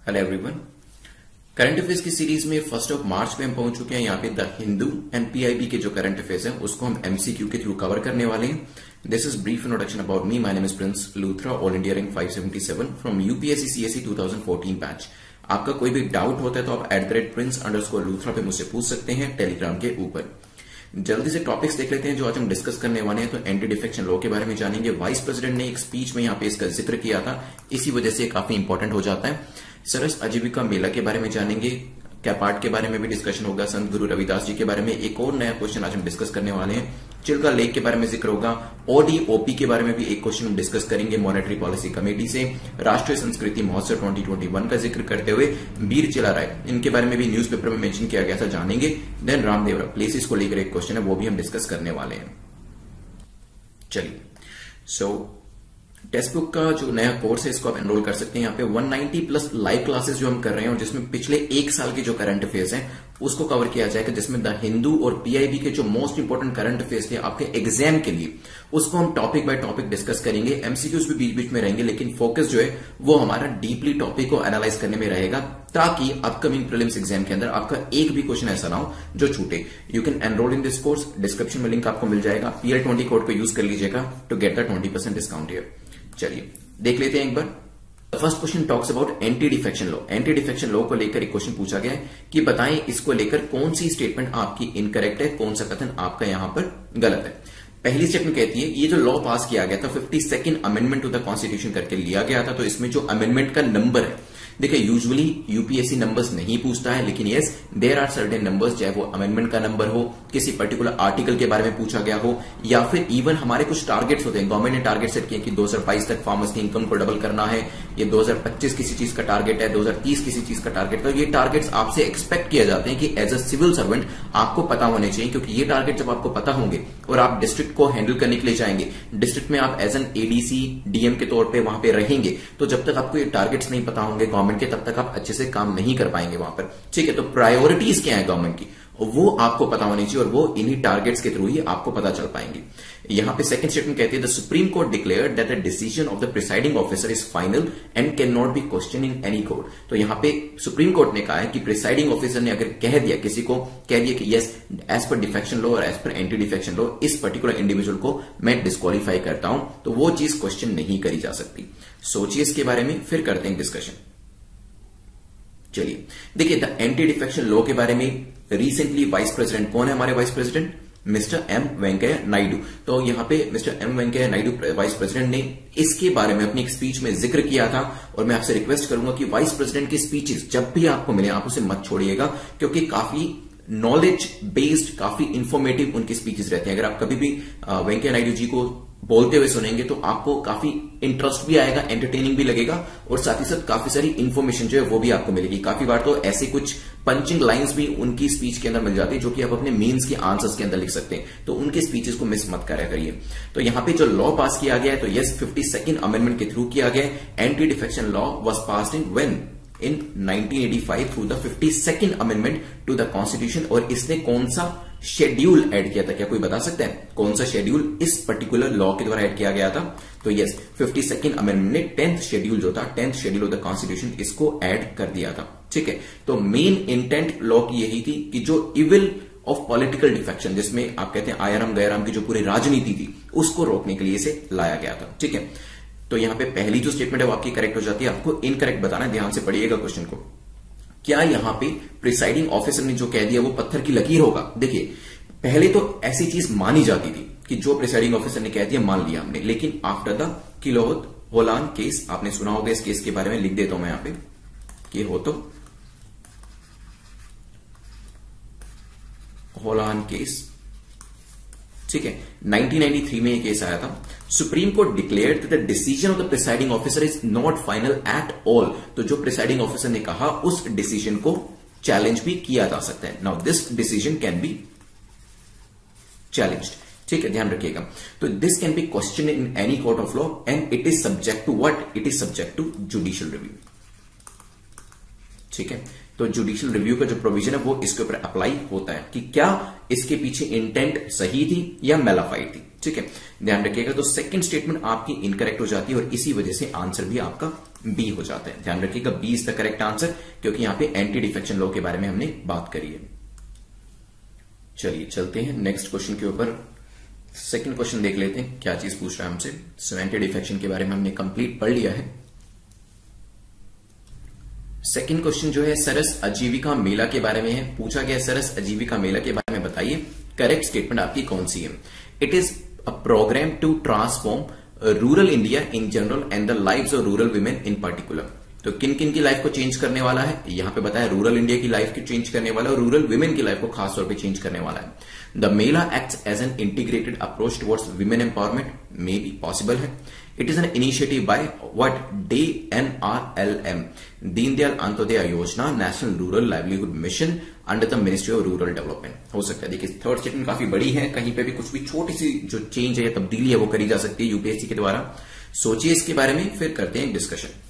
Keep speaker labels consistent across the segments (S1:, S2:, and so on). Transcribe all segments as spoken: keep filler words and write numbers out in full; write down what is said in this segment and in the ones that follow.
S1: Hello everyone. Current affairs की series में first of March पे हम पहुंच चुके हैं। यहाँ पे द हिंदू एंड पीआईबी के जो करंट अफेयर्स हैं उसको हम एमसीक्यू के थ्रू कवर करने वाले हैं। This is brief introduction about me. My name is Prince Luthra, all India rank five seventy seven from UPSC CSE two thousand fourteen batch. आपका कोई भी डाउट होता है तो आप at the rate Prince underscore Luthra पे मुझसे पूछ सकते हैं टेलीग्राम के ऊपर। जल्दी से टॉपिक्स देख लेते हैं जो आज हम डिस्कस करने वाले हैं। तो एंटी डिफेक्शन लॉ के बारे में जानेंगे। वाइस प्रेसिडेंट ने एक स्पीच में यहाँ पे इसका जिक्र किया था, इसी वजह से काफी इंपॉर्टेंट हो जाता है। सरस आजीविका मेला के बारे में जानेंगे। कैपार्ट के बारे में भी डिस्कशन होगा। संत गुरु रविदास जी के बारे में एक और नया क्वेश्चन आज हम डिस्कस करने वाले हैं। चिल्का लेक के बारे में जिक्र होगा। ओडीओपी के बारे में भी एक क्वेश्चन हम डिस्कस करेंगे मॉनेटरी पॉलिसी कमेटी से। राष्ट्रीय Sanskriti Mahotsav twenty twenty one का जिक्र करते हुए वीर चिला राय, इनके बारे में भी न्यूज़पेपर में मेंशन किया गया था, जानेंगे। देन रामदेवरा प्लेसेस को लेकर एक क्वेश्चन है, वो भी हम डिस्कस करने वाले हैं। चलिए, सो टेक्स्ट बुक का जो नया कोर्स है इसको आप एनरोल कर सकते हैं। यहाँ पे one ninety plus live classes जो हम कर रहे हैं और जिसमें पिछले एक साल के जो करंट अफेयर्स हैं उसको कवर किया जाएगा, जिसमें द हिंदू और पीआईबी के जो मोस्ट इंपोर्टेंट करंट अफेयर्स थे आपके एग्जाम के लिए, उसको हम टॉपिक बाय टॉपिक डिस्कस करेंगे। एमसीक्यूज भी बीच बीच में रहेंगे, लेकिन फोकस जो है वो हमारा डीपली टॉपिक को एनालाइज करने में रहेगा, ताकि अपकमिंग प्रीलिम्स एग्जाम के अंदर आपका एक भी क्वेश्चन ऐसा ना हो जो छूटे। You can enrol in this course, description में लिंक आपको मिल जाएगा। पीएल ट्वेंटी कोड को यूज कर लीजिएगा to get the twenty percent discount here. चलिए देख लेते हैं एक बार। First question talks about anti defection law. Anti defection law को लेकर एक क्वेश्चन पूछा गया है कि बताएं इसको लेकर कौन सी स्टेटमेंट आपकी इनकरेक्ट है, कौन सा कथन आपका यहां पर गलत है। पहली स्टेटमेंट कहती है ये जो लॉ पास किया गया था fifty second amendment to the constitution करके लिया गया था, तो इसमें जो अमेंडमेंट का नंबर है, देखिए यूजुअली यूपीएससी नंबर्स नहीं पूछता है, लेकिन yes there are certain numbers, चाहे वो अमेंडमेंट का नंबर हो, किसी पर्टिकुलर आर्टिकल के बारे में पूछा गया हो, या फिर इवन हमारे कुछ टारगेट्स होते हैं। गवर्नमेंट ने टारगेट सेट किया कि दो हज़ार बाईस तक फार्मर्स की इनकम को डबल करना है, ये दो हज़ार पच्चीस किसी चीज का टारगेट है, दो हज़ार तीस किसी चीज का टारगेट है। तो ये टारगेट्स आपसे एक्सपेक्ट किया जाते हैं कि एज अ सिविल सर्वेंट आपको पता होने चाहिए, क्योंकि ये टारगेट जब आपको पता होंगे और आप डिस्ट्रिक्ट को हैंडल करने के लिए जाएंगे, डिस्ट्रिक्ट में आप एज एन एडीसी डीएम के तौर पर वहां पर रहेंगे, तो जब तक आपको ये टारगेट्स नहीं पता होंगे गवर्नमेंट के, तब तक आप अच्छे से काम नहीं कर पाएंगे वहां पर। ठीक है, तो प्रायोरिटीज क्या है गवर्नमेंट की वो आपको पता होनी चाहिए, और वो इन्हीं टारगेट्स के थ्रू ही आपको पता चल पाएंगे। यहां पे सेकंड स्टेटमेंट कहती है the supreme court declared that the decision of the presiding officer is final and can not be question in any court. तो यहां पे सुप्रीम कोर्ट ने कहा है कि प्रिसाइडिंग ऑफिसर ने अगर कह दिया, किसी को कह दिया कि yes as per defection law और as per anti defection law इस पर्टिकुलर इंडिविजुअल को मैं डिस्क्वालीफाई करता हूं, तो वो चीज क्वेश्चन नहीं करी जा सकती। सोचिए इसके बारे में, फिर करते हैं डिस्कशन। चलिए देखिए, द एंटी डिफेक्शन लॉ के बारे में रिसेंटली वाइस प्रेसिडेंट, कौन है हमारे vice president? Mister M Venkaiah Naidu. तो यहां पे mister M Venkaiah Naidu vice president ने इसके बारे में अपनी एक स्पीच में जिक्र किया था, और मैं आपसे रिक्वेस्ट करूंगा कि वाइस प्रेसिडेंट की स्पीचेस जब भी आपको मिले आप उसे मत छोड़िएगा, क्योंकि काफी नॉलेज बेस्ड, काफी इंफॉर्मेटिव उनकी स्पीचेस रहती हैं। अगर आप कभी भी वेंकैया नायडू जी को बोलते हुए सुनेंगे तो आपको काफी इंटरेस्ट भी आएगा, एंटरटेनिंग भी लगेगा, और साथ ही साथ काफी सारी इंफॉर्मेशन जो है वो भी आपको मिलेगी। काफी बार तो ऐसे कुछ पंचिंग लाइंस भी उनकी स्पीच के अंदर मिल जाती है, जो कि आप अपने मेंस के आंसर्स के अंदर लिख सकते हैं। तो उनके स्पीचेस को मिस मत करा करिए। तो यहां पे जो लॉ पास किया गया है, तो यस फिफ्टी सेकेंड अमेंडमेंट के थ्रू किया गया। Anti defection law was passed in when in nineteen eighty five through the fifty second amendment to the constitution. और इसने कौन सा शेड्यूल ऐड किया था? क्या कोई बता सकता है कौन सा शेड्यूल इस पर्टिकुलर लॉ के द्वारा ऐड किया गया था? तो यस फिफ्टी सेकेंड अमेंडमेंट ने टेंथ शेड्यूल जो था, tenth schedule of the constitution, इसको ऐड कर दिया था। ठीक है, तो मेन इंटेंट लॉ की यही थी कि जो इविल ऑफ पॉलिटिकल डिफेक्शन, जिसमें आप कहते हैं आयाराम गयाराम की जो पूरी राजनीति थी, उसको रोकने के लिए इसे लाया गया था। ठीक है, तो यहां पे पहली जो स्टेटमेंट है वो आपकी करेक्ट हो जाती है, आपको इनकरेक्ट बताना है। ध्यान से पढ़िएगा क्वेश्चन को। क्या यहां पे प्रिसाइडिंग ऑफिसर ने जो कह दिया वो पत्थर की लकीर होगा? देखिए, पहले तो ऐसी चीज मानी जाती थी कि जो प्रिसाइडिंग ऑफिसर ने कह दिया मान लिया हमने, लेकिन after the Kihoto Hollohan case, आपने सुना होगा इस केस के बारे में, लिख देता हूं मैं यहां पे कि हो तो होलान केस। ठीक है, नाइनटीन नाइंटी थ्री में ये केस आया था। Supreme court declared that the decision of the presiding officer is not final at all. तो जो प्रिसाइडिंग ऑफिसर ने कहा उस डिसीजन को चैलेंज भी किया जा सकता है। Now this decision can be challenged. ठीक है, ध्यान रखिएगा। तो this can be question in any court of law and it is subject to what? It is subject to judicial review. ठीक है, तो जुडिशियल रिव्यू का जो प्रोविजन है वो इसके ऊपर अप्लाई होता है कि क्या इसके पीछे इंटेंट सही थी या मेलाफाइड थी। ठीक है, ध्यान रखिएगा। तो सेकंड स्टेटमेंट आपकी इनकरेक्ट हो जाती है और इसी वजह से आंसर भी आपका बी हो जाता है। ध्यान रखिएगा B is the correct answer, क्योंकि यहां पे एंटी डिफेक्शन लॉ के बारे में हमने बात करी है। चलिए चलते हैं नेक्स्ट क्वेश्चन के ऊपर। सेकंड क्वेश्चन देख लेते हैं क्या चीज पूछ रहा है हमसे। सो एंटी डिफेक्शन के बारे में हमने कंप्लीट पढ़ लिया है। सेकंड क्वेश्चन जो है सरस आजीविका मेला के बारे में है। पूछा गया सरस आजीविका मेला के बारे में बताइए करेक्ट स्टेटमेंट आपकी कौन सी है। It is a programme to transform rural India in general and the lives of rural women in particular. तो किन किन की लाइफ को चेंज करने वाला है, यहां पे बताया रूरल इंडिया की लाइफ को चेंज करने वाला है और रूरल विमेन की लाइफ को खास तौर पे चेंज करने वाला है। The Mela acts as an integrated approach towards women empowerment, may be possible है। It is an initiative by what D N R L M, Deendayal Antyodaya Yojana, national rural livelihood mission under the ministry of rural development. हो सकता है देखिए third statement काफी बड़ी है, कहीं पे भी कुछ भी छोटी सी जो चेंज है या तब्दीली है वो करी जा सकती है यूपीएससी के द्वारा। सोचिए इसके बारे में, फिर करते हैं डिस्कशन।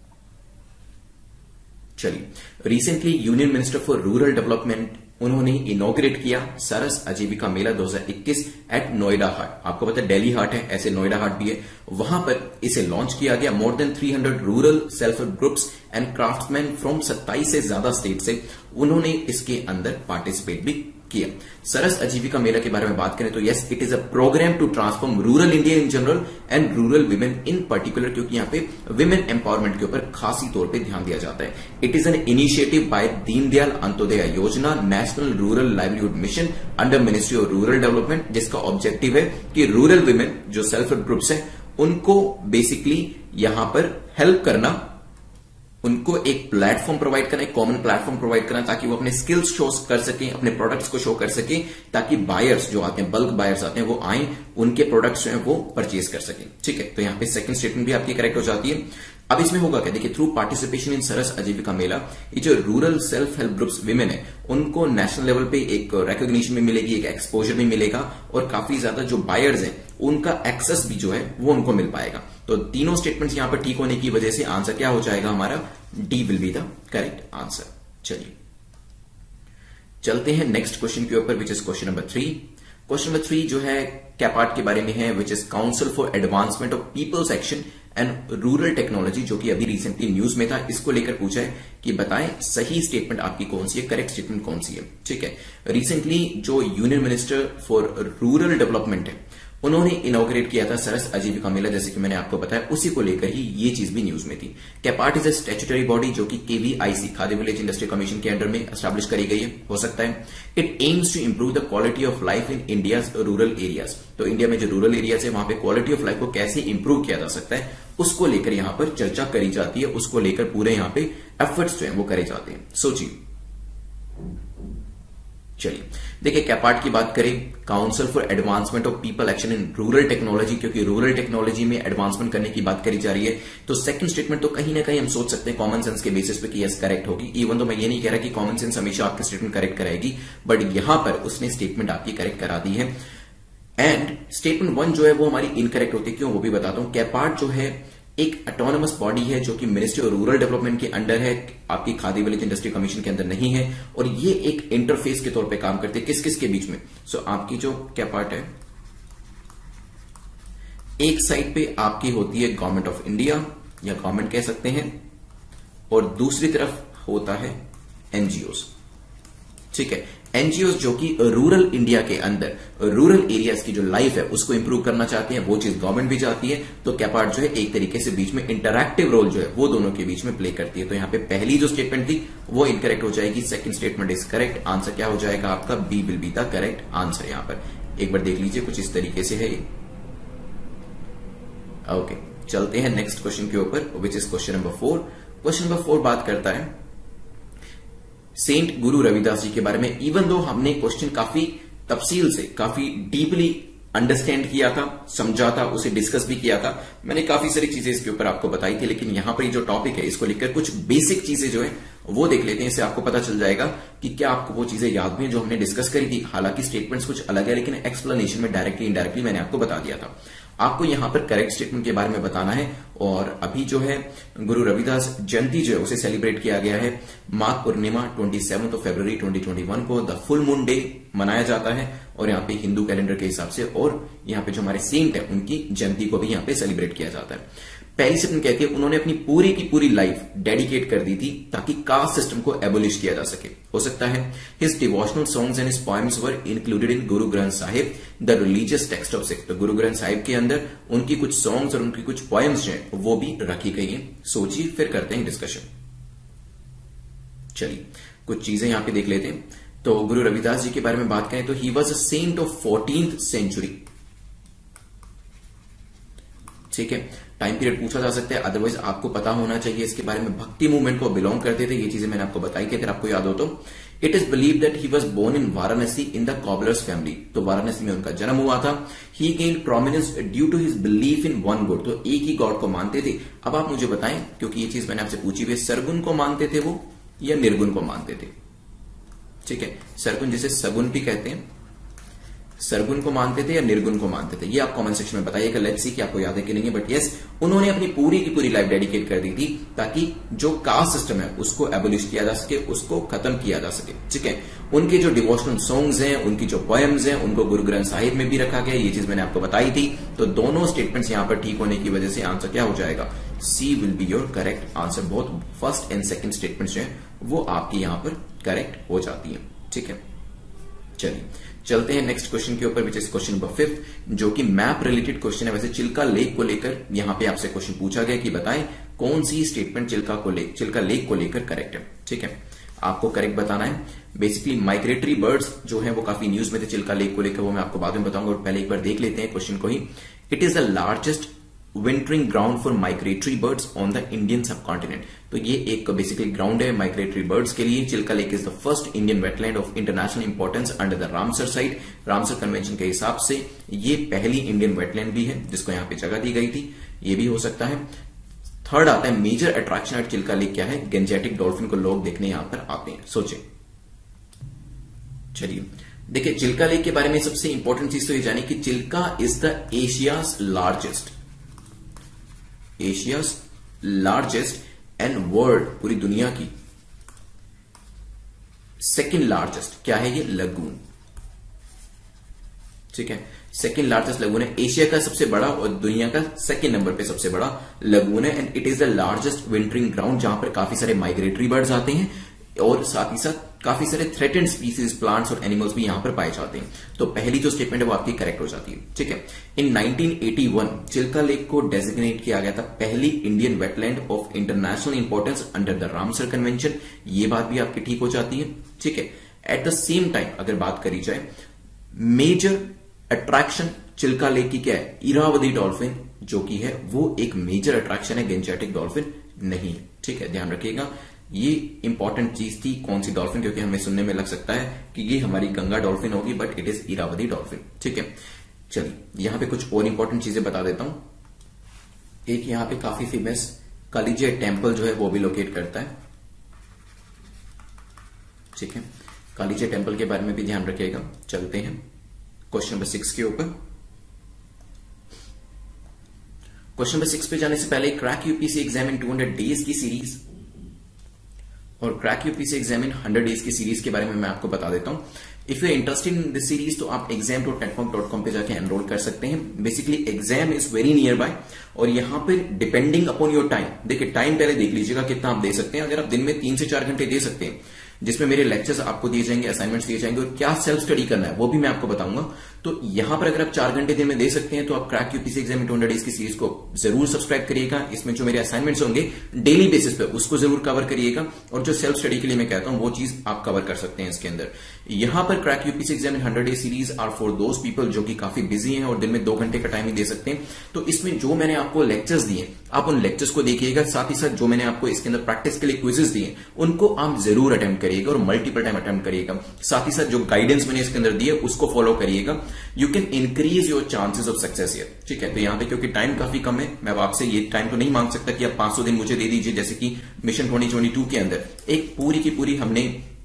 S1: चलिए, recently union minister for rural development उन्होंने इनॉग्रेट किया सरस आजीविका मेला दो हज़ार इक्कीस एट नोएडा हाट। आपको पता है दिल्ली हाट है, ऐसे नोएडा हाट भी है, वहां पर इसे लॉन्च किया गया। मोर देन तीन सौ rural self help groups and craftsman from सत्ताईस से ज्यादा स्टेट से उन्होंने इसके अंदर पार्टिसिपेट भी किया। सरस आजीविका मेला के बारे में बात करें तो yes, it is a programme to transform rural India in general and rural women in particular, क्योंकि यहां पे विमेन एम्पावरमेंट के ऊपर खासी तौर पे ध्यान दिया जाता है। It is an initiative by Deendayal Antyodaya Yojana, national rural livelihood mission under ministry of rural development, जिसका ऑब्जेक्टिव है कि रूरल विमेन जो सेल्फ हेल्प ग्रुप्स हैं उनको बेसिकली यहां पर हेल्प करना, उनको एक प्लेटफॉर्म प्रोवाइड करना, एक कॉमन प्लेटफॉर्म प्रोवाइड करना, ताकि वो अपने स्किल्स शो कर सकें, अपने प्रोडक्ट्स को शो कर सकें, ताकि बायर्स जो आते हैं, बल्क बायर्स आते हैं, वो आए, उनके प्रोडक्ट्स जो हैं वो परचेज कर सकें। ठीक है, तो यहां पे सेकंड स्टेटमेंट भी आपकी करेक्ट हो जाती है। अब इसमें होगा क्या, देखिए थ्रू पार्टिसिपेशन इन सरस आजीविका मेला ये जो rural self help groups women है उनको नेशनल लेवल पे एक रिकॉग्निशन भी मिलेगी, एक एक्सपोजर भी मिलेगा और काफी ज्यादा जो बायर्स हैं उनका एक्सेस भी जो है वो उनको मिल पाएगा। तो तीनों स्टेटमेंट्स यहां पर ठीक होने की वजह से आंसर क्या हो जाएगा हमारा, D will be the correct answer. चलिए चलते हैं नेक्स्ट क्वेश्चन के ऊपर, which is question number three. Question number three जो है कैपार्ट के बारे में है, which is council for advancement of people's action and rural technology, जो कि अभी रिसेंटली न्यूज में था। इसको लेकर पूछा है कि बताएं सही स्टेटमेंट आपकी कौन सी है, करेक्ट स्टेटमेंट कौन सी है। ठीक है, रिसेंटली जो union minister for rural development है उन्होंने इनॉग्रेट किया था सरस आजीविका मेला, जैसे कि मैंने आपको बताया, उसी को लेकर ही ये चीज भी न्यूज में थी। CAPART is a statutory body जो कि KVIC, Khadi village industry commission के अंडर में एस्टैब्लिश करी गई है, हो सकता है। It aims to improve the quality of life in India rural areas. तो इंडिया में जो रूरल एरियाज है वहां पे क्वालिटी ऑफ लाइफ को कैसे इंप्रूव किया जा सकता है उसको लेकर यहां पर चर्चा करी जाती है, उसको लेकर पूरे यहां पे एफर्ट्स जो है वो करे जाते हैं। सोचिए, चलिए देखिए कैपार्ट की बात करें, council for advancement of people action in rural technology, क्योंकि रूरल टेक्नोलॉजी में एडवांसमेंट करने की बात करी जा रही है, तो सेकंड स्टेटमेंट तो कहीं ना कहीं हम सोच सकते हैं कॉमन सेंस के बेसिस पे कि यस करेक्ट होगी। इवन तो मैं ये नहीं कह रहा कि कॉमन सेंस हमेशा आपकी स्टेटमेंट करेक्ट कराएगी, बट यहां पर उसने स्टेटमेंट आपकी करेक्ट करा दी है। एंड स्टेटमेंट वन जो है वो हमारी इनकरेक्ट होती है, क्यों वो भी बताता हूं। कैपार्ट जो है एक ऑटोनमस बॉडी है जो कि मिनिस्ट्री ऑफ रूरल डेवलपमेंट के अंडर है, आपकी खादी विलेज इंडस्ट्री कमीशन के अंदर नहीं है, और ये एक इंटरफेस के तौर पे काम करते हैं किस किस के बीच में। सो so, आपकी जो कैपार्ट है एक साइड पे आपकी होती है गवर्नमेंट ऑफ इंडिया या गवर्नमेंट कह सकते हैं, और दूसरी तरफ होता है एनजीओस। ठीक है, एनजीओ जो कि रूरल इंडिया के अंदर रूरल एरियाज की जो लाइफ है उसको इंप्रूव करना चाहती है, वो चीज गवर्नमेंट भी चाहती है। तो कैपार्ट जो है एक तरीके से बीच में इंटरैक्टिव रोल जो है वो दोनों के बीच में प्ले करती है। तो यहां पे पहली जो स्टेटमेंट थी वो इनकरेक्ट हो जाएगी, second statement is correct. Answer क्या हो जाएगा आपका, B will be the correct answer. यहां पर एक बार देख लीजिए, कुछ इस तरीके से है ये। ओके, चलते हैं नेक्स्ट क्वेश्चन के ऊपर, which is question number four. Question number four बात करता है सेंट गुरु रविदास जी के बारे में। इवन दो हमने क्वेश्चन काफी तफसील से, काफी डीपली अंडरस्टैंड किया था, समझा था, उसे डिस्कस भी किया था, मैंने काफी सारी चीजें इसके ऊपर आपको बताई थी, लेकिन यहां पर जो टॉपिक है इसको लेकर कुछ बेसिक चीजें जो है वो देख लेते हैं। इससे आपको पता चल जाएगा कि क्या आपको वो चीजें याद में जो हमने डिस्कस करी थी। हालांकि स्टेटमेंट्स कुछ अलग है, लेकिन एक्सप्लेनेशन में डायरेक्टली इनडायरेक्टली मैंने आपको बता दिया था। आपको यहां पर करेक्ट स्टेटमेंट के बारे में बताना है। और अभी जो है गुरु रविदास जयंती जो है उसे सेलिब्रेट किया गया है माघ पूर्णिमा सत्ताईस ऑफ फरवरी दो हज़ार इक्कीस को द फुल मून डे मनाया जाता है, और यहाँ पे हिंदू कैलेंडर के हिसाब से, और यहाँ पे जो हमारे सेंट है उनकी जयंती को भी यहाँ पे सेलिब्रेट किया जाता है। पहली स्टेटमेंट कहती है उन्होंने अपनी पूरी की पूरी लाइफ डेडिकेट कर दी थी ताकि कास्ट सिस्टम को एबोलिश किया जा सके। हो सकता है his devotional songs and his poems were included in Guru Granth Sahib the religious text of Sikh. तो गुरु ग्रंथ साहिब के अंदर उनकी कुछ सॉन्ग्स और उनकी कुछ पोएम्स जो है वो भी रखी गई है। सोचिए, फिर करते हैं डिस्कशन। चलिए कुछ चीजें यहां पे देख लेते हैं। तो गुरु रविदास जी के बारे में बात करें तो he was a saint of fourteenth century. ठीक है, टाइम पीरियड पूछा जा सकता है, अदरवाइज आपको पता होना चाहिए इसके बारे में। भक्ति मूवमेंट को बिलोंग करते थे, ये चीजें मैंने आपको बताई थी अगर आपको याद हो तो। It is believe that he was born in Varanasi in the cobbler's family. तो वाराणसी में उनका जन्म हुआ था। He gain prominence due to his belief in one God. तो एक ही गॉड को मानते थे। अब आप मुझे बताएं, क्योंकि ये चीज मैंने आपसे पूछी हुई, सरगुन को मानते थे वो या निर्गुण को मानते थे? ठीक है, सरगुन जिसे सगुन भी कहते हैं, सरगुन को मानते थे या निर्गुण को मानते थे? ये आप कमेंट सेक्शन में बताइएगा। लेट्स सी कि आपको याद है कि नहीं है। बट यस, उन्होंने अपनी पूरी की पूरी लाइफ डेडिकेट कर दी थी ताकि जो कास्ट सिस्टम है उसको एबोलिश किया जा सके, उसको खत्म किया जा सके। ठीक है, उनके जो डिवोशनल सॉन्ग्स हैं, उनकी जो पोएम्स हैं, उनको गुरु ग्रंथ साहिब में भी रखा गया। ये चीज मैंने आपको बताई थी। तो दोनों स्टेटमेंट्स यहां पर ठीक होने की वजह से आंसर क्या हो जाएगा? C will be your correct answer. Both first and second statements जो है वो आपकी यहां पर करेक्ट हो जाती है। ठीक है, चलिए चलते हैं नेक्स्ट क्वेश्चन के ऊपर, which is question number fifth, जो कि मैप रिलेटेड क्वेश्चन है। वैसे चिल्का लेक को लेकर यहां पे आपसे क्वेश्चन पूछा गया कि बताएं कौन सी स्टेटमेंट चिल्का को ले चिल्का लेक को लेकर करेक्ट है। ठीक है, आपको करेक्ट बताना है। बेसिकली माइग्रेटरी बर्ड्स जो है वो काफी न्यूज में थे चिल्का लेक को लेकर, वो मैं आपको बाद में बताऊंगा। और पहले एक बार देख लेते हैं क्वेश्चन को ही। It is the largest wintering ground for migratory birds on the Indian subcontinent. तो ये एक बेसिकली ग्राउंड है माइग्रेटरी बर्ड्स के लिए। Chilka lake is the first Indian wetland of international importance under the Ramsar site. Ramsar convention के हिसाब से ये पहली इंडियन वेटलैंड भी है जिसको यहां पे जगह दी गई थी। ये भी हो सकता है। थर्ड आता है major attraction at Chilka lake क्या है? गैंजेटिक डॉल्फिन को लोग देखने यहां पर आते हैं। सोचे, चलिए देखिए चिल्का लेक के बारे में सबसे इंपॉर्टेंट चीज तो ये जाने कि Chilka is the Asia's largest Asia's largest and world पूरी दुनिया की सेकंड लार्जेस्ट क्या है? ये लगून। ठीक है, सेकंड लार्जेस्ट लगून है। एशिया का सबसे बड़ा और दुनिया का सेकंड नंबर पे सबसे बड़ा लगून है। And it is the largest wintering ground जहां पर काफी सारे माइग्रेटरी बर्ड्स आते हैं और साथ ही साथ काफी सारे थ्रेटेंड स्पीसीज प्लांट्स और एनिमल्स भी यहां पर पाए जाते हैं। तो पहली जो स्टेटमेंट है वो आपकी करेक्ट हो जाती है। ठीक है, in nineteen eighty one Chilka lake को डेजिग्नेट किया गया था पहली Indian wetland of international importance under the Ramsar convention. ये बात भी आपकी ठीक हो जाती है। ठीक है, एट द सेम टाइम अगर बात करी जाए मेजर अट्रैक्शन चिल्का लेक की क्या है? इरावदी डॉल्फिन जो कि है वो एक मेजर अट्रैक्शन है, गैंजेटिक डॉल्फिन नहीं है। ठीक है, ध्यान रखिएगा। ये इंपॉर्टेंट चीज थी कौन सी डॉल्फिन, क्योंकि हमें सुनने में लग सकता है कि ये हमारी गंगा डॉल्फिन होगी, but it is Irrawaddy dolphin. ठीक है, चलिए यहां पे कुछ और इंपॉर्टेंट चीजें बता देता हूं। एक यहां पे काफी फेमस कालीजय टेम्पल जो है वो भी लोकेट करता है। ठीक है, कालीजय टेम्पल के बारे में भी ध्यान रखिएगा। चलते हैं क्वेश्चन नंबर सिक्स के ऊपर। क्वेश्चन नंबर सिक्स पे जाने से पहले crack UPC exam in two hundred days की सीरीज और crack UPC exam in hundred days की सीरीज के बारे में मैं आपको बता देता हूं। If you are interested in this series तो आप एग्जाम डॉट टेटकॉम डॉट कॉम पे जाके एनरोल कर सकते हैं। Basically exam is very near by और यहां पे डिपेंडिंग अपॉन योर टाइम, देखिए टाइम पहले देख लीजिएगा कितना आप दे सकते हैं। अगर आप दिन में तीन से चार घंटे दे सकते हैं जिसमें मेरे लेक्चर्स आपको दिए जाएंगे, असाइनमेंट्स दिए जाएंगे और क्या सेल्फ स्टडी करना है वो भी मैं आपको बताऊंगा। तो यहां पर अगर आप चार घंटे दिन में दे सकते हैं तो आप crack UPC exam in two hundred days की सीरीज को जरूर सब्सक्राइब करिएगा। इसमें जो मेरे असाइनमेंट्स होंगे डेली बेसिस पे उसको जरूर कवर करिएगा और जो सेल्फ स्टडी के लिए मैं कहता हूं वो चीज आप कवर कर सकते हैं इसके अंदर। यहां पर crack UPC exam in hundred days series are for those people जो कि काफी बिजी हैं और दिन में दो घंटे का टाइम ही दे सकते हैं। तो इसमें जो मैंने आपको लेक्चर्स दिए आप उन लेक्चर्स को देखिएगा, साथ ही साथ जो मैंने आपको इसके अंदर प्रैक्टिस के लिए क्विजेस दिए उनको आप जरूर अटेम्प्ट करिएगा और मल्टीपल टाइम अटेम्प्ट करिएगा। साथ ही साथ जो गाइडेंस मैंने इसके अंदर दिए उसको फॉलो करिएगा। You can increase your chances of success here. ठीक है, तो यहां पे क्योंकि टाइम काफी कम है, मैं अब आपसे ये टाइम तो नहीं मांग सकता कि आप पांच सौ दिन मुझे दे दीजिए, जैसे कि मिशन ट्वेंटी ट्वेंटी टू के अंदर एक पूरी की पूरी हमने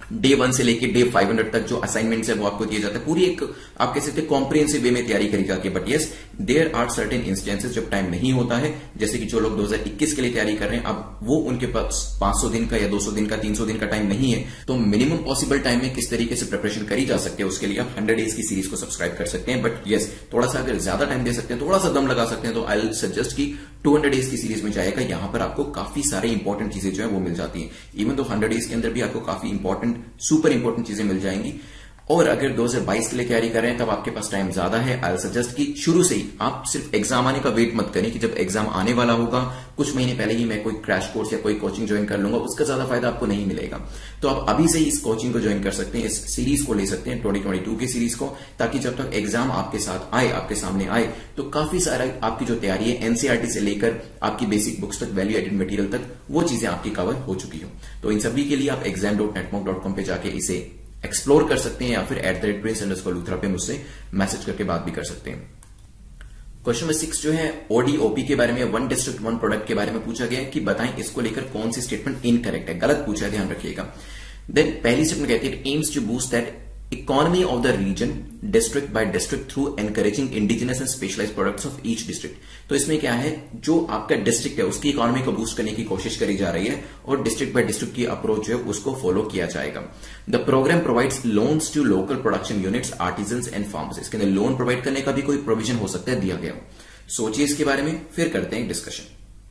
S1: डे वन से लेके डे फाइव हंड्रेड तक जो असाइनमेंट्स है वो आपको दिए जाते हैं। पूरी एक आप कह सकते हैं कॉम्प्रिहेंसिव वे में तैयारी करी जाती है। But yes, there are certain instances जब टाइम नहीं होता है, जैसे कि जो लोग दो हज़ार इक्कीस के लिए तैयारी कर रहे हैं, अब वो उनके पास पांच सौ दिन का या दो सौ दिन का, तीन सौ दिन का टाइम नहीं है, तो मिनिमम पॉसिबल टाइम में किस तरीके से प्रिपरेशन करी जा सकती है उसके लिए आप हंड्रेड डेज की सीरीज को सब्सक्राइब कर सकते हैं। बट यस, थोड़ा सा अगर ज्यादा टाइम दे सकते हैं, थोड़ा सा दम लगा सकते हैं, तो आई विल सजेस्ट की टू हंड्रेड डेज की सीरीज में जाएगा। यहां पर आपको काफी सारे इंपॉर्टेंट चीजें जो है वो मिल जाती है। इवन तो हंड्रेड डेज के अंदर भी आपको काफी इंपॉर्टेंट, सुपर इंपॉर्टेंट चीजें मिल जाएंगी। और अगर दो हज़ार बाईस के लिए तैयारी कर रहे हैं तब आपके पास टाइम ज्यादा है। आई सजेस्ट कि शुरू से ही आप सिर्फ एग्जाम आने का वेट मत करें कि जब एग्जाम आने वाला होगा कुछ महीने पहले ही मैं कोई क्रैश कोर्स या कोई कोचिंग ज्वाइन कर लूंगा, उसका ज्यादा फायदा आपको नहीं मिलेगा। तो आप अभी से ही इस कोचिंग को ज्वाइन कर सकते हैं, इस सीरीज को ले सकते हैं ट्वेंटी ट्वेंटी टू की सीरीज को, ताकि जब तक एग्जाम आपके साथ आए, आपके सामने आए, तो काफी सारा आपकी जो तैयारी है एनसीईआरटी से लेकर आपकी बेसिक बुक्स तक, वैल्यू एडेड मटेरियल तक, वो चीजें आपकी कवर हो चुकी हो। तो इन सभी के लिए आप एग्जाम डॉट नेटमॉक डॉट कॉम पे जाके इसे एक्सप्लोर कर सकते हैं, या फिर at the rate Prince underscore Luthra पे मुझसे मैसेज करके बात भी कर सकते हैं। क्वेश्चन नंबर सिक्स जो है ओडीओपी के बारे में, वन डिस्ट्रिक्ट वन प्रोडक्ट के बारे में पूछा गया है कि बताएं इसको लेकर कौन सी स्टेटमेंट इनकरेक्ट है, गलत पूछा है, ध्यान रखिएगा। देन पहली स्टेटमेंट कहती है aims to boost that economy of the region district by district through encouraging indigenous and specialised products of each district. तो इसमें क्या है, जो आपका डिस्ट्रिक्ट है उसकी इकोनॉमी को बूस्ट करने की कोशिश करी जा रही है और डिस्ट्रिक्ट बाय डिस्ट्रिक्ट की अप्रोच जो है उसको फॉलो किया जाएगा। The programme provides loans to local production units, artisans and farmers. इसके अंदर लोन प्रोवाइड करने का भी कोई प्रोविजन हो सकता है, दिया गया हो। सोचिए इसके बारे में, फिर करते हैं डिस्कशन।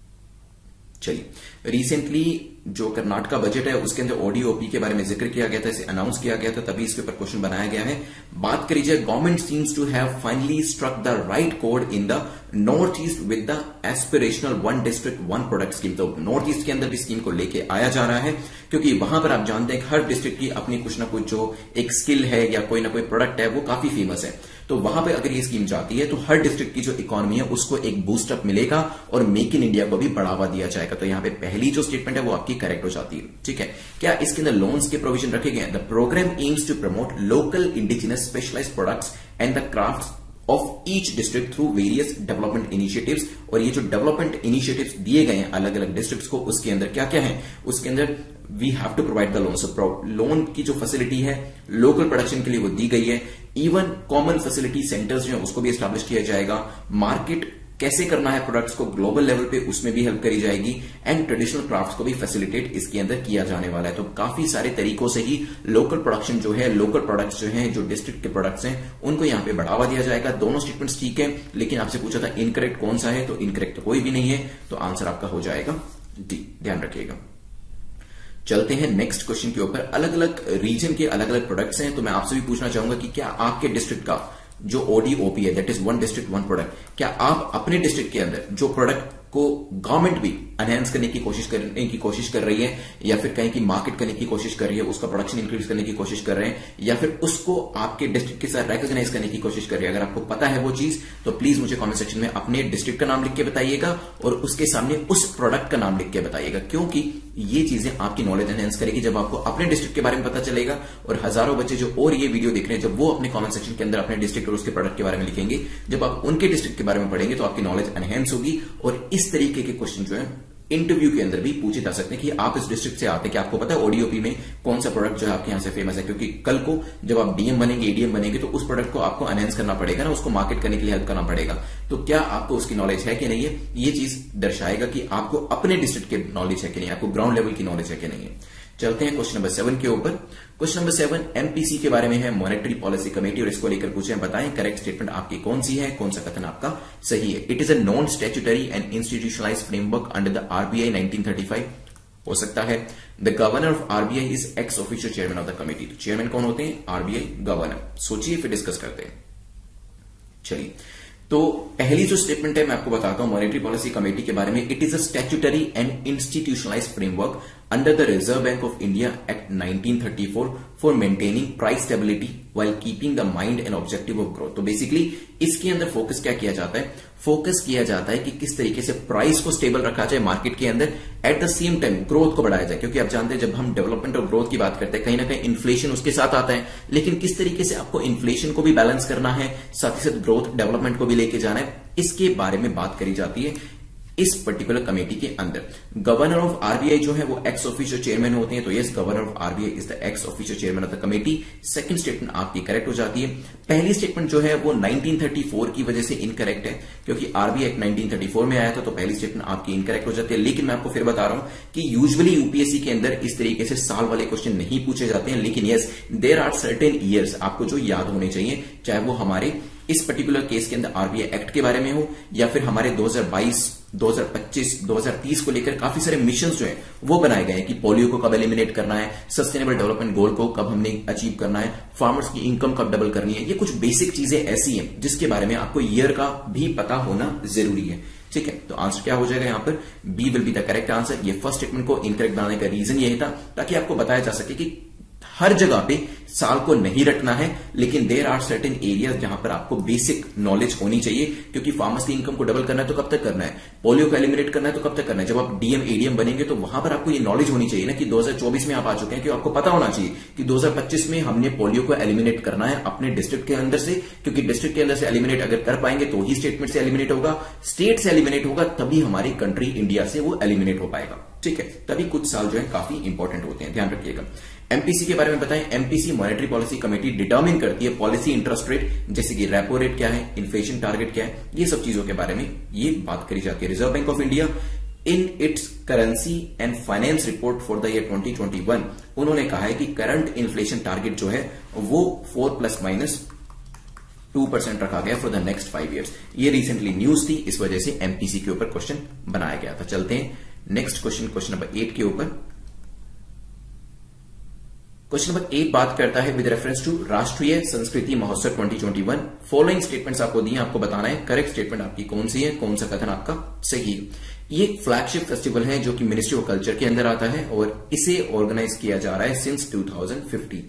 S1: चलिए, रिसेंटली जो कर्नाटका बजट है उसके अंदर ओडीओपी के बारे में जिक्र किया गया था, इसे अनाउंस किया गया था, तभी इसके ऊपर क्वेश्चन बनाया गया है। बात करी जाए, government seems to have finally struck the right code in the north east with the aspirational one district one product scheme. तो नॉर्थ ईस्ट के अंदर भी स्कीम को लेके आया जा रहा है, क्योंकि वहां पर आप जानते हैं कि हर डिस्ट्रिक्ट की अपनी कुछ ना कुछ जो एक स्किल है या कोई ना कोई प्रोडक्ट है वो काफी फेमस है। तो वहां पे अगर ये स्कीम जाती है तो हर डिस्ट्रिक्ट की जो इकोनॉमी है उसको एक बूस्टअप मिलेगा और मेक इन इंडिया को भी बढ़ावा दिया जाएगा। तो यहां पे पहली जो स्टेटमेंट है वो आपकी करेक्ट हो जाती है। ठीक है, क्या इसके अंदर लोन्स के प्रोविजन रखे गए हैं? The programme aims to promote local indigenous specialised products and the crafts of each district through various development initiatives. और ये जो डेवलपमेंट इनिशिएटिव्स दिए गए हैं अलग अलग डिस्ट्रिक्ट्स को, उसके अंदर क्या क्या है, उसके अंदर we have to provide the loan. So loan की जो फैसिलिटी है लोकल प्रोडक्शन के लिए वो दी गई है। इवन कॉमन फैसिलिटी सेंटर्स जो है उसको भी एस्टैब्लिश किया जाएगा। मार्केट कैसे करना है प्रोडक्ट्स को ग्लोबल लेवल पे, उसमें भी हेल्प करी जाएगी। एंड ट्रेडिशनल क्राफ्ट्स को भी फैसिलिटेट इसके अंदर किया जाने वाला है। तो काफी सारे तरीकों से ही लोकल प्रोडक्शन जो है, लोकल प्रोडक्ट्स जो हैं, जो डिस्ट्रिक्ट के प्रोडक्ट्स हैं, उनको यहां पे बढ़ावा दिया जाएगा। दोनों स्टेटमेंट्स ठीक है, लेकिन आपसे पूछा था इनकरेक्ट कौन सा है, तो इनकरेक्ट तो कोई भी नहीं है, तो आंसर आपका हो जाएगा डी। ध्यान रखिएगा। चलते हैं नेक्स्ट क्वेश्चन के ऊपर। अलग अलग रीजन के अलग अलग प्रोडक्ट्स हैं, तो मैं आपसे भी पूछना चाहूंगा कि क्या आपके डिस्ट्रिक्ट का जो ओडीओपी है, that is one district one product, क्या आप अपने डिस्ट्रिक्ट के अंदर जो प्रोडक्ट को गवर्नमेंट भी एनहेंस करने की कोशिश करने की कोशिश कर रही है, या फिर कहीं की मार्केट करने की कोशिश कर रही है, उसका प्रोडक्शन इंक्रीज करने की कोशिश कर रहे हैं, या फिर उसको आपके डिस्ट्रिक्ट के साथ रिकॉग्नाइज करने की कोशिश कर रही है, अगर आपको पता है वो चीज, तो प्लीज मुझे कमेंट सेक्शन में अपने डिस्ट्रिक्ट का नाम लिख के बताइएगा और उसके सामने उस प्रोडक्ट का नाम लिख के बताइएगा, क्योंकि ये चीजें आपकी नॉलेज एनहेंस करेगी। जब आपको अपने डिस्ट्रिक्ट के बारे में पता चलेगा और हजारों बच्चे जो और ये वीडियो देख रहे हैं, जब वो अपने कमेंट सेक्शन के अंदर अपने डिस्ट्रिक्ट और उसके प्रोडक्ट के बारे में लिखेंगे, जब आप उनके डिस्ट्रिक्ट के बारे में पढ़ेंगे, तो आपकी नॉलेज एनहेंस होगी। और इस तरीके के क्वेश्चन जो है इंटरव्यू के अंदर भी पूछे जा सकते हैं कि आप इस डिस्ट्रिक्ट से आते हैं, कि आपको पता है ओडीओपी में कौन सा प्रोडक्ट जो है आपके यहां से फेमस है, क्योंकि कल को जब आप डीएम बनेंगे, एडीएम बनेंगे, तो उस प्रोडक्ट को आपको एनहेंस करना पड़ेगा ना, उसको मार्केट करने के लिए हेल्प करना पड़ेगा। तो क्या आपको उसकी नॉलेज है कि नहीं है, ये चीज दर्शाएगा कि आपको अपने डिस्ट्रिक्ट के नॉलेज है कि नहीं, आपको ग्राउंड लेवल की नॉलेज है कि नहीं है। चलते हैं क्वेश्चन नंबर सेवन के ऊपर। क्वेश्चन नंबर सेवन एमपीसी के बारे में है, मॉनेटरी पॉलिसी कमेटी, और इसको लेकर पूछे बताएं करेक्ट स्टेटमेंट आपकी कौन सी है, कौन सा कथन आपका सही है। It is a non statutory and institutionalised framework under the RBI nineteen thirty five. हो सकता है the governor of RBI is ex officio chairman of the committee. तो चेयरमैन कौन होते हैं? RBI governor. सोचिए फिर डिस्कस करते हैं। चलिए, तो पहली जो स्टेटमेंट है मैं आपको बताता हूं मॉनेटरी पॉलिसी कमेटी के बारे में। It is a statutory and institutionalised framework under the Reserve bank of India Act nineteen thirty four for maintaining price stability while keeping the mind and objective of growth. तो basically इसके अंदर focus क्या किया जाता है? Focus किया जाता है कि किस तरीके से प्राइस को स्टेबल रखा जाए मार्केट के अंदर, at the same time growth को बढ़ाया जाए। क्योंकि आप जानते हैं जब हम डेवलपमेंट और ग्रोथ की बात करते हैं, कहीं ना कहीं इन्फ्लेशन उसके साथ आता है, लेकिन किस तरीके से आपको इन्फ्लेशन को भी बैलेंस करना है, साथ ही साथ ग्रोथ डेवलपमेंट को भी लेके जाना है, इसके बारे में बात करी जाती है। इस पर्टिकुलर कमेटी के अंदर। गवर्नर ऑफ आरबीआई जो है वो एक्स ऑफिशियल चेयरमैन होते हैं, तो yes, governor of RBI is the ex officio chairman of the committee. Second statement आपकी करेक्ट हो जाती है। पहली स्टेटमेंट जो है वो नाइनटीन थर्टी फोर की वजह से इनकरेक्ट है, क्योंकि RBI Act nineteen thirty four में आया था, तो पहली स्टेटमेंट आपकी इनकरेक्ट हो जाती है। लेकिन मैं आपको फिर बता रहा हूं कि यूजुअली यूपीएससी के अंदर इस तरीके से साल वाले क्वेश्चन नहीं पूछे जाते हैं, लेकिन yes, there are certain years आपको जो याद होने चाहिए, चाहे वो हमारे इस पर्टिकुलर केस के अंदर आरबीआई एक्ट के बारे में हो या फिर हमारे दो हज़ार बाईस, दो हज़ार पच्चीस, दो हज़ार तीस को लेकर काफी सारे मिशन जो हैं वो बनाए गए हैं कि पोलियो को कब एलिमिनेट करना है, सस्टेनेबल डेवलपमेंट गोल को कब हमने अचीव करना है, फार्मर्स की इनकम कब डबल करनी है। ये कुछ बेसिक चीजें ऐसी हैं जिसके बारे में आपको ईयर का भी पता होना जरूरी है। ठीक है, तो आंसर क्या हो जाएगा यहाँ पर? B will be the correct answer. ये फर्स्ट स्टेटमेंट को इनकरेक्ट बनाने का रीजन यही था ताकि आपको बताया जा सके कि हर जगह पे साल को नहीं रटना है, लेकिन देयर आर सर्टेन एरियाज जहां पर आपको बेसिक नॉलेज होनी चाहिए, क्योंकि फार्मर्स की इनकम को डबल करना है तो कब तक करना है, पोलियो को एलिमिनेट करना है तो कब तक करना है। जब आप डीएम एडीएम बनेंगे तो वहां पर आपको ये नॉलेज होनी चाहिए ना कि दो हज़ार चौबीस में आप आ चुके हैं, कि आपको पता होना चाहिए कि दो हज़ार पच्चीस में हमने पोलियो को एलिमिनेट करना है अपने डिस्ट्रिक्ट के अंदर से, क्योंकि डिस्ट्रिक्ट के अंदर से एलिमिनेट अगर कर पाएंगे तो ही स्टेटमेंट से एलिमिनेट होगा, स्टेट से एलिमिनेट होगा तभी हमारी कंट्री इंडिया से वो एलिमिनेट हो पाएगा। ठीक है, तभी कुछ साल जो है काफी इंपॉर्टेंट होते हैं, ध्यान रखिएगा। एमपीसी के बारे में बताएं। MPC monetary policy committee determine करती है पॉलिसी इंटरेस्ट रेट, जैसे कि रेपो रेट क्या है, इन्फ्लेशन टारगेट क्या है, ये सब चीजों के बारे में ये बात करी जाती है। Reserve bank of India in its currency and finance report for the year twenty twenty one उन्होंने कहा है कि करंट इन्फ्लेशन टारगेट जो है वो four plus minus two percent रखा गया for the next five years. ये रिसेंटली न्यूज थी, इस वजह से एमपीसी के ऊपर क्वेश्चन बनाया गया था। चलते हैं next question, question number eight के ऊपर। क्वेश्चन नंबर एट बात करता है with reference to Rashtriya Sanskriti Mahotsav twenty twenty one. Following statements आपको दिए, आपको बताना है करेक्ट स्टेटमेंट आपकी कौन सी है, कौन सा कथन आपका सही है। ये एक फ्लैगशिप फेस्टिवल है जो कि मिनिस्ट्री ऑफ कल्चर के अंदर आता है और इसे ऑर्गेनाइज किया जा रहा है सिंस टू थाउजेंड फिफ्टीन।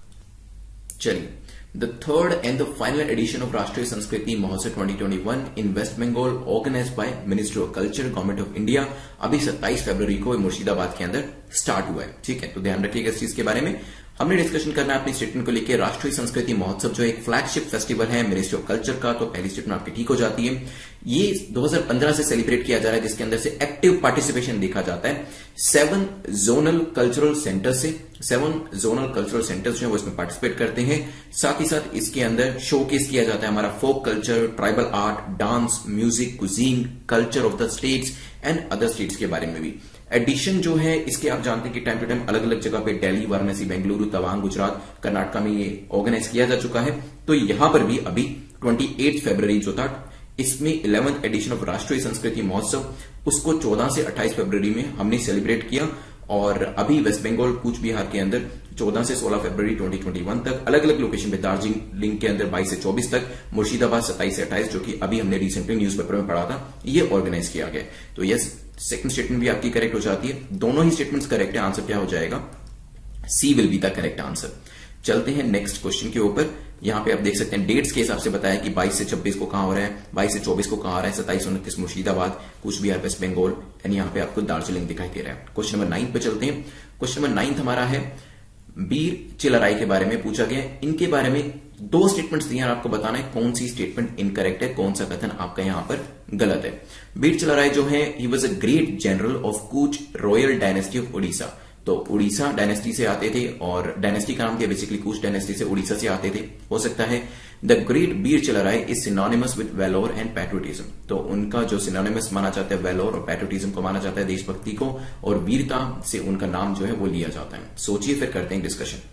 S1: चलिए, The third and the final edition of Rashtriya Sanskriti Mahotsav twenty twenty one in West Bengal organized by Ministry of Culture, Government of India अभी सत्ताईस फरवरी को मुर्शिदाबाद के अंदर स्टार्ट हुआ है। ठीक है, तो ध्यान रखिएगा इस चीज के बारे में। हमने डिस्कशन करना है अपनी स्टेटमेंट को लेकर। राष्ट्रीय संस्कृति महोत्सव जो एक फ्लैगशिप फेस्टिवल है मिनिस्ट्री ऑफ कल्चर का, तो पहली स्टेटमेंट आपकी ठीक हो जाती है। ये दो हज़ार पंद्रह से सेलिब्रेट किया जा रहा है, जिसके अंदर से एक्टिव पार्टिसिपेशन देखा जाता है सेवन जोनल कल्चरल सेंटर से। सेवन जोनल कल्चरल सेंटर्स जो है वो इसमें पार्टिसिपेट करते हैं। साथ ही साथ इसके अंदर शोकेस किया जाता है हमारा folk culture, tribal art, dance, music, cuisine, culture of the states and other states के बारे में भी। एडिशन जो है इसके आप जानते हैं कि टाइम टू टाइम अलग अलग जगह पे दिल्ली, वाराणसी, बेंगलुरु, तवांग, गुजरात, कर्नाटका में ये ऑर्गेनाइज किया जा चुका है। तो यहां पर भी अभी अट्ठाईस फरवरी जो था, इसमें इलेवेंथ एडिशन ऑफ राष्ट्रीय संस्कृति महोत्सव, उसको चौदह से अट्ठाईस फरवरी में हमने सेलिब्रेट किया। और अभी वेस्ट बंगाल कूच बिहार के अंदर चौदह से सोलह फरवरी ट्वेंटी ट्वेंटी वन तक अलग अलग लोकेशन पे, दार्जिलिंग के अंदर बाईस से चौबीस तक, मुर्शिदाबाद सत्ताईस से अट्ठाईस, जो कि अभी हमने रिसेंटली न्यूज़पेपर में पढ़ा था, ये ऑर्गेनाइज किया गया। तो यस, सेकंड स्टेटमेंट भी आपकी करेक्ट हो जाती है। दोनों ही स्टेटमेंट्स करेक्ट है। आंसर क्या हो जाएगा? C will be the correct answer. चलते हैं नेक्स्ट क्वेश्चन के ऊपर। यहां पे आप देख सकते हैं डेट्स के हिसाब से बताया कि बाईस से छब्बीस को कहां हो रहा है, बाईस से चौबीस को कहां हो रहा है, सत्ताईस उनतीस मुर्शिदाबाद, कुछ बिहार, वेस्ट बंगाल, एंड यहाँ पे आपको दार्जिलिंग दिखाई दे रहा है। क्वेश्चन नंबर नाइन पे चलते हैं। क्वेश्चन नंबर नाइन हमारा है वीर चिलराय के बारे में पूछा गया। इनके बारे में दो स्टेटमेंट्स दिए, आपको बताना है कौन सी स्टेटमेंट इनकरेक्ट है, कौन सा कथन आपका यहां पर गलत है। वीर चिलराय जो है, he was a great general of Koch royal dynasty of Orissa. तो उड़ीसा डायनेस्टी से आते थे, और डायनेस्टी का नाम क्या, बेसिकली कूच डायनेस्टी से उड़ीसा से आते थे, हो सकता है। The great Veer Chilarai is synonymous with valour and patriotism. तो उनका जो सिनोनिमस माना जाता है वैलोर और पैट्रियोटिज्म को माना जाता है, देशभक्ति को, और वीरता से उनका नाम जो है वो लिया जाता है। सोचिए, फिर करते हैं डिस्कशन।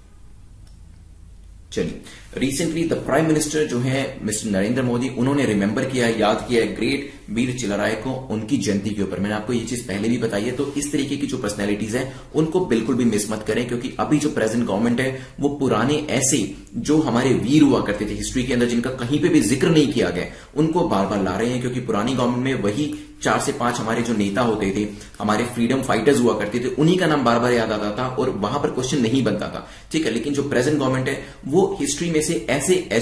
S1: चलिए, रिसेंटली द प्राइम मिनिस्टर जो है मिस्टर नरेंद्र मोदी, उन्होंने रिमेंबर किया है, याद किया है ग्रेट वीर चिलराय को उनकी जयंती के ऊपर। मैंने आपको ये चीज पहले भी बताई है। तो इस तरीके की जो पर्सनैलिटीज हैं उनको बिल्कुल भी मिस मत करें, क्योंकि अभी जो प्रेजेंट गवर्नमेंट है वो पुराने ऐसे जो हमारे वीर हुआ करते थे हिस्ट्री के अंदर, जिनका कहीं पे भी जिक्र नहीं किया गया, उनको बार बार ला रहे हैं। क्योंकि पुरानी गवर्नमेंट में वही चार से पांच हमारे जो नेता होते थे, हमारे फ्रीडम फाइटर्स हुआ करते थे, उन्हीं का नाम बार बार याद आता था और वहां पर क्वेश्चन नहीं बनता था। ठीक है, लेकिन जो प्रेजेंट गवर्नमेंट है वो हिस्ट्री में से ऐसे ऐसे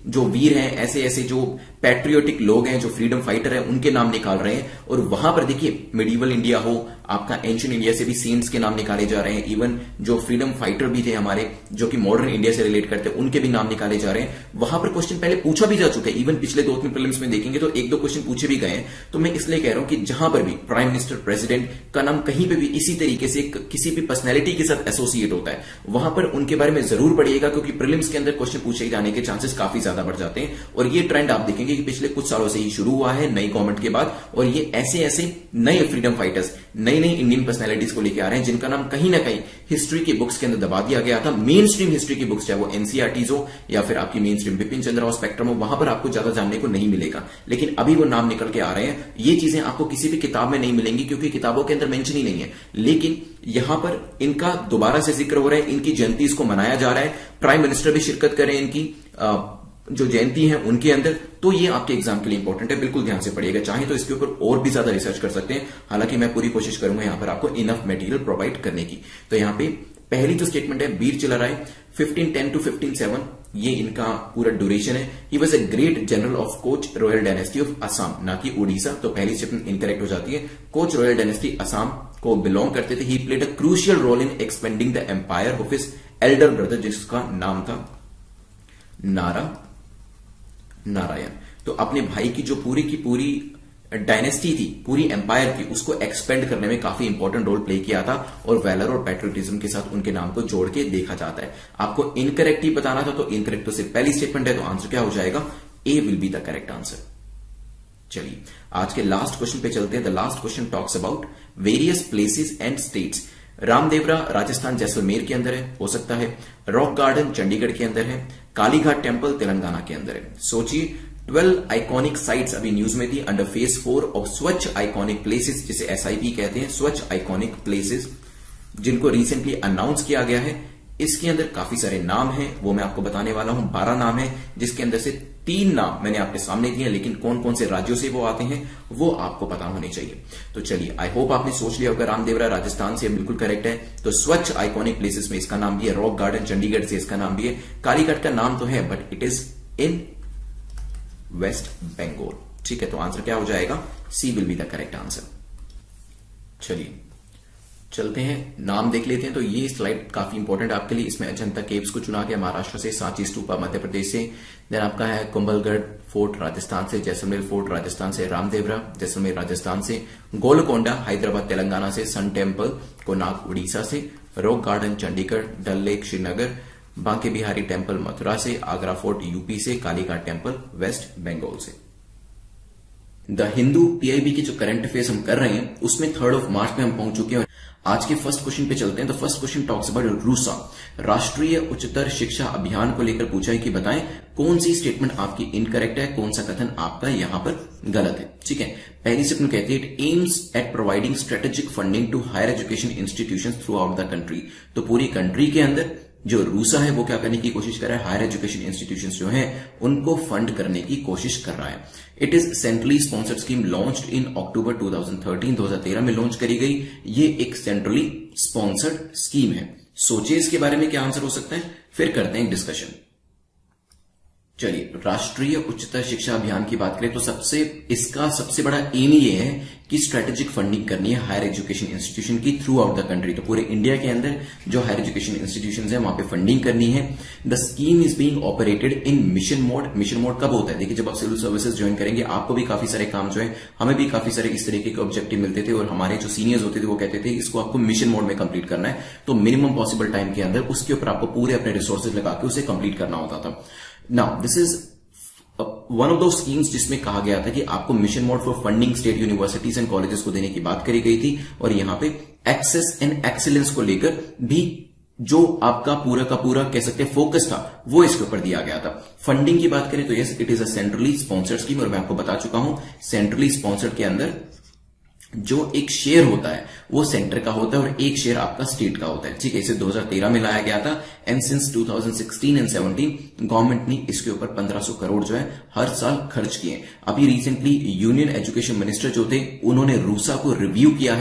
S1: जो वीर हैं, ऐसे ऐसे जो पैट्रियोटिक लोग हैं, जो फ्रीडम फाइटर हैं, उनके नाम निकाल रहे हैं। और वहां पर देखिए मिडिवल इंडिया हो, आपका एंशिएंट इंडिया से भी सेंट्स के नाम निकाले जा रहे हैं। इवन जो फ्रीडम फाइटर भी थे हमारे, जो कि मॉडर्न इंडिया से रिलेट करते हैं, उनके भी नाम निकाले जा रहे हैं। वहां पर क्वेश्चन पहले पूछा भी जा चुका है। इवन पिछले दो तीन प्रीलिम्स में देखेंगे तो एक दो क्वेश्चन पूछे भी गए हैं। तो मैं इसलिए कह रहा हूं कि जहां पर भी प्राइम मिनिस्टर, प्रेसिडेंट का नाम कहीं पे भी इसी तरीके से किसी भी पर्सनैलिटी के साथ एसोसिएट होता है, वहां पर उनके बारे में जरूर पढ़िएगा, क्योंकि प्रीलिम्स के अंदर क्वेश्चन पूछे जाने के चांसेस काफी ज्यादा बढ़ जाते हैं। और ये ट्रेंड आप देखेंगे कि पिछले कुछ सालों से ही शुरू हुआ है नई गवर्नमेंट के बाद। और ये ऐसे ऐसे नए फ्रीडम फाइटर्स, नई नई इंडियन पर्सनैलिटीज को लेकर आ रहे हैं, जिनका नाम कहीं ना कहीं हिस्ट्री की बुक्स के अंदर दबा दिया गया था। मेन स्ट्रीम हिस्ट्री की बुक्स, चाहे वो एनसीईआरटीज हो या फिर आपकी मेन स्ट्रीम बिपिन चंद्र हो, स्पेक्ट्रम हो, वहां पर आपको ज्यादा जानने को नहीं मिलेगा। लेकिन अभी वो नाम निकल के आ रहे हैं। ये चीजें आपको किसी भी किताब में नहीं मिलेंगी, क्योंकि किताबों के अंदर मेंशन ही नहीं है। लेकिन यहां पर इनका दोबारा से जिक्र हो रहा है, इनकी जयंती इसको मनाया जा रहा है। प्राइम मिनिस्टर भी शिरकत करें इनकी आ, जो जयंती है उनके अंदर। तो ये आपके एग्जाम के लिए इंपॉर्टेंट है, बिल्कुल ध्यान से पढ़िएगा। चाहे तो इसके ऊपर और भी ज्यादा रिसर्च कर सकते हैं, हालांकि मैं पूरी कोशिश करूंगा यहां पर आपको इनफ मटेरियल प्रोवाइड करने की। तो यहां पे पहली जो स्टेटमेंट है, Veer Chilarai fifteen ten to fifteen seven, ये इनका पूरा ड्यूरेशन है। He was a great general of Koch royal dynasty of Assam, ना कि उड़ीसा। तो पहली स्टेटमेंट इनकरेक्ट हो जाती है। कोच रॉयल डायनेस्टी असम को बिलोंग करते थे। He played a crucial role in expanding the empire of his elder brother, जिसका नाम था नारा नारायण। तो अपने भाई की जो पूरी की पूरी डायनेस्टी थी, पूरी एम्पायर की, उसको एक्सपेंड करने में काफी इंपॉर्टेंट रोल प्ले किया था। और वैलर और पैट्रियोटिज्म के साथ उनके नाम को जोड़ के देखा जाता है। आपको इनकरेक्ट ही बताना था, तो इनकरेक्ट तो सिर्फ पहली स्टेटमेंट है, तो आंसर क्या हो जाएगा? A will be the correct answer. चलिए आज के लास्ट क्वेश्चन पे चलते हैं। The last question talks about various places and states. Ramdevra Rajasthan Jaisalmer के अंदर है, हो सकता है। रॉक गार्डन चंडीगढ़ के अंदर है। कालीघाट टेम्पल तेलंगाना के अंदर है। सोचिए, ट्वेल्व आइकॉनिक साइट्स अभी न्यूज में थी under phase four of Swachh iconic places, जिसे एसआईपी कहते हैं, स्वच्छ आइकॉनिक प्लेसेस, जिनको रिसेंटली अनाउंस किया गया है। इसके अंदर काफी सारे नाम हैं, वो मैं आपको बताने वाला हूं। बारह नाम है, जिसके अंदर से तीन नाम मैंने आपके सामने दिए, लेकिन कौन कौन से राज्यों से वो आते हैं वो आपको पता होने चाहिए। तो चलिए, आई होप आपने सोच लिया होगा। रामदेवरा राजस्थान से बिल्कुल करेक्ट है। तो स्वच्छ आइकॉनिक प्लेसेस में इसका नाम भी है। रॉक गार्डन चंडीगढ़ से इसका नाम भी है। कालीघाट का नाम तो है, but it is in West Bengal. ठीक है, तो आंसर क्या हो जाएगा? C will be the correct answer. चलिए चलते हैं, नाम देख लेते हैं। तो ये स्लाइड काफी इंपॉर्टेंट है आपके लिए। इसमें अजंता केव्स को चुना गया महाराष्ट्र से, सांची स्तूपा मध्य प्रदेश से, देन आपका है कुंभलगढ़ फोर्ट राजस्थान से, जैसलमेर फोर्ट राजस्थान से, रामदेवरा जैसलमेर राजस्थान से, गोलकोंडा हैदराबाद तेलंगाना से, सन टेम्पल कोणार्क उड़ीसा से, rock garden Chandigarh, Dal lake Srinagar, Banke Bihari temple Mathura से, आगरा फोर्ट यूपी से, कालीघाट टेम्पल वेस्ट बंगाल से। द हिंदू पीआईबी के जो करंट अफेयर्स हम कर रहे हैं उसमें थर्ड ऑफ मार्च में हम पहुंच चुके हैं। आज के फर्स्ट क्वेश्चन पे चलते हैं। तो first question talks about RUSA, Rashtriya Uchchatar शिक्षा अभियान को लेकर पूछा है कि बताएं कौन सी स्टेटमेंट आपकी इनकरेक्ट है, कौन सा कथन आपका यहां पर गलत है। ठीक है, पहली स्टेटमेंट कहती है it aims at providing strategic funding to higher education institutions throughout the country. तो पूरी कंट्री के अंदर जो रूसा है वो क्या करने की कोशिश कर रहा है? हायर एजुकेशन इंस्टीट्यूशंस जो हैं उनको फंड करने की कोशिश कर रहा है। It is centrally sponsored scheme launched in October two thousand thirteen, दो हजार तेरह में लॉन्च करी गई। ये एक सेंट्रली स्पॉन्सर्ड स्कीम है। सोचिए इसके बारे में क्या आंसर हो सकता है, फिर करते हैं डिस्कशन। चलिए, राष्ट्रीय उच्चतर शिक्षा अभियान की बात करें तो सबसे इसका सबसे बड़ा एम ये है कि स्ट्रेटेजिक फंडिंग करनी है हायर एजुकेशन इंस्टीट्यूशन की थ्रू आउट द कंट्री। तो पूरे इंडिया के अंदर जो हायर एजुकेशन इंस्टीट्यूशंस हैं वहां पे फंडिंग करनी है। The scheme is being operated in mission mode. Mission mode कब होता है? देखिए, जब आप सिविल सर्विसेज ज्वाइन करेंगे आपको भी काफी सारे काम जो है, हमें भी काफी सारे इस तरीके के ऑब्जेक्टिव मिलते थे और हमारे जो सीनियर्स होते थे वो कहते थे इसको आपको मिशन मोड में कंप्लीट करना है। तो मिनिमम पॉसिबल टाइम के अंदर उसके ऊपर आपको पूरे अपने रिसोर्सेज लगा के उसे कंप्लीट करना होता था। Now this is one of the schemes जिसमें कहा गया था कि आपको mission mode for funding state universities and colleges को देने की बात करी गई थी। और यहां पे एक्सेस एंड एक्सीलेंस को लेकर भी जो आपका पूरा का पूरा कह सकते हैं फोकस था वो इसके ऊपर दिया गया था। फंडिंग की बात करें तो yes, it is a centrally sponsored scheme. और मैं आपको बता चुका हूं सेंट्रली स्पॉन्सर्ड के अंदर जो एक शेयर होता है वो सेंटर का होता है और एक शेयर आपका स्टेट का होता है। ठीक है, इसे दो हजार तेरह में लाया गया था and since two thousand sixteen and seventeen government ने इसके ऊपर पंद्रह सौ करोड़ जो है हर साल खर्च किए। अभी रिसेंटली यूनियन एजुकेशन मिनिस्टर जो थे उन्होंने रूसा को रिव्यू किया है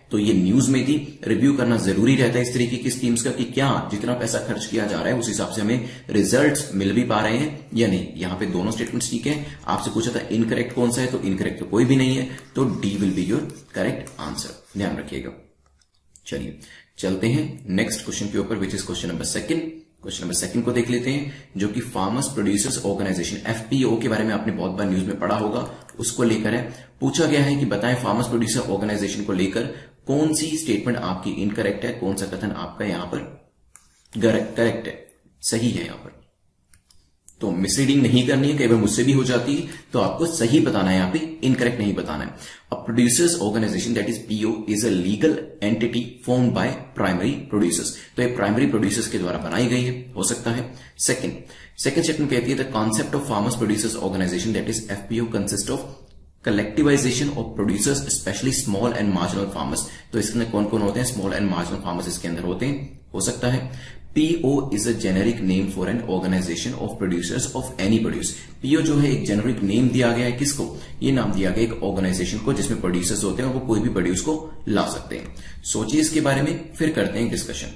S1: तो ये न्यूज में थी। रिव्यू करना जरूरी रहता है इस तरीके की स्कीम्स का कि क्या जितना पैसा खर्च किया जा रहा है उस हिसाब से हमें रिजल्ट्स मिल भी पा रहे हैं या नहीं। यहां पे दोनों स्टेटमेंट्स ठीक है। आपसे पूछा था इनकरेक्ट कौन सा है, तो इनकरेक्ट तो कोई भी नहीं है, तो D will be your correct answer, ध्यान रखिएगा। चलिए चलते हैं नेक्स्ट क्वेश्चन के ऊपर, which is question number second. Question number second को देख लेते हैं, जो कि फार्मर्स प्रोड्यूसर्स ऑर्गेनाइजेशन एफपीओ के बारे में आपने बहुत बार न्यूज में पढ़ा होगा, उसको लेकर है। पूछा गया है कि बताएं फार्मर्स प्रोड्यूसर ऑर्गेनाइजेशन को लेकर कौन सी स्टेटमेंट आपकी इनकरेक्ट है, कौन सा कथन आपका यहां पर करेक्ट है, सही है। यहां पर तो मिसरीडिंग नहीं करनी है, कई बार मुझसे भी हो जाती है, तो आपको सही बताना है, यहां पे इनकरेक्ट नहीं बताना है। A producers organisation that is PO is a legal entity formed by primary producers, तो ये प्राइमरी प्रोड्यूसर्स के द्वारा बनाई गई है, हो सकता है। सेकंड सेकंड स्टेटमेंट कहती है the concept of farmers producers organisation that is FPO consist of collectivisation of producers specially small and marginal farmers, तो इसके अंदर कौन कौन होते हैं, स्मॉल एंड मार्जिनल फार्मर्स इसके अंदर होते हैं, हो सकता है। PO is a generic name for an organisation of producers of any produce, PO जो है एक जेनेरिक नेम दिया गया है किसको, ये नाम दिया गया एक ऑर्गेनाइजेशन को जिसमें प्रोड्यूसर्स होते हैं और वो कोई भी प्रोड्यूस को ला सकते हैं। सोचिए इसके बारे में, फिर करते हैं डिस्कशन।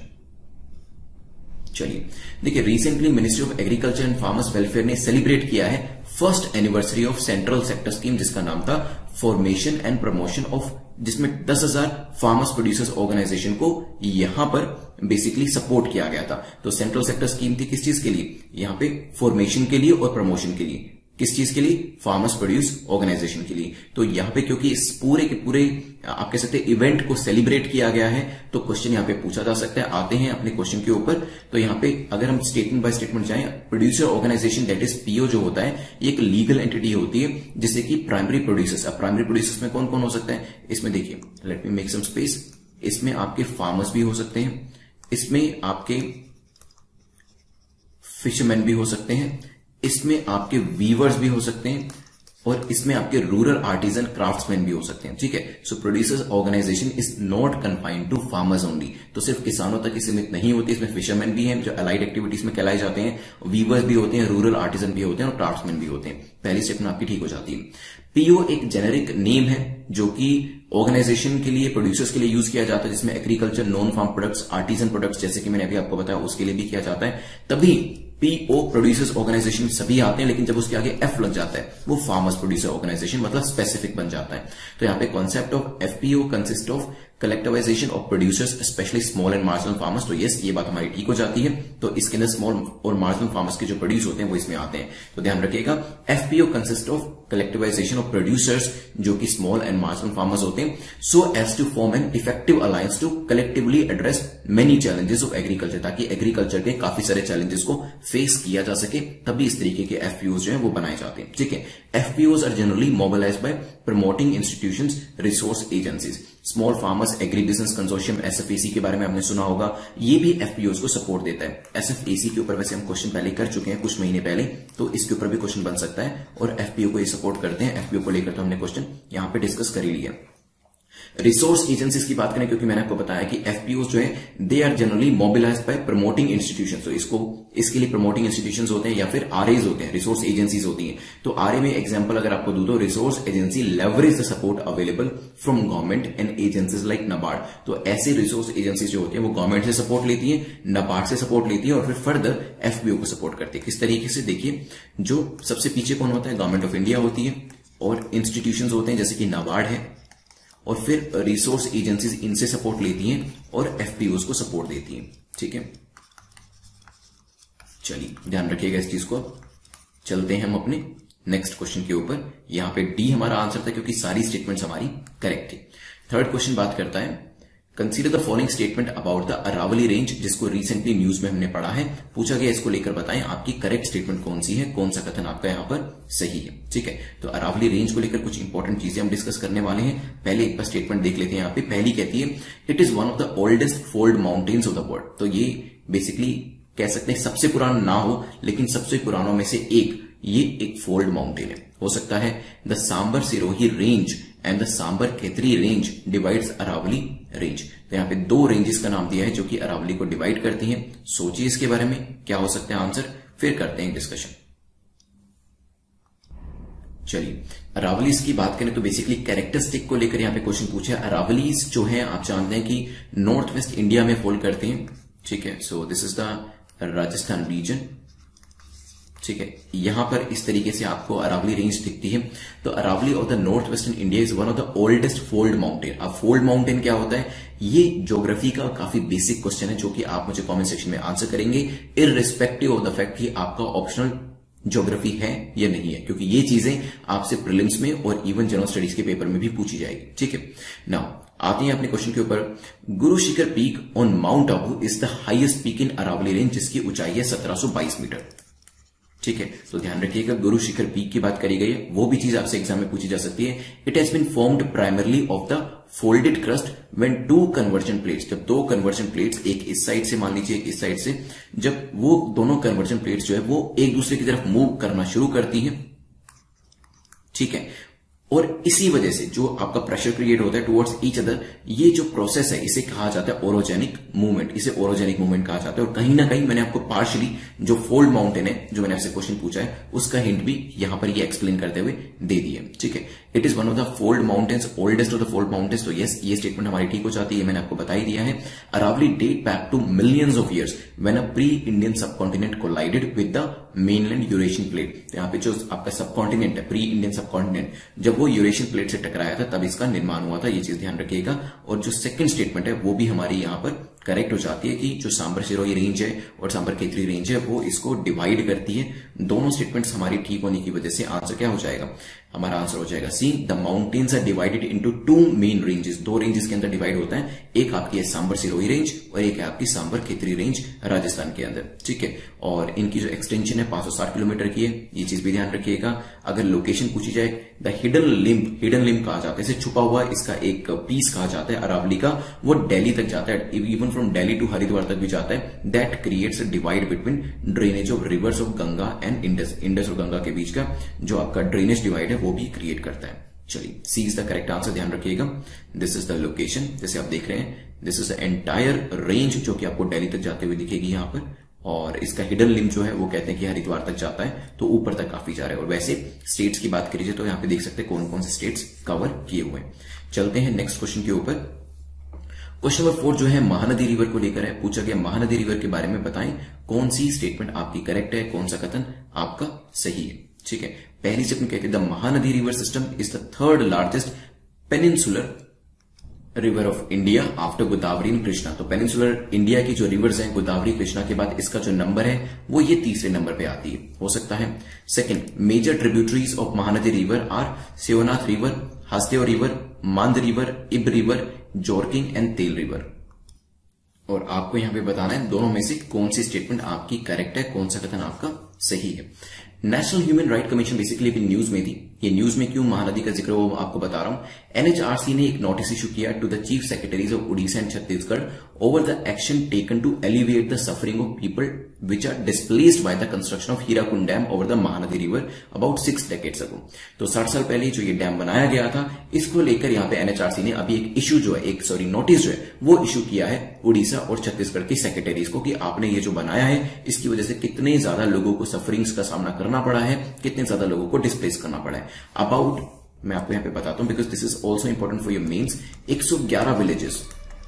S1: चलिए देखिए, recently ministry of agriculture and farmers welfare ने सेलिब्रेट किया है first anniversary of central sector scheme, जिसका नाम था फॉर्मेशन एंड प्रमोशन ऑफ, जिसमें दस हजार फार्मर्स प्रोड्यूसर्स ऑर्गेनाइजेशन को यहां पर बेसिकली सपोर्ट किया गया था। तो सेंट्रल सेक्टर स्कीम थी किस चीज के लिए, यहां पे फॉर्मेशन के लिए और प्रमोशन के लिए, किस चीज के लिए, फार्मर्स प्रोड्यूस ऑर्गेनाइजेशन के लिए। तो यहां पे क्योंकि इस पूरे के पूरे आप कह सकते हैं इवेंट को सेलिब्रेट किया गया है, तो क्वेश्चन यहां पे पूछा जा सकता है। आते हैं अपने क्वेश्चन के ऊपर, तो यहां पे अगर हम स्टेटमेंट बाय स्टेटमेंट जाएं, producer organisation that is PO जो होता है ये एक लीगल एंटिटी होती है, जिससे कि प्राइमरी प्रोड्यूसर्स, अब प्राइमरी प्रोड्यूसर्स में कौन कौन हो सकता है, इसमें देखिए, let me make some space, इसमें आपके फार्मर्स भी हो सकते हैं, इसमें आपके फिशरमैन भी हो सकते हैं, इसमें आपके वीवर्स भी हो सकते हैं, और इसमें आपके रूरल आर्टिजन क्राफ्ट्समैन भी हो सकते हैं। ठीक है, so producers organisation is not confined to farmers only, तो सिर्फ किसानों तक ही सीमित नहीं होती, इसमें फिशरमैन भी हैं जो अलाइड एक्टिविटीज में कहलाए जाते हैं, वीवर्स भी होते हैं, रूरल आर्टिजन भी होते हैं और क्राफ्ट्समैन भी होते हैं। पहली स्टेटमेंट आपकी ठीक हो जाती है। पीओ एक जेनेरिक नेम है जो कि ऑर्गेनाइजेशन के लिए, प्रोड्यूसर्स के लिए यूज किया जाता है, जिसमें agriculture, non farm products, artisan products, जैसे कि मैंने अभी आपको बताया उसके लिए भी किया जाता है। तभी पीओ प्रोड्यूसर्स ऑर्गेनाइजेशन सभी आते हैं, लेकिन जब उसके आगे एफ लग जाता है वो फार्मर्स प्रोड्यूसर ऑर्गेनाइजेशन मतलब स्पेसिफिक बन जाता है। तो यहाँ पे concept of FPO consist of collectivisation of producers specially small and marginal farmers, तो यस ये बात हमारी ठीक हो जाती है। तो इसके अंदर स्मॉल और मार्जिनल फार्मर्स के जो प्रोड्यूस होते हैं वो इसमें आते हैं, तो ध्यान रखिएगा। FPO consist of collectivisation of producers जो कि स्मॉल एंड मार्जिनल फार्मर्स होते हैं, so as to form an effective alliance to collectively address many challenges of agriculture, ताकि एग्रीकल्चर के काफी सारे चैलेंजेस को फेस किया जा सके, तभी इस तरीके के एफपीओ जो है वो बनाए जाते हैं। ठीक है, FPO are generally mobilised by promoting institutions, resource agencies, small farmers agribusiness consortium SFAC के बारे में आपने सुना होगा, ये भी एफपीओस को सपोर्ट देता है। एसएफएसी के ऊपर वैसे हम क्वेश्चन पहले कर चुके हैं कुछ महीने पहले, तो इसके ऊपर भी क्वेश्चन बन सकता है और एफपीओ को ये सपोर्ट करते हैं। एफपीओ को लेकर तो हमने क्वेश्चन यहां पे डिस्कस कर ही लिया। रिसोर्स एजेंसीज की बात करें, क्योंकि मैंने आपको बताया कि एफपीओस जो है they are generally mobilised by promoting institutions, तो इसको इसके लिए प्रमोटिंग इंस्टीट्यूशंस होते हैं या फिर आरएज होते हैं, रिसोर्स एजेंसीज होती हैं। तो आरए में एग्जांपल अगर आपको दूं तो resource agency leverage the support available from government and agencies like NABARD, तो ऐसे रिसोर्स एजेंसीज जो होती है वो गवर्नमेंट से सपोर्ट लेती है, नाबार्ड से सपोर्ट लेती है और फिर फर्दर एफपीओ को सपोर्ट करती है। किस तरीके से, देखिए, जो सबसे पीछे कौन होता है, गवर्नमेंट ऑफ इंडिया होती है और इंस्टीट्यूशंस होते हैं जैसे कि नाबार्ड है, और फिर रिसोर्स एजेंसीज इनसे सपोर्ट लेती हैं और एफपीओस को सपोर्ट देती हैं। ठीक है, चलिए ध्यान रखिएगा इस चीज को। चलते हैं हम अपने नेक्स्ट क्वेश्चन के ऊपर। यहां पे डी हमारा आंसर था क्योंकि सारी स्टेटमेंट्स हमारी करेक्ट थी। थर्ड क्वेश्चन बात करता है, consider the following statement about the Aravalli range, जिसको रिसेंटली न्यूज में हमने पढ़ा है, पूछा गया इसको लेकर बताएं आपकी करेक्ट स्टेटमेंट कौन सी है, कौन सा कथन आपका यहां पर सही है। ठीक है, तो अरावली रेंज को लेकर कुछ इंपॉर्टेंट चीजें हम डिस्कस करने वाले हैं। पहले एक बार स्टेटमेंट देख लेते हैं। यहाँ पे पहली कहती है, it is one of the oldest fold mountains of the world, तो ये बेसिकली कह सकते हैं सबसे पुराना ना हो लेकिन सबसे पुरानों में से एक, ये एक फोल्ड माउंटेन है। हो सकता है the Sambhar Sirohi range and the Sambhar Khetri range divides Aravalli range, तो यहाँ पे दो रेंजेस का नाम दिया है जो कि अरावली को डिवाइड करती हैं। सोचिए इसके बारे में क्या हो सकता है आंसर, फिर करते हैं डिस्कशन। चलिए, अरावलीज की बात करें तो बेसिकली कैरेक्टरिस्टिक को लेकर यहाँ पे क्वेश्चन पूछा है। अरावलीज जो है आप जानते हैं कि नॉर्थ वेस्ट इंडिया में फॉल करते हैं, ठीक है। So this is the Rajasthan region, ठीक है। यहां पर इस तरीके से आपको अरावली रेंज दिखती है। तो Aravalli of the north western India is one of the oldest fold mountain. अब फोल्ड माउंटेन क्या होता है, ये ज्योग्राफी का काफी बेसिक क्वेश्चन है जो कि आप मुझे कमेंट सेक्शन में आंसर करेंगे, इररिस्पेक्टिव ऑफ द फैक्ट कि आपका ऑप्शनल ज्योग्राफी है या नहीं है, क्योंकि ये चीजें आपसे प्रीलिम्स में और इवन जनरल स्टडीज के पेपर में भी पूछी जाएगी, ठीक है। नाउ आते हैं अपने क्वेश्चन के ऊपर। Guru Shikhar peak on mount Abu is the highest peak in Aravalli range, जिसकी ऊंचाई है सत्रह सौ बाईस मीटर, ठीक है। तो ध्यान रखिएगा, गुरु शिखर पीक की बात करी गई है, वो भी चीज आपसे एग्जाम में पूछी जा सकती है। It has been formed primarily of the folded crust when two convergent plates, जब दो कन्वर्जन प्लेट्स, एक इस साइड से मान लीजिए एक इस साइड से, जब वो दोनों कन्वर्जन प्लेट्स जो है वो एक दूसरे की तरफ मूव करना शुरू करती हैं, ठीक है। और इसी वजह से जो आपका प्रेशर क्रिएट होता है टुवर्ड्स ईच अदर, ये जो प्रोसेस है इसे कहा जाता है ओरोजेनिक मूवमेंट, इसे ओरोजेनिक मूवमेंट कहा जाता है। और कहीं ना कहीं मैंने आपको पार्शियली जो फोल्ड माउंटेन है, जो मैंने आपसे क्वेश्चन पूछा है, उसका हिंट भी यहां पर ये एक्सप्लेन करते हुए दे दिए, ठीक है। It is one of the fold mountains, oldest of the fold mountains. तो यस, ये स्टेटमेंट हमारी ठीक हो जाती है, मैंने आपको बता ही दिया है। Aravalli date back to millions of years when a pre Indian subcontinent collided with the mainland Eurasian plate. तो यहाँ पे जो आपका सबकॉन्टिनेंट है, प्री इंडियन सबकॉन्टिनेंट, जब वो यूरेशियन प्लेट से टकराया था तब इसका निर्माण हुआ था, ये चीज ध्यान रखिएगा। और जो सेकंड स्टेटमेंट है वो भी हमारी यहां पर करेक्ट हो जाती है कि जो सांबर सिरोही रेंज है और सांबर केतरी रेंज है वो इसको डिवाइड करती है। दोनों स्टेटमेंट्स हमारी ठीक होने की वजह से आंसर क्या हो जाएगा, हमारा आंसर हो जाएगा C, the mountains are divided into two main ranges. दो रेंजेस के अंदर डिवाइड होता है, एक आपकी है सांबर सिरोही रेंज और एक है आपकी सांबर केतरी रेंज राजस्थान के अंदर, ठीक है। और इनकी जो एक्सटेंशन है पांच सौ साठ किलोमीटर की है, ये चीज भी ध्यान रखिएगा। अगर लोकेशन पूछी जाए, the hidden limb, hidden limb कहा जाता है, इसे छुपा हुआ इसका एक पीस कहा जाता है अरावली का, वो दिल्ली तक जाता है, even from Delhi to Haridwar तक भी जाता है। That creates a divide between drainage of rivers of Ganga and Indus, Indus और गंगा के बीच का जो आपका ड्रेनेज डिवाइड है वो भी क्रिएट करता है। चलिए, C is the correct answer, ध्यान रखिएगा। दिस इज द लोकेशन, जैसे आप देख रहे हैं, this is the entire range जो कि आपको दिल्ली तक जाते हुए दिखेगी यहाँ पर। और इसका हिडन लिम्ब जो है वो कहते हैं कि हरिद्वार तक जाता है, तो ऊपर तक काफी जा रहा है। और वैसे स्टेट्स की बात करिए तो यहाँ पे देख सकते हैं कौन कौन से स्टेट्स कवर किए हुए हैं। चलते हैं नेक्स्ट क्वेश्चन के ऊपर। क्वेश्चन नंबर फोर जो है महानदी रिवर को लेकर है, पूछा गया महानदी रिवर के बारे में बताएं कौन सी स्टेटमेंट आपकी करेक्ट है, कौन सा कथन आपका सही है, ठीक है। पहली स्टेटमेंट कहते हैं the Mahanadi river system is the third largest peninsular river of India after Godavari and Krishna. तो पेनिनसुलर इंडिया की जो रिवर्स हैं गोदावरी कृष्णा के बाद इसका जो नंबर है वो ये तीसरे नंबर पे आती है, हो सकता है। Second, major tributaries of Mahanadi river are Shivnath river, Hasdeo river, Mand river, Ib river, जोरकिंग एंड तेल रिवर। और आपको यहां पे बताना है दोनों में से कौन सी स्टेटमेंट आपकी करेक्ट है, कौन सा कथन आपका सही है। National human right commission basically अभी न्यूज में थी, ये न्यूज में क्यों महानदी का जिक्र वो आपको बता रहा हूं। एनएचआरसी ने एक नोटिस इशू किया to the chief secretaries of Orissa and Chhattisgarh over the action taken to alleviate the suffering of people which are displaced by the construction of Hirakud dam over the Mahanadi river about six decades ago. तो साठ साल पहले जो ये dam बनाया गया था, इसको लेकर यहाँ पे एनएचआरसी ने अभी एक इशू जो है, एक सॉरी नोटिस जो है वो इशू किया है उड़ीसा और छत्तीसगढ़ की सेक्रेटरीज को कि आपने ये जो बनाया है इसकी वजह से कितने ज्यादा लोगों को सफरिंग्स का सामना करना पड़ा है, कितने ज्यादा लोगों को डिस्प्लेस करना पड़ा है। अबाउट, मैं आपको यहां पे बताता हूं because this is also important for your mains, एक सौ ग्यारह villages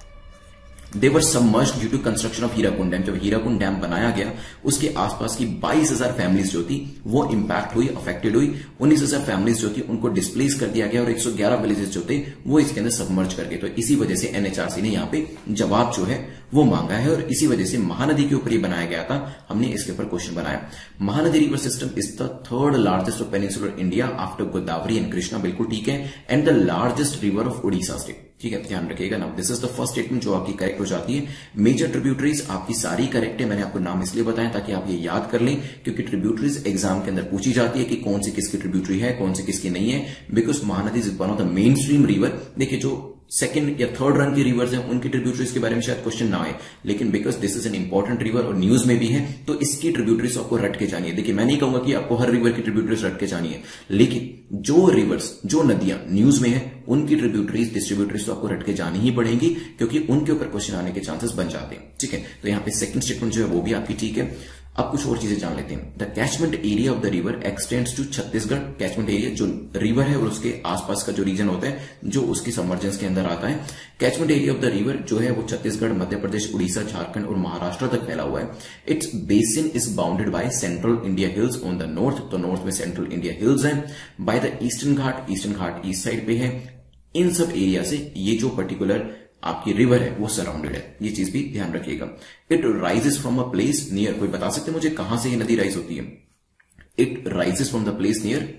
S1: they were submerged due to construction of Hirakud dam. जब हीराकुंड डैम बनाया गया उसके आसपास की बाईस हजार फैमिलीज जो थी वो इंपैक्ट हुई, अफेक्टेड हुई। उन्नीस हजार फैमिलीज जो थी उनको डिस्प्लेस कर दिया गया और एक सौ ग्यारह विलेजेस जो थे वो इसके अंदर सबमर्ज कर गए। तो इसी वजह से एनएचआरसी ने यहाँ पे जवाब जो है वो मांगा है और इसी वजह से महानदी के ऊपर ही बनाया गया था, हमने इसके ऊपर क्वेश्चन बनाया। Mahanadi river system is the third largest of peninsular India after Godavari and Krishna, बिल्कुल ठीक है, and the largest river of Orissa state, ठीक है, ध्यान रखिएगा। Now this is the first statement जो आपकी करेक्ट हो जाती है। मेजर ट्रिब्यूटरीज आपकी सारी करेक्ट है, मैंने आपको नाम इसलिए बताया ताकि आप ये याद कर लें, क्योंकि ट्रिब्यूटरीज एग्जाम के अंदर पूछी जाती है कि कौन सी किसकी ट्रिब्यूटरी है, कौन सी किसकी नहीं है, because Mahanadi is one of the main stream river. देखिए जो सेकंड या थर्ड रन की रिवर्स हैं उनकी ट्रिब्यूटरीज के बारे में शायद क्वेश्चन ना आए, लेकिन because this is an important river और न्यूज में भी है तो इसकी ट्रिब्यूटरीज आपको रट के जानी है। देखिए मैं नहीं कहूंगा कि आपको हर रिवर की ट्रिब्यूटरीज रट के जानी है, लेकिन जो रिवर्स, जो नदियां न्यूज में है उनकी ट्रिब्यूटरीज डिस्ट्रीब्यूटरीज तो आपको रट के जानी ही पड़ेंगी, क्योंकि उनके ऊपर क्वेश्चन आने के चांसेस बन जाते हैं। ठीक है, तो यहाँ पे सेकंड स्टेटमेंट जो है वो भी आपकी ठीक है। अब कुछ और चीजें जान लेते हैं। The catchment area of the river extends to Chhattisgarh. Catchment area जो रिवर है और उसके आसपास का जो रीजन होता है जो उसकी सबमर्जेंस के अंदर आता है, catchment area of the river जो है वो छत्तीसगढ़, मध्य प्रदेश, उड़ीसा, झारखंड और महाराष्ट्र तक फैला हुआ है। Its basin is bounded by central India hills on the north, तो नॉर्थ में सेंट्रल इंडिया हिल्स है। By the eastern ghat, eastern ghat east side पे है। इन सब एरिया से ये जो पर्टिकुलर आपकी रिवर है वो सराउंडेड है, ये चीज भी ध्यान रखिएगा। It rises from a place near, कोई बता सकते हैं मुझे कहां से ये नदी राइज होती है? It rises from the place near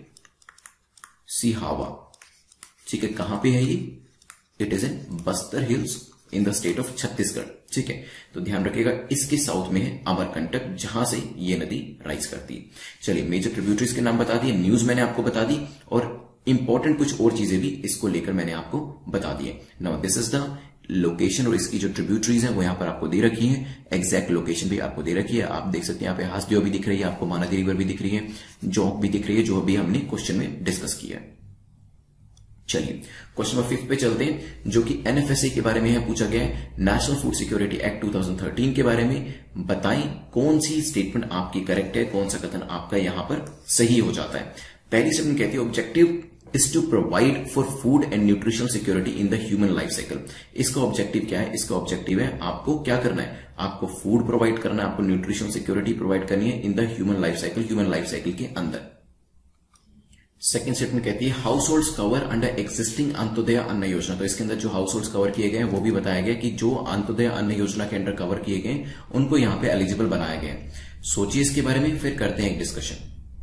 S1: Sihawa. ठीक है, कहां पे है ये? It is in Bastar hills in the state of Chhattisgarh. ठीक है, तो ध्यान रखिएगा इसके साउथ में है अमरकंटक, जहां से ये नदी राइज करती है। चलिए, मेजर ट्रिब्यूटरीज के नाम बता दिए, न्यूज मैंने आपको बता दी, और इंपॉर्टेंट कुछ और चीजें भी इसको लेकर मैंने आपको बता दी है। Now this is the location, और इसकी जो ट्रिब्यूटरीज हैं वो यहां पर आपको दे रखी हैं। एग्जैक्ट लोकेशन भी आपको दे रखी है, आप देख सकते हैं। यहाँ पे हासदेव भी दिख रही है आपको, महानदी रिवर भी दिख रही है, जौक भी दिख रही है, जो अभी हमने क्वेश्चन में डिस्कस किया है। चलिए, क्वेश्चन नंबर फिफ्थ पे चलते हैं, जो कि एनएफएसए के बारे में है, पूछा गया है national food security act two thousand thirteen के बारे में। बताएं कौन सी स्टेटमेंट आपकी करेक्ट है, कौन सा कथन आपका यहां पर सही हो जाता है। पहली स्टेटमेंट कहती है objective is to provide for food and nutritional security in the human life cycle। इसका ऑब्जेक्टिव क्या है? इसका ऑब्जेक्टिव है आपको क्या करना है, आपको फूड प्रोवाइड करना है, आपको न्यूट्रिशनल सिक्योरिटी प्रोवाइड करनी है in the human life cycle, human life cycle के अंदर। सेकेंड स्टेटमेंट कहती है household cover under existing Antyodaya Anna Yojana. तो इसके अंदर जो हाउस होल्ड कवर किए गए हैं वो भी बताया गया कि जो अंत्योदय अन्न योजना के अंडर कवर किए गए उनको यहां पे एलिजिबल बनाया गया है। सोचिए इसके बारे में, फिर करते हैं एक डिस्कशन।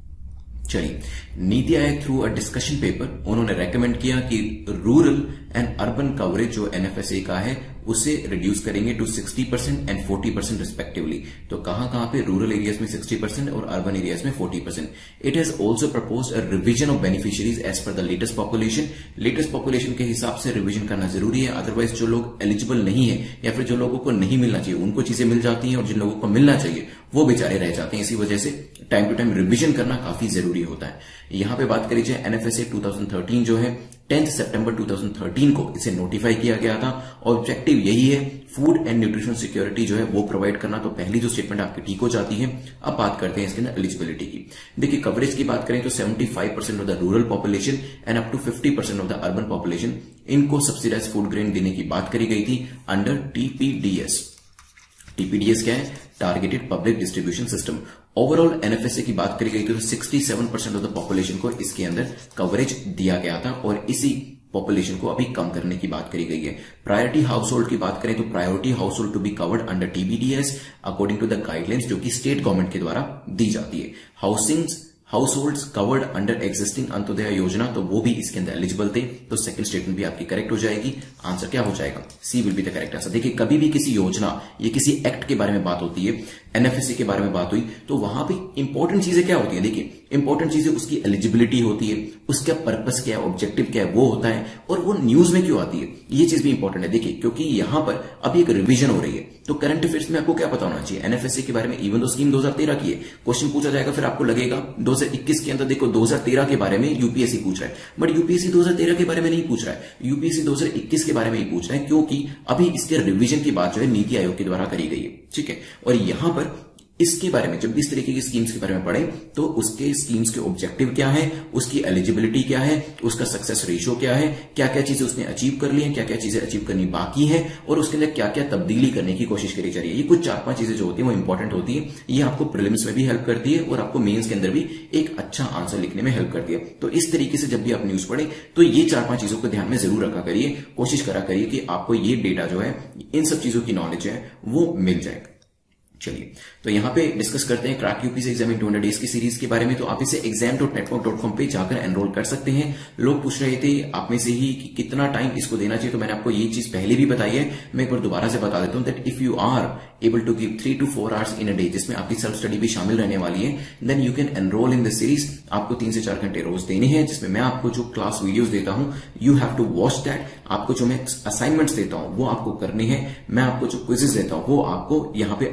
S1: चलिए, NITI Aayog through a discussion paper उन्होंने रेकमेंड किया कि रूरल एंड अर्बन कवरेज जो एनएफएसए का है उसे रिड्यूस करेंगे to sixty percent and forty percent respectively. तो कहां कहां पे? रूरल एरियाज में सिक्सटी परसेंट और अर्बन एरियाज में forty percent. It has also propose a revision of beneficiaries as per the latest population. Latest population के हिसाब से रिविजन करना जरूरी है, अदरवाइज जो लोग एलिजिबल नहीं है या फिर जो लोगों को नहीं मिलना चाहिए उनको चीजें मिल जाती हैं, और जिन लोगों को मिलना चाहिए वो बेचारे रह जाते हैं। इसी वजह से टाइम टू टाइम रिविजन करना काफी जरूरी होता है। यहां पे बात करी जाए एनएफएसए टू थाउजेंड थर्टीन जो है टेंथ सितंबर टू थाउजेंड थर्टीन को इसे नोटिफाई किया गया था। ऑब्जेक्टिव यही है फूड एंड न्यूट्रिशन सिक्योरिटी जो है वो प्रोवाइड करना। तो पहली जो स्टेटमेंट आपकी ठीक हो जाती है। अब बात करते हैं इसके अंदर एलिजिबिलिटी की। देखिए, कवरेज की बात करें तो seventy five percent of the rural population and up to fifty percent of the urban population, इनको सब्सिडाइज फूड ग्रेन देने की बात करी गई थी अंडर टीपीडीएस। टीपीडीएस क्या है? Targeted public distribution system. Overall NFSA की बात करी गई थी तो sixty seven percent of the population को इसके अंदर कवरेज दिया गया था, और इसी पॉपुलेशन को अभी कम करने की बात करी गई है। प्रायोरिटी हाउस होल्ड की बात करें तो priority household to be covered under TPDS according to the guidelines जो कि स्टेट गवर्नमेंट के द्वारा दी जाती है। Housing household covered under existing Antyodaya Yojana, तो वो भी इसके अंदर एलिजिबल थे। तो सेकंड स्टेटमेंट भी आपकी करेक्ट हो जाएगी। आंसर क्या हो जाएगा? C will be the correct answer. देखिए, कभी भी किसी योजना या किसी एक्ट के बारे में बात होती है, एनएफएसए के बारे में बात हुई, तो वहां पे इंपॉर्टेंट चीजें क्या होती है? देखिए, इंपॉर्टेंट चीजें उसकी एलिजिबिलिटी होती है, उसका पर्पस क्या है, ऑब्जेक्टिव क्या है वो होता है, और वो न्यूज में क्यों आती है ये चीज भी इंपॉर्टेंट है। देखिए, क्योंकि यहां पर अभी एक रिवीजन हो रही है, तो करंट अफेयर्स में आपको क्या पता होना चाहिए एनएफएसए के बारे में। इवन दो स्कीम दो हज़ार तेरह की है, क्वेश्चन पूछा जाएगा, फिर आपको लगेगा दो हज़ार इक्कीस के अंदर देखो दो हज़ार तेरह के बारे में यूपीएससी पूछ रहा है, बट यूपीएससी दो हज़ार तेरह के बारे में नहीं पूछ रहा है, यूपीएससी दो हज़ार इक्कीस के बारे में ही पूछ रहा है, क्योंकि अभी इसके रिवीजन की बात जो है नीति आयोग के द्वारा करी गई है। ठीक है, और यहां पर इसके बारे में जब भी इस तरीके की स्कीम्स के बारे में पढ़े तो उसके स्कीम्स के ऑब्जेक्टिव क्या है, उसकी एलिजिबिलिटी क्या है, उसका सक्सेस रेशियो क्या है, क्या क्या चीजें उसने अचीव कर ली है, क्या क्या चीजें अचीव करनी बाकी है, और उसके अंदर क्या क्या तब्दीली करने की कोशिश करी जा रही है। ये कुछ चार पांच चीजें जो होती है वो इंपॉर्टेंट होती है। ये आपको प्रीलिम्स में भी हेल्प करती है और आपको मेंस के अंदर भी एक अच्छा आंसर लिखने में हेल्प करती है। तो इस तरीके से जब भी आप न्यूज पढ़े तो ये चार पांच चीजों को ध्यान में जरूर रखा करिए, कोशिश करा करिए कि आपको ये डेटा जो है, इन सब चीजों की नॉलेज है वो मिल जाए। चलिए, तो यहां पे डिस्कस करते हैं crack UPSC exam in two hundred days की सीरीज के बारे में। तो आप इसे exam dot network dot com पे जाकर एनरोल कर सकते हैं। लोग पूछ रहे थे आप में से ही कि कितना टाइम इसको देना चाहिए, तो मैंने आपको ये चीज पहले भी बताई है, मैं एक बार दोबारा से बता देता हूं that if you are able to give three to four hours in a day, जिसमें आपकी सेल्फ स्टडी भी शामिल रहने वाली है, then you can enrol in this series. आपको तीन से चार घंटे रोज देने हैं, जिसमें मैं आपको जो क्लास वीडियोस देता हूं you have to watch that. आपको जो मैं असाइनमेंट्स देता हूं वो आपको करने हैं, मैं आपको जो क्विजेस देता हूं वो आपको यहां पे अटेम्प्ट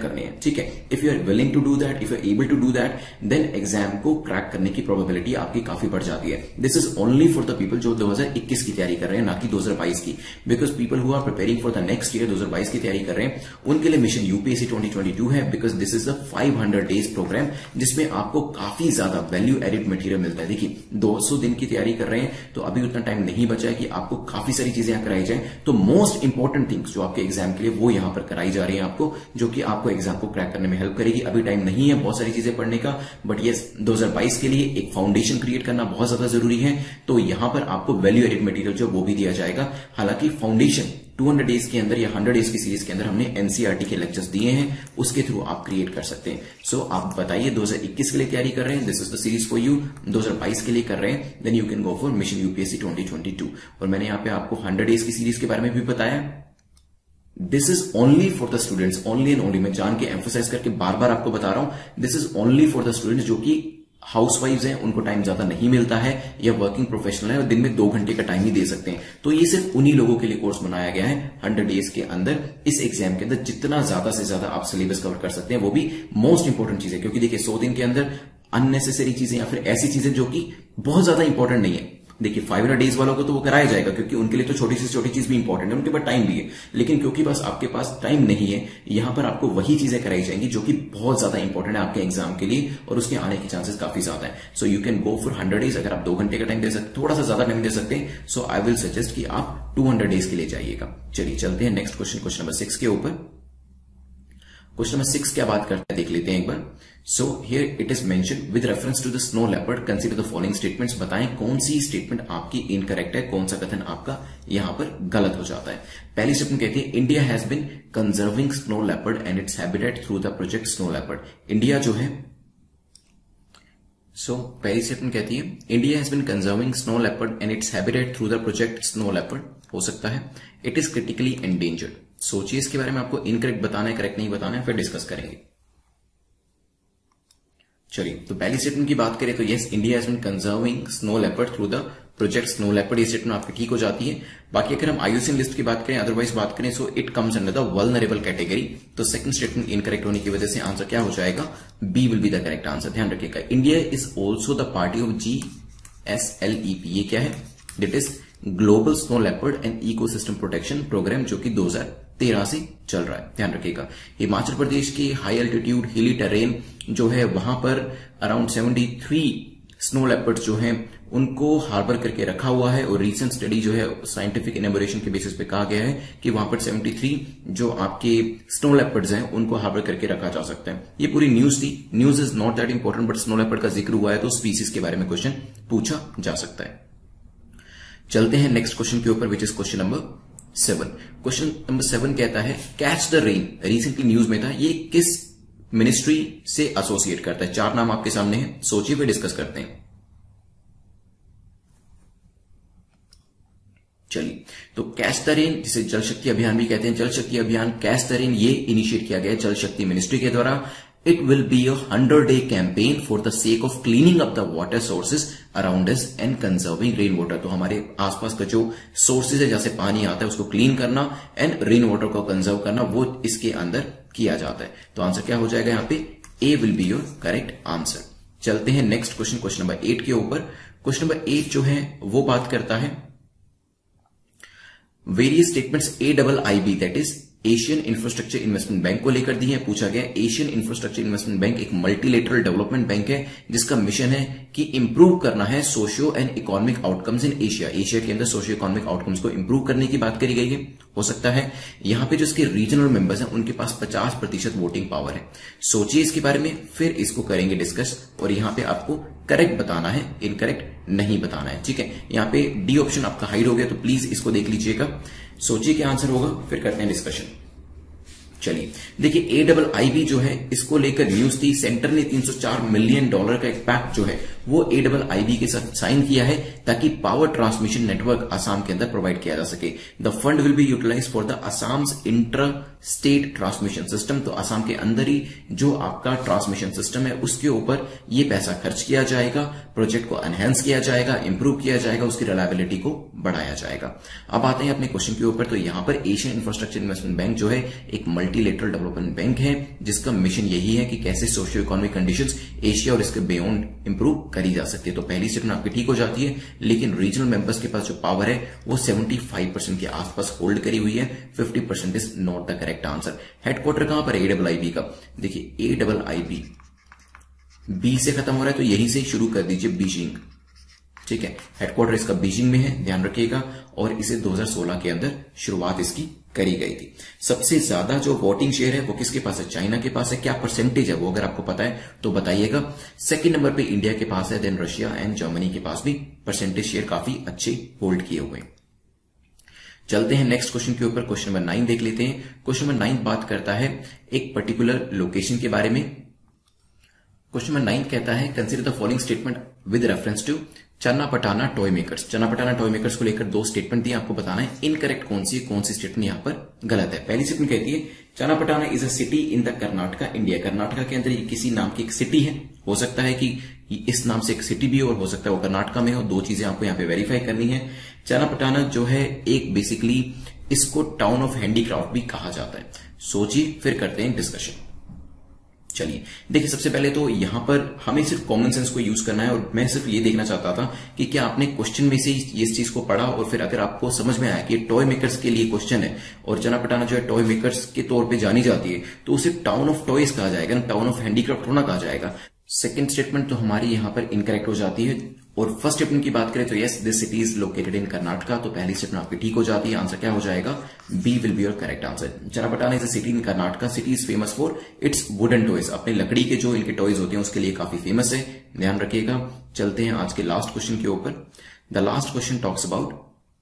S1: करने हैं, ठीक है। If you are willing to do that, if you are able to do that, then exam को क्रैक करने की प्रोबेबिलिटी आपकी काफी बढ़ जाती है। This is only for the people जो दो हज़ार इक्कीस की तैयारी कर रहे हैं, ना कि दो हज़ार बाईस की, because people who are preparing for the next year, दो हज़ार बाईस की तैयारी कर रहे हैं, उनके लिए mission UPSC twenty twenty two है, because this is the five hundred days programme जिसमें आपको काफी ज्यादा वैल्यू एडिड मटेरियल मिलता है। देखिए दो सौ दिन की तैयारी कर रहे हैं तो अभी उतना टाइम नहीं बचा है कि आपको काफी सारी चीजें यहां कराई जाए। तो मोस्ट इंपॉर्टेंट थिंग्स जो आपके एग्जाम के लिए वो यहां पर कराई जा रही है आपको, जो कि आपको एग्जाम को क्रैक करने में हेल्प करेगी। अभी टाइम नहीं है बहुत सारी चीजें पढ़ने का, बट यस दो हज़ार बाईस के लिए एक फाउंडेशन क्रिएट करना बहुत ज्यादा जरूरी है। तो यहां पर आपको वैल्यू एडिड मटेरियल जो वो भी दिया जाएगा। हालांकि फाउंडेशन दो सौ डेज के अंदर या सौ डेज की सीरीज के अंदर हमने एनसीईआरटी के लेक्चर्स दिए हैं, उसके थ्रू आप क्रिएट कर सकते हैं। सो so, आप बताइए दो हज़ार इक्कीस के लिए तैयारी कर रहे हैं, this is the series for you. दो हज़ार बाईस के लिए कर रहे हैं, then you can go for mission UPSC twenty twenty two. और मैंने यहाँ पे आपको सौ डेज की सीरीज के बारे में भी बताया। This is only for the students, only and only, मैं जान के एम्फोसाइज करके बार बार आपको बता रहा हूं, this is only for the students जो कि हाउसवाइफ्स हैं, उनको टाइम ज्यादा नहीं मिलता है, या वर्किंग प्रोफेशनल है और दिन में दो घंटे का टाइम ही दे सकते हैं। तो ये सिर्फ उन्हीं लोगों के लिए कोर्स बनाया गया है हंड्रेड डेज के अंदर। इस एग्जाम के अंदर जितना ज्यादा से ज्यादा आप सिलेबस कवर कर सकते हैं, वो भी मोस्ट इंपॉर्टेंट चीजें, क्योंकि देखिए सौ दिन के अंदर अननेसेसरी चीजें या फिर ऐसी चीजें जो कि बहुत ज्यादा इंपॉर्टेंट नहीं है। देखिए फाइव हंड्रेड डेज वालों को तो वो कराया जाएगा, क्योंकि उनके लिए तो छोटी से छोटी चीज भी इंपॉर्टेंट है, उनके पास टाइम भी है। लेकिन क्योंकि बस आपके पास टाइम नहीं है, यहां पर आपको वही चीजें कराई जाएंगी जो कि बहुत ज्यादा इंपॉर्टेंट है आपके एग्जाम के लिए, और उसके आने के चांसेस काफी ज्यादा है। So you can go for hundred days. अगर आप दो घंटे का टाइम दे सकते, थोड़ा सा ज्यादा टाइम दे सकते हैं, सो आई विल सजेस्ट कि आप टू हंड्रेड डेज के लिए जाइएगा। चलिए चलते हैं next question, question number six के ऊपर। क्वेश्चन नंबर सिक्स क्या बात करता है देख लेते हैं एक बार। So here it is mention with reference to the snow leopard consider the following statements. बताएं कौन सी स्टेटमेंट आपकी इनकरेक्ट है, कौन सा कथन आपका यहां पर गलत हो जाता है। पहली स्टेटमेंट कहती है India has been conserving snow leopard and its habitat through the project snow leopard. India जो है, सो so, पहली स्टेटमेंट कहती है India has been conserving snow leopard and its habitat through the project snow leopard. हो सकता है it is critically endangered. सोचिए इसके बारे में, आपको इनकरेक्ट बताना है, करेक्ट नहीं बताना है, फिर डिस्कस करेंगे। चलिए तो पहली स्टेटमेंट की बात करें तो yes India has been conserving snow leopard through the project snow leopard, ये स्टेटमेंट आपकी ठीक हो जाती है। बाकी अगर हम आईयूसीएन लिस्ट की बात करें, अदरवाइज बात करें, so it comes under the vulnerable category. तो सेकंड स्टेटमेंट इनकरेक्ट होने की वजह से आंसर क्या हो जाएगा, B will be the correct answer. ध्यान रखिएगा, India is also the party of G S L E P. ये क्या है, that is global snow leopard and ecosystem protection programme, जो कि दो हज़ार तेरह से चल रहा है। ध्यान रखिएगा, हिमाचल प्रदेश की हाई एल्टीट्यूड हिली टेरेन जो है, वहां पर अराउंड तिहत्तर स्नो लेपर्ड्स जो हैं उनको हार्बर करके रखा हुआ है। और रीसेंट स्टडी जो है साइंटिफिक इनोवेशन के बेसिस पे कहा गया है कि वहां पर तिहत्तर जो आपके स्नो लेपर्ड्स हैं उनको हार्बर करके रखा जा सकता है। ये पूरी न्यूज थी, news is not that important, but snow leopard का जिक्र हुआ है तो स्पीसीज के बारे में क्वेश्चन पूछा जा सकता है। चलते हैं नेक्स्ट क्वेश्चन के ऊपर, which is question number seven. Question number seven कहता है catch the rain, recently news में था, ये किस मिनिस्ट्री से एसोसिएट करता है। चार नाम आपके सामने हैं, सोचिए फिर डिस्कस करते हैं। चलिए तो कैच द रेन, जिसे जल शक्ति अभियान भी कहते हैं, Jal Shakti Abhiyan catch the rain ये इनिशिएट किया गया है जल शक्ति मिनिस्ट्री के द्वारा। It will be a hundred day campaign for the sake of cleaning up the water sources around us and conserving rain water। तो हमारे आसपास का जो सोर्सेज है, जैसे पानी आता है, उसको क्लीन करना एंड रेन वाटर को कंजर्व करना, वो इसके अंदर किया जाता है। तो आंसर क्या हो जाएगा यहाँ पे, A will be your correct answer. चलते हैं next question, question number eight के ऊपर। क्वेश्चन नंबर एट जो है वो बात करता है various statements A double I B, that is Asian infrastructure investment bank को लेकर दी है। पूछा गया एशियन इंफ्रास्ट्रक्चर इन्वेस्टमेंट बैंक एक मल्टीलेटरल डेवलपमेंट बैंक है जिसका मिशन है कि इंप्रूव करना है socio and economic outcomes in Asia. Asia के अंदर सोशियो इकोनॉमिक आउटकम्स को इंप्रूव करने की बात करी गई है। हो सकता है यहां पे जो इसके रीजनल मेंबर्स हैं उनके पास पचास प्रतिशत वोटिंग पावर है। सोचिए इसके बारे में, फिर इसको करेंगे डिस्कस। और यहां पे आपको करेक्ट बताना है, इनकरेक्ट नहीं बताना है, ठीक है। यहां पे डी ऑप्शन आपका हाइड हो गया, तो प्लीज इसको देख लीजिएगा, सोचिए क्या आंसर होगा, फिर करते हैं डिस्कशन। चलिए देखिए, ए डबल आई बी जो है इसको लेकर न्यूज थी, सेंटर ने तीन सौ चार मिलियन डॉलर का एक पैक्ट जो है वो ए डबल आई बी के साथ साइन किया है ताकि पावर ट्रांसमिशन नेटवर्क असम के अंदर प्रोवाइड किया जा सके। The fund will be utilize for the Assam's inter state transmission system. तो असम के अंदर ही जो आपका ट्रांसमिशन सिस्टम है उसके ऊपर ये पैसा खर्च किया जाएगा, प्रोजेक्ट को एनहेंस किया जाएगा, इंप्रूव किया जाएगा, उसकी रिलायबिलिटी को बढ़ाया जाएगा। अब आते हैं अपने क्वेश्चन के ऊपर। तो यहां पर एशियन इंफ्रास्ट्रक्चर इन्वेस्टमेंट बैंक जो है एक मल्टीलेटरल डेवलपमेंट बैंक है जिसका मिशन यही है कि कैसे सोशियो इकोनॉमिक कंडीशंस एशिया और इसके बियॉन्ड इंप्रूव करी जा सकती है। तो पहली स्टेटमेंट आपकी ठीक हो जाती है, लेकिन रीजनल मेंबर्स के पास जो पावर है वो पचहत्तर परसेंट के आसपास होल्ड करी हुई है। पचास percent is not the correct answer. Headquarter कहां पर? ए डबल आई बी का। देखिए A double I B B से खत्म हो रहा है तो यहीं से शुरू कर दीजिए, बीजिंग। ठीक है, हेडक्वार्टर इसका बीजिंग में है, ध्यान रखिएगा। और इसे दो हज़ार सोलह के अंदर शुरुआत इसकी करी गई थी। सबसे ज्यादा जो वोटिंग शेयर है वो किसके पास है? चाइना के पास है। क्या परसेंटेज है वो अगर आपको पता है तो बताइएगा। सेकंड नंबर पे इंडिया के पास है, देन रशिया एंड जर्मनी के पास भी परसेंटेज शेयर काफी अच्छे होल्ड किए हुए हैं। चलते हैं नेक्स्ट क्वेश्चन के ऊपर। क्वेश्चन नंबर नाइन देख लेते हैं। क्वेश्चन नंबर नाइन बात करता है एक पर्टिकुलर लोकेशन के बारे में। क्वेश्चन नंबर नाइन कहता है consider the following statement with reference to Channapatna toy makers. Channapatna toy makers को लेकर दो स्टेटमेंट दिए, आपको बताना है इनकरेक्ट कौन सी कौन सी स्टेटमेंट यहां पर गलत है। पहली स्टेटमेंट कहती है Channapatna is a city in the Karnataka India. Karnataka के अंदर ये किसी नाम की एक सिटी है। हो सकता है कि इस नाम से एक सिटी भी हो और हो सकता है वो कर्नाटका में हो। दो चीजें आपको यहां पे वेरीफाई करनी है। चन्नापटाना जो है एक बेसिकली इसको टाउन ऑफ हैंडीक्राफ्ट भी कहा जाता है। सोचिए फिर करते हैं डिस्कशन। चलिए देखिए, सबसे पहले तो यहां पर हमें सिर्फ कॉमन सेंस को यूज करना है और मैं सिर्फ ये देखना चाहता था कि क्या आपने क्वेश्चन में से इस चीज को पढ़ा और फिर अगर आपको समझ में आया कि टॉय मेकर्स के लिए क्वेश्चन है और चन्नापटाना जो है टॉय मेकर्स के तौर पे जानी जाती है तो उसे टाउन ऑफ टॉयज कहा जाएगा ना, टाउन ऑफ हैंडीक्राफ्ट होना कहा जाएगा। सेकंड स्टेटमेंट तो हमारी यहां पर इनकरेक्ट हो जाती है। और फर्स्ट स्टेटमेंट की बात करें तो yes this city is located in Karnataka, तो पहली स्टेटमेंट आपकी ठीक हो जाती है। आंसर क्या हो जाएगा? B will be your correct answer. Channapatna is a city in Karnataka. City is famous for its wooden toys. अपने लकड़ी के जो इनके टॉयज होते हैं उसके लिए काफी फेमस है, ध्यान रखिएगा। चलते हैं आज के लास्ट क्वेश्चन के ऊपर। The last question talks about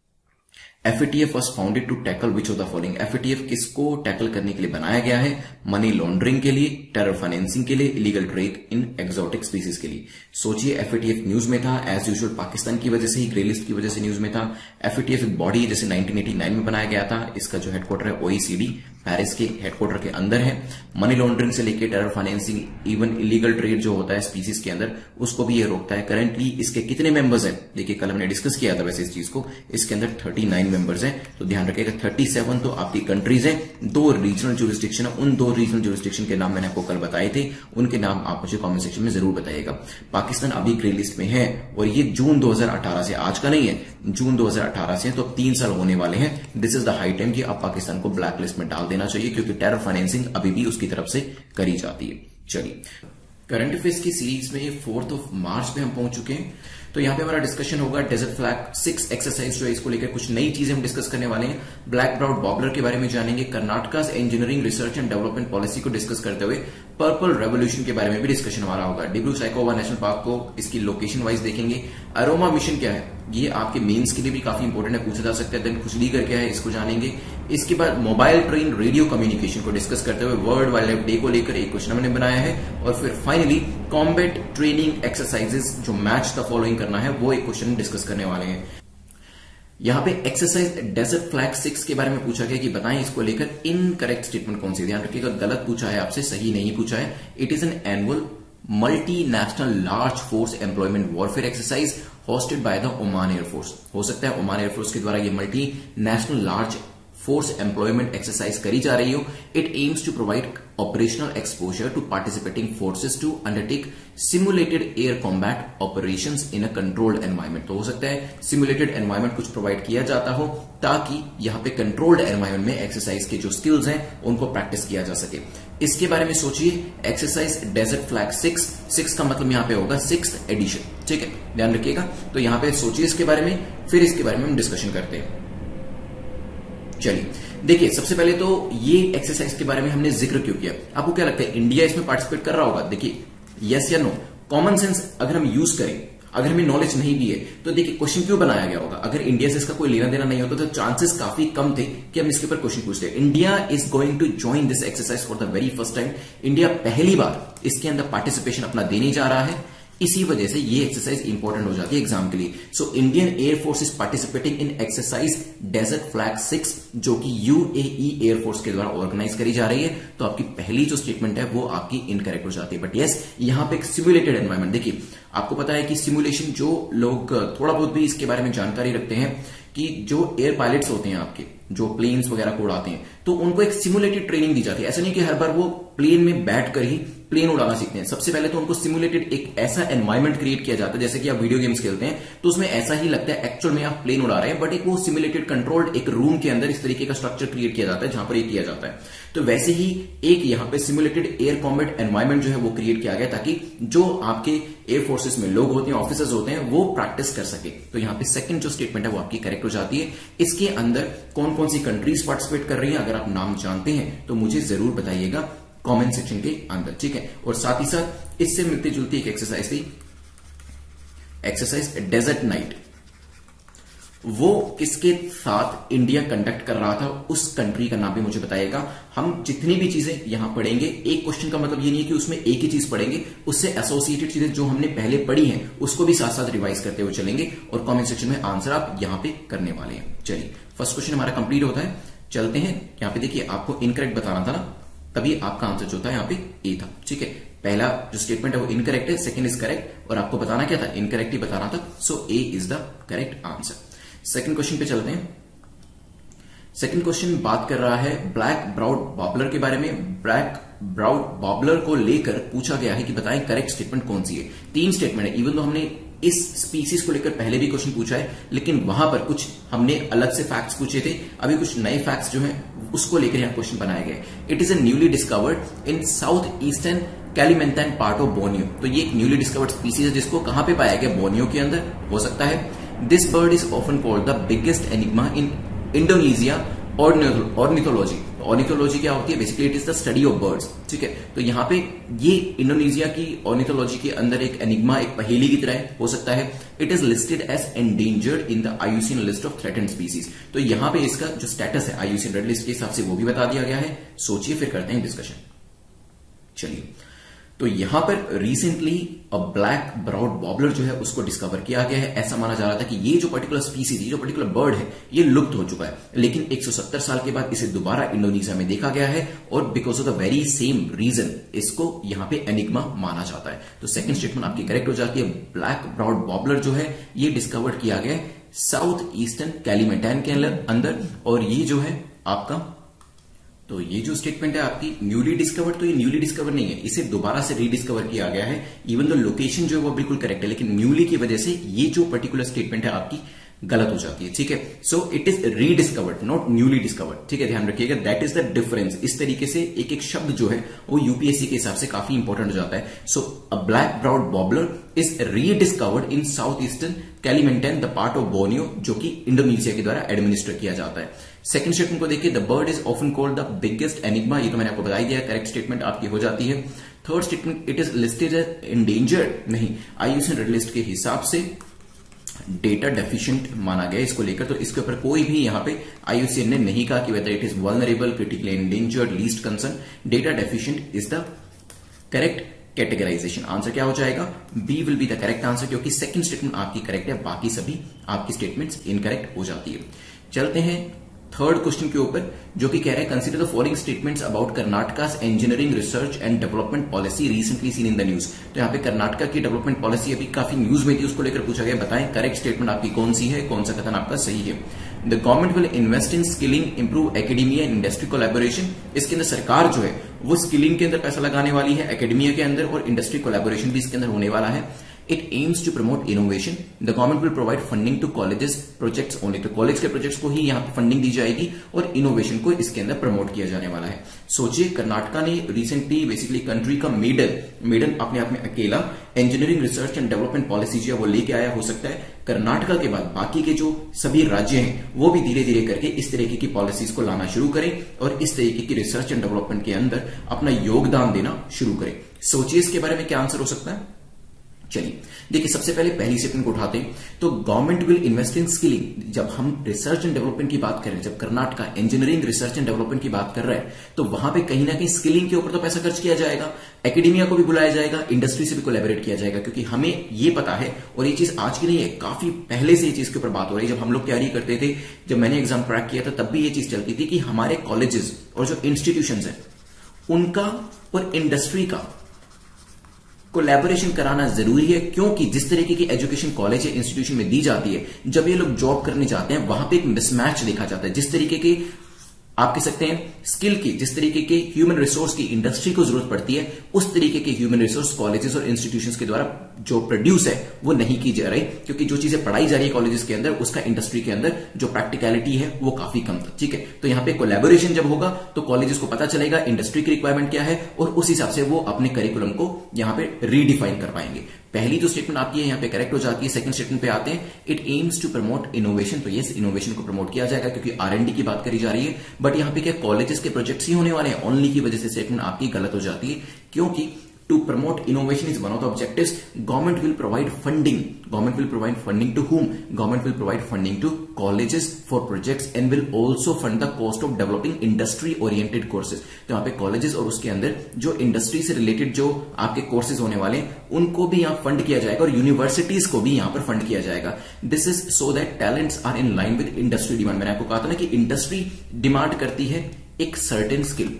S1: F A T F was founded to tackle which of the following. F A T F किसको टैकल करने के लिए बनाया गया है? मनी लॉन्ड्रिंग के लिए, टेरर फाइनेंसिंग के लिए, illegal trade in exotic species के लिए। सोचिए F A T F news में था एज यूजुअल, पाकिस्तान की वजह से ही, ग्रे लिस्ट की वजह से न्यूज में था। एफ ए टी एफ एक बॉडी है जैसे नाइनटीन एटी नाइन में बनाया गया था। इसका जो हेडक्वार्टर है O E C D Paris के हेडक्वार्टर के अंदर है। मनी लॉन्ड्रिंग से लेकर terror financing, even illegal trade जो होता है स्पीसीज के अंदर उसको भी ये रोकता है। करंटली इसके कितने मेंबर्स हैं? देखिए कल हमने डिस्कस किया था वैसे इस चीज को, इसके अंदर थर्टी नाइन मेंबर्स हैं। तो ध्यान रखिएगा सैंतीस तो आपकी कंट्रीज हैं, दो रीजनल ज्यूरिसडिक्शन है। उन दो रीजनल ज्यूरिसडिक्शन के नाम मैंने आपको कल बताए थे, उनके नाम आप मुझे कमेंट सेक्शन में जरूर बताइएगा। पाकिस्तान अभी ग्रे लिस्ट में है और ये जून दो हज़ार अठारह से, आज का नहीं है, जून दो हज़ार अठारह से, तो तीन साल होने वाले हैं। This is the high time कि अब पाकिस्तान को ब्लैक लिस्ट में डाल देना चाहिए क्योंकि टेरर फाइनेंसिंग अभी भी उसकी तरफ से करी जाती है। चलिए करंट अफेयर्स की सीरीज में फोर्थ ऑफ मार्च पे हम पहुंच चुके हैं। तो यहां पे हमारा डिस्कशन होगा डेजर्ट फ्लैग सिक्स एक्सरसाइज जो है इसको लेकर कुछ नई चीजें हम डिस्कस करने वाले हैं। ब्लैक ब्राउड बॉबलर के बारे में जानेंगे, Karnataka engineering research and development policy को डिस्कस करते हुए पर्पल रेवोल्यूशन के बारे में भी डिस्कशन हमारा होगा। डिब्रू साइकोवा नेशनल पार्क को इसकी लोकेशन वाइज देखेंगे। अरोमा मिशन क्या है, ये आपके मेंस के लिए भी काफी इंपोर्टेंट है, पूछा जा सकता है। देन खुजलीगर क्या है, इसको जानेंगे। इसके बाद मोबाइल ट्रेन रेडियो कम्युनिकेशन को डिस्कस करते हुए वर्ल्ड वाइल्ड लाइफ डे को लेकर एक क्वेश्चन हमने बनाया है। और फिर फाइनली कॉम्बैट ट्रेनिंग एक्सरसाइजेस जो मैच द फॉलोइंग करना है वो एक क्वेश्चन डिस्कस करने वाले हैं। यहां पे एक्सरसाइज डेजर्ट फ्लैग सिक्स के बारे में पूछा गया कि बताएं इसको लेकर इनकरेक्ट स्टेटमेंट कौन सी। ध्यान रखिएगा गलत पूछा है आपसे, सही नहीं पूछा है। It is an annual multinational large force employment warfare exercise hosted by the Oman air force. हो सकता है ओमान एयरफोर्स के द्वारा ये multi national large force employment exercise करी जा रही हो। It aims to provide operational exposure to participating forces to undertake simulated air combat operations in a controlled environment. तो हो सकता है सिमुलेटेड एनवायरमेंट कुछ प्रोवाइड किया जाता हो ताकि यहां पे कंट्रोल्ड एनवायरमेंट में एक्सरसाइज के जो स्किल्स हैं उनको प्रैक्टिस किया जा सके। इसके बारे में सोचिए, exercise desert flag six, six का मतलब यहां पे होगा सिक्स्थ एडिशन, ठीक है, ध्यान रखिएगा। तो यहां पे सोचिए इसके बारे में, फिर इसके बारे में हम डिस्कशन करते हैं। चलिए देखिए, सबसे पहले तो ये एक्सरसाइज के बारे में हमने जिक्र क्यों किया, आपको क्या लगता है इंडिया इसमें पार्टिसिपेट कर रहा होगा? देखिए यस या नो, कॉमन सेंस अगर हम यूज करें, अगर हमें नॉलेज नहीं भी है तो देखिए क्वेश्चन क्यों बनाया गया होगा। अगर इंडिया से इसका कोई लेना देना नहीं होता तो चांसेस काफी कम थे कि हम इसके ऊपर क्वेश्चन पूछते। India is going to join this exercise for the very first time. India पहली बार इसके अंदर पार्टिसिपेशन अपना देने जा रहा है। इसी वजह से ये एक्सरसाइज इंपॉर्टेंट हो जाती है एग्जाम के लिए। So Indian air force is participating in exercise desert flag six, जो कि यूएई एयरफोर्स के द्वारा ऑर्गेनाइज करी जा रही है। तो आपकी पहली जो स्टेटमेंट है वो आपकी इनकरेक्ट हो जाती है। बट यस, यहां पे एक सिमुलेटेड एनवायरमेंट, देखिए आपको पता है कि सिमुलेशन, जो लोग थोड़ा बहुत भी इसके बारे में जानकारी रखते हैं कि जो एयर पायलट्स होते हैं आपके, जो प्लेन्स वगैरह को उड़ाते हैं, तो उनको एक सिमुलेटेड ट्रेनिंग दी जाती है। ऐसा नहीं कि हर बार वो प्लेन में बैठकर ही प्लेन उड़ाना सीखते हैं। सबसे पहले तो उनको सिमुलेटेड एक ऐसा एनवायरमेंट क्रिएट किया जाता है, जैसे कि आप वीडियो गेम्स खेलते हैं तो उसमें ऐसा ही लगता है एक्चुअल में आप प्लेन उड़ा रहे हैं, बट एक वो सिमुलेटेड कंट्रोल्ड एक रूम के अंदर इस तरीके का स्ट्रक्चर क्रिएट किया जाता है जहां पर ये किया जाता है। तो वैसे ही एक यहां पे सिमुलेटेड एयर कॉम्बैट एनवायरमेंट जो है वो क्रिएट किया गया, ताकि जो आपके एयर फोर्सेस में लोग होते हैं, ऑफिसर्स होते हैं, वो प्रैक्टिस कर सके। तो यहां पे सेकंड जो स्टेटमेंट है वो आपकी करेक्ट हो जाती है। इसके अंदर कौन कौन सी कंट्रीज पार्टिसिपेट कर रही है, अगर आप नाम जानते हैं तो मुझे जरूर बताइएगा कमेंट सेक्शन के अंदर, ठीक है। और साथ ही साथ इससे मिलती जुलती एक एक्सरसाइज थी, एक्सरसाइज डेजर्ट नाइट। वो किसके साथ इंडिया कंडक्ट कर रहा था, उस कंट्री का नाम भी मुझे बताइएगा। हम जितनी भी चीजें यहां पढ़ेंगे, एक क्वेश्चन का मतलब ये नहीं है कि उसमें एक ही चीज पढ़ेंगे, उससे एसोसिएटेड चीजें जो हमने पहले पढ़ी हैं उसको भी साथ साथ रिवाइज करते हुए चलेंगे, और कमेंट सेक्शन में आंसर आप यहां पे करने वाले हैं। चलिए, फर्स्ट क्वेश्चन हमारा कंप्लीट होता है, चलते हैं। यहां पे देखिए, आपको इनकरेक्ट बताना था ना, तभी आपका आंसर जो था यहां पे ए था, ठीक है। पहला जो स्टेटमेंट है वो इनकरेक्ट है, सेकंड इज करेक्ट, और आपको बताना क्या था, इनकरेक्ट ही बताना था। So A is the correct answer. Second question पे चलते हैं। सेकंड क्वेश्चन बात कर रहा है ब्लैक ब्राउड बॉबलर के बारे में। ब्लैक ब्राउड बॉबलर को लेकर पूछा गया है कि बताएं करेक्ट स्टेटमेंट कौन सी है। तीन स्टेटमेंट है, इवन तो हमने इस स्पीसीज को लेकर पहले भी क्वेश्चन पूछा है, लेकिन वहां पर कुछ हमने अलग से फैक्ट्स पूछे थे, अभी कुछ नए फैक्ट्स जो हैं उसको लेकर यहां क्वेश्चन बनाए गए। It is a newly discovered in south eastern Kalimantan part of Borneo. तो ये एक न्यूली डिस्कवर्ड स्पीसीज है जिसको कहां पे पाया गया, बोर्नियो के अंदर हो सकता है। This bird is often called the biggest enigma in Indonesia ornithology. Ornithology क्या होती है, basically it is the study of birds, ठीक है। तो यहां पे ये इंडोनेशिया की ऑर्निथोलॉजी के अंदर एक एनिग्मा, एक पहेली की तरह हो सकता है। It is listed as endangered in the IUCN list of threatened species. तो यहां पे इसका जो स्टेटस है आईयूसीएन रेड लिस्ट के हिसाब से वो भी बता दिया गया है। सोचिए, फिर करते हैं डिस्कशन। चलिए, तो यहां पर recently a black browed babbler जो है उसको डिस्कवर किया गया है। ऐसा माना जा रहा था कि ये जो पर्टिकुलर स्पीसीज, ये जो पर्टिकुलर बर्ड है, ये लुप्त हो चुका है, लेकिन एक सौ सत्तर साल के बाद इसे दोबारा इंडोनेशिया में देखा गया है, और because of the very same reason इसको यहां पे एनिग्मा माना जाता है। तो सेकंड स्टेटमेंट आपकी करेक्ट हो जाती है। ब्लैक ब्राउड बॉबलर जो है ये डिस्कवर्ड किया गया है साउथ ईस्टर्न कैलिमेंटाइन के अंदर, और ये जो है आपका, तो ये जो स्टेटमेंट है आपकी न्यूली डिस्कवर्ड, तो ये न्यूली डिस्कवर नहीं है, इसे दोबारा से रीडिस्कवर किया गया है। इवन दो लोकेशन जो है वो बिल्कुल करेक्ट है, लेकिन न्यूली की वजह से ये जो पर्टिकुलर स्टेटमेंट है आपकी गलत हो जाती है, ठीक है। So it is rediscovered, not newly discovered, ठीक है, ध्यान रखिएगा, दैट इज द डिफरेंस। इस तरीके से एक एक शब्द जो है वो यूपीएससी के हिसाब से काफी इंपॉर्टेंट हो जाता है। So a black browed babbler is rediscovered in south eastern Kalimantan the part of Borneo, जो कि इंडोनेशिया के द्वारा एडमिनिस्टर किया जाता है। सेकंड स्टेटमेंट को देखिए, the bird is often called the biggest enigma, ये तो मैंने आपको बता ही दिया, करेक्ट स्टेटमेंट आपकी हो जाती है। Third statement, it is listed as endangered, नहीं, आईयूसीएन रेड लिस्ट के हिसाब से डेटा डेफिशिएंट माना गया इसको लेकर। तो इसके ऊपर कोई भी यहां पे आईयूसीएन ने नहीं कहा कि whether it is vulnerable, critically endangered, least concern. Data deficient is the correct categorization. Answer क्या हो जाएगा, B will be the correct answer, क्योंकि सेकंड स्टेटमेंट आपकी करेक्ट है, बाकी सभी आपकी स्टेटमेंट्स इनकरेक्ट हो जाती है। चलते हैं थर्ड क्वेश्चन के ऊपर, जो कि कह रहे हैं consider the following statements about Karnataka's engineering research and development policy recently seen in the news. तो यहाँ पे कर्नाटका की डेवलपमेंट पॉलिसी अभी काफी न्यूज में थी, उसको लेकर पूछा गया, बताएं करेक्ट स्टेटमेंट आपकी कौन सी है, कौन सा कथन आपका सही है। The government will invest in skilling, improve academia and industry collaboration. इसके अंदर सरकार जो है वो स्किलिंग के अंदर पैसा लगाने वाली है, एकेडमिया के अंदर, और इंडस्ट्री कोलैबोरेशन भी इसके अंदर होने वाला है। It aims to promote innovation. The government will provide funding to colleges projects only. तो कॉलेज के प्रोजेक्ट्स को ही यहाँ पे फंडिंग दी जाएगी, और इनोवेशन को इसके अंदर प्रमोट किया जाने वाला है। सोचिए, कर्नाटका ने रिसेंटली बेसिकली कंट्री का मेडल मेडल अपने आप में अकेला engineering research and development policy जो है वो लेके आया। हो सकता है कर्नाटका के बाद बाकी के जो सभी राज्य हैं वो भी धीरे धीरे करके इस तरीके की पॉलिसीज को लाना शुरू करें, और इस तरीके की रिसर्च एंड डेवलपमेंट के अंदर अपना योगदान देना शुरू करें। सोचिए इसके बारे में क्या आंसर हो सकता है। चलिए देखिए, सबसे पहले पहली स्टेटमेंट को उठाते हैं तो government will invest in skilling. जब हम रिसर्च एंड डेवलपमेंट की बात करें, जब Karnataka engineering research and development की बात कर रहा है तो वहां पे कहीं ना कहीं स्किलिंग के ऊपर तो पैसा खर्च किया जाएगा, एकेडमिया को भी बुलाया जाएगा, इंडस्ट्री से भी कोलैबोरेट किया जाएगा, क्योंकि हमें ये पता है और ये चीज आज की नहीं है, काफी पहले से ये चीज के ऊपर बात हो रही है। जब हम लोग तैयारी करते थे, जब मैंने एग्जाम क्रैक किया था, तब भी ये चीज चलती थी कि हमारे कॉलेजेस और जो इंस्टीट्यूशन है उनका और इंडस्ट्री का कोलैबोरेशन कराना जरूरी है, क्योंकि जिस तरीके की एजुकेशन कॉलेज या इंस्टीट्यूशन में दी जाती है, जब ये लोग जॉब करने जाते हैं वहां पे एक मिसमैच देखा जाता है। जिस तरीके की आप कह सकते हैं स्किल की, जिस तरीके के ह्यूमन रिसोर्स की इंडस्ट्री को जरूरत पड़ती है, उस तरीके के ह्यूमन रिसोर्स कॉलेजेस और इंस्टीट्यूशंस के द्वारा जो प्रोड्यूस है वो नहीं की जा रही, क्योंकि जो चीजें पढ़ाई जा रही है कॉलेजेस के अंदर, उसका इंडस्ट्री के अंदर जो प्रैक्टिकलिटी है वो काफी कम था। ठीक है, तो यहां पे कोलैबोरेशन जब होगा तो कॉलेजेस को पता चलेगा इंडस्ट्री की रिक्वायरमेंट क्या है और उस हिसाब से वो अपने करिकुलम को यहां पे रीडिफाइन कर पाएंगे। पहली जो स्टेटमेंट आपकी है यहां पे करेक्ट हो जाती है। सेकंड स्टेटमेंट पे आते हैं, it aims to promote innovation. तो यस, इनोवेशन को प्रमोट किया जाएगा क्योंकि आर एंड डी की बात करी जा रही है, बट यहां पे क्या कॉलेजेस के प्रोजेक्ट्स ही होने वाले हैं ओनली की वजह से स्टेटमेंट आपकी गलत हो जाती है, क्योंकि to promote innovation is one of the objectives. Government will provide funding. Government will provide funding to whom? Government will provide funding to colleges for projects and will also fund the cost of developing industry oriented courses. तो यहाँ पे colleges और उसके अंदर जो industry से related जो आपके courses होने वाले हैं उनको भी यहाँ fund किया जाएगा और universities को भी यहाँ पर fund किया जाएगा. This is so that talents are in line with industry demand. मैंने आपको कहा था ना कि industry demand करती है एक certain skill.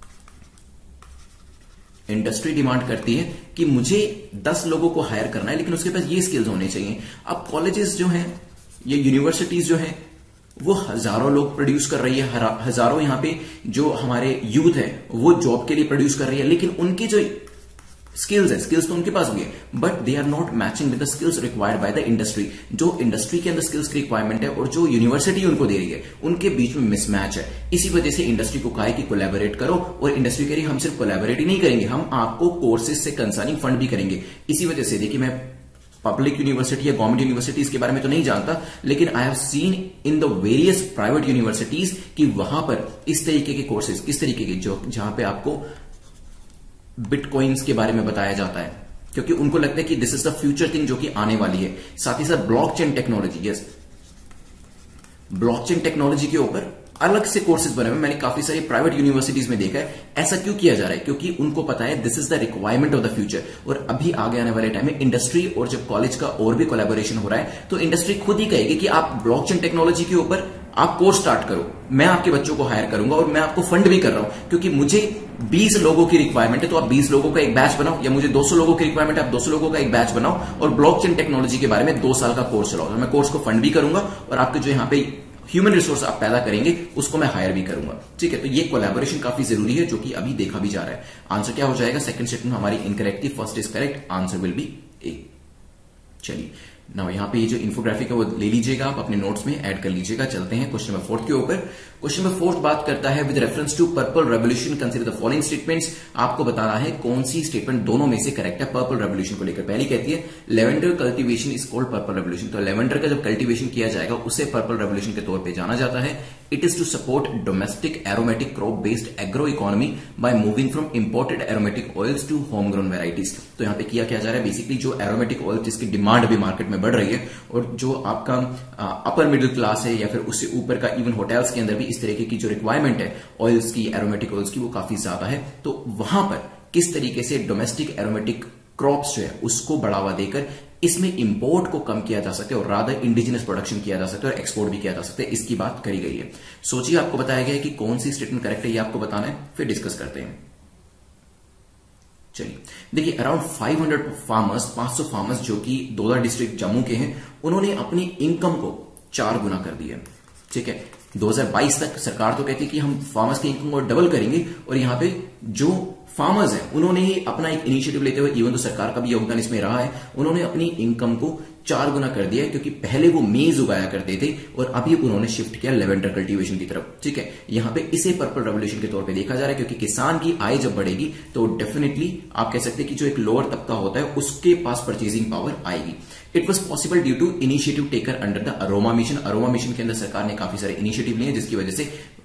S1: इंडस्ट्री डिमांड करती है कि मुझे दस लोगों को हायर करना है लेकिन उसके पास ये स्किल्स होने चाहिए। अब कॉलेजेस जो हैं, ये यूनिवर्सिटीज जो हैं, वो हजारों लोग प्रोड्यूस कर रही है, हजारों यहाँ पे जो हमारे यूथ है वो जॉब के लिए प्रोड्यूस कर रही है, लेकिन उनकी जो स्किल्स है, स्किल्स तो उनके पास भी है, but they are not matching with the skills required by the industry. जो इंडस्ट्री के अंदर स्किल्स की रिक्वायरमेंट है और जो यूनिवर्सिटी उनको दे रही है, उनके बीच में मिसमैच है। इसी वजह से इंडस्ट्री को कहा है कि कोलैबोरेट करो, और इंडस्ट्री कह रही है हम सिर्फ कोलैबोरेट ही नहीं करेंगे, हम आपको कोर्सेज से कंसर्निंग फंड भी करेंगे। इसी वजह से देखिए, मैं पब्लिक यूनिवर्सिटी या गवर्नमेंट यूनिवर्सिटीज के बारे में तो नहीं जानता, लेकिन I have seen in the various private universities कि वहां पर इस तरीके के कोर्सेज, किस तरीके के, जो जहां पे आपको बिटकॉइंस के बारे में बताया जाता है, क्योंकि उनको लगता है कि this is the future thing जो कि आने वाली है। साथ ही साथ blockchain technology, yes, blockchain technology के ऊपर अलग से कोर्सेज बने हुए मैंने काफी सारी प्राइवेट यूनिवर्सिटीज में देखा है। ऐसा क्यों किया जा रहा है? क्योंकि उनको पता है this is the requirement of the future. और अभी आगे आने वाले टाइम में इंडस्ट्री और जब कॉलेज का और भी कोलैबोरेशन हो रहा है तो इंडस्ट्री खुद ही कहेगी कि आप ब्लॉकचेन टेक्नोलॉजी के ऊपर आप कोर्स स्टार्ट करो, मैं आपके बच्चों को हायर करूंगा और मैं आपको फंड भी कर रहा हूं, क्योंकि मुझे बीस लोगों की रिक्वायरमेंट है तो आप बीस लोगों का एक बैच बनाओ, या मुझे दो सौ लोगों की रिक्वायरमेंट है आप दो सौ लोगों का एक बैच बनाओ और ब्लॉकचेन टेक्नोलॉजी के बारे में दो साल का कोर्स चलाओ। मैं कोर्स को फंड भी करूंगा और आपके जो यहाँ पे ह्यूमन रिसोर्स आप पैदा करेंगे उसको मैं हायर भी करूंगा। ठीक है, तो ये कोलैबोरेशन काफी जरूरी है, जो कि अभी देखा भी जा रहा है। आंसर क्या हो जाएगा? सेकंड स्टेटमेंट हमारी इनकरेक्ट थी, first is correct, answer will be A. चलिए ना, यहाँ पे ये जो इन्फोग्राफिक है वो ले लीजिएगा, आप अपने नोट्स में ऐड कर लीजिएगा। चलते हैं क्वेश्चन नंबर फोर्थ के ऊपर। क्वेश्चन नंबर फोर्थ बात करता है with reference to purple revolution consider the following statements. आपको बताना है कौन सी स्टेटमेंट दोनों में से करेक्ट है पर्पल रेवोल्यूशन को लेकर। पहली कहती है lavender cultivation is called purple revolution. तो लेवेंडर का जब कल्टीवेशन किया जाएगा उसे पर्पल रेवोल्यूशन के तौर पर जाना जाता है। It is to support domestic aromatic crop based agro economy by moving from imported aromatic oils to home grown varieties. तो यहाँ पे किया क्या जा रहा है? बेसिकली जो एरोमेटिक ऑयल जिसकी डिमांड भी मार्केट में बढ़ रही है और जो आपका अपर मिडिल क्लास है या फिर उससे ऊपर का इवन होटल्स के अंदर भी इस तरीके की जो रिक्वायरमेंट है ऑयल्स की, एरोमेटिक ऑयल्स की, वो काफी ज्यादा है। तो वहां पर किस तरीके से डोमेस्टिक एरोमेटिक क्रॉप्स जो है उसको बढ़ावा देकर इसमें इंपोर्ट को कम किया जा सकता है और रादर इंडिजिनस प्रोडक्शन किया जा सकता है और एक्सपोर्ट भी किया जा सकता है, इसकी बात करी गई है। सोचिए, आपको बताया गया है कि कौन सी स्टेटमेंट करेक्ट है, ये आपको बताना है, फिर डिस्कस करते हैं। चलिए देखिए, अराउंड पाँच सौ फार्मर्स, पाँच सौ फार्मर्स जो कि डोडा डिस्ट्रिक्ट जम्मू के हैं, उन्होंने अपनी इनकम को चार गुना कर दिया। ठीक है, दो हज़ार बाईस तक सरकार तो कहती है कि हम फार्मर्स की इनकम को डबल करेंगे, और यहां पे जो फार्मर्स हैं उन्होंने ही अपना एक इनिशिएटिव लेते हुए, इवन तो सरकार का भी योगदान इसमें रहा है, उन्होंने अपनी इनकम को चार गुना कर दिया है, क्योंकि पहले वो मेज उगाया करते थे और अभी उन्होंने शिफ्ट किया लेवेंडर कल्टीवेशन की तरफ। ठीक है, यहां पे इसे पर्पल रेवोल्यूशन के तौर पे देखा जा रहा है, क्योंकि किसान की आय जब बढ़ेगी तो डेफिनेटली आप कह सकते हैं कि जो एक लोअर तबका होता है उसके पास परचेजिंग पावर आएगी। It was possible due to initiative taker under the aroma mission. Aroma mission के अंदर सरकार ने काफी सारे इनिशिएटिव लिए जिसकी वजह से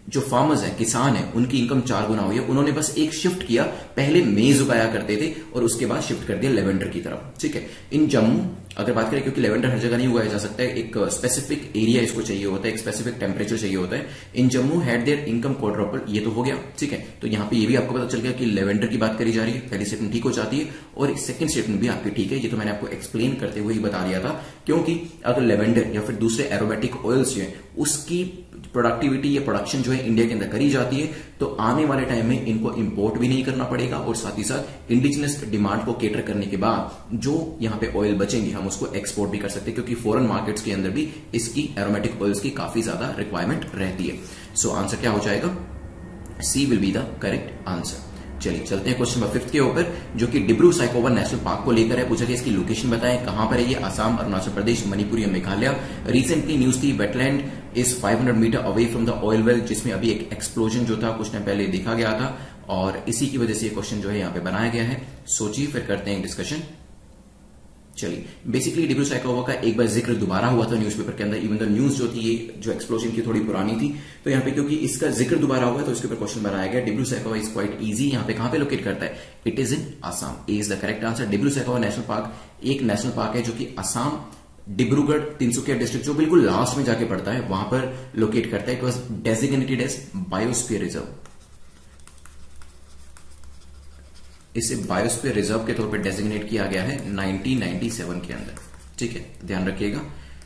S1: जो फार्मर्स हैं, किसान हैं, उनकी इनकम चार गुना हुई है। उन्होंने बस एक शिफ्ट किया, पहले मेज उगाया करते थे और उसके बाद शिफ्ट कर दिया लेवेंडर की तरफ, ठीक है। इन जम्मू अगर बात करें, क्योंकि लेवेंडर हर जगह नहीं उगाया जा सकता है, एक स्पेसिफिक एरिया इसको चाहिए होता है, एक स्पेसिफिक टेम्परेचर चाहिए होता है। In Jammu had their income quadruple, ये तो हो गया, ठीक है। तो यहाँ पे ये भी आपको पता चल गया कि लेवेंडर की बात करी जा रही है, पहली स्टेटमेंट ठीक हो जाती है और सेकंड स्टेटमेंट भी आपकी ठीक है। ये तो मैंने आपको एक्सप्लेन करते हुए ही बता दिया था, क्योंकि अगर लेवेंडर या फिर दूसरे एरोमेटिक ऑयल्स जो है उसकी प्रोडक्टिविटी या प्रोडक्शन जो है इंडिया के अंदर करी जाती है, तो आने वाले टाइम में इनको इंपोर्ट भी नहीं करना पड़ेगा और साथ ही साथ इंडिजिनस डिमांड को केटर करने के बाद जो यहां पे ऑयल बचेंगे हम उसको एक्सपोर्ट भी कर सकते हैं, क्योंकि फॉरेन मार्केट्स के अंदर भी इसकी एरोमेटिक ऑयल्स की काफी ज्यादा रिक्वायरमेंट रहती है। सो आंसर क्या हो जाएगा? C will be the correct answer. चलिए चलते हैं क्वेश्चन नंबर फिफ्थ के ऊपर, जो कि डिब्रू साइखोवा नेशनल पार्क को लेकर है। पूछा गया इसकी लोकेशन बताएं, कहां पर है ये? असम, अरुणाचल प्रदेश, मणिपुर या मेघालय। रिसेंटली न्यूज थी, wetland is five hundred meter away from the oil well, जिसमें अभी एक एक्सप्लोजन जो था कुछ टाइम पहले देखा गया था और इसी की वजह से ये क्वेश्चन जो है यहाँ पे बनाया गया है। सोचिए फिर करते हैं डिस्कशन। चलिए, बेसिकली डिब्रू साइखोवा का एक बार जिक्र दोबारा हुआ था न्यूज़पेपर के अंदर, इवन द न्यूज जो थी ये जो एक्सप्लोजन की थोड़ी पुरानी थी, तो यहाँ पे क्योंकि इसका जिक्र दोबारा हुआ तो इसके ऊपर क्वेश्चन बनाया गया। Dibru Saikhowa is quite easy, यहाँ पे कहां पे लोकेट करता है? It is in Assam, is the correct answer. Dibru Saikhowa national park एक नेशनल पार्क है जो कि असम, डिब्रूगढ़, तिनसुकिया डिस्ट्रिक्ट जो बिल्कुल लास्ट में जाके पड़ता है वहां पर लोकेट करता है। It was designated as biosphere reserve, इसे बायोस्फीयर रिजर्व के तौर पर डेजिग्नेट किया गया है नाइनटीन नाइंटी सेवन के अंदर, ठीक है, ध्यान रखिएगा।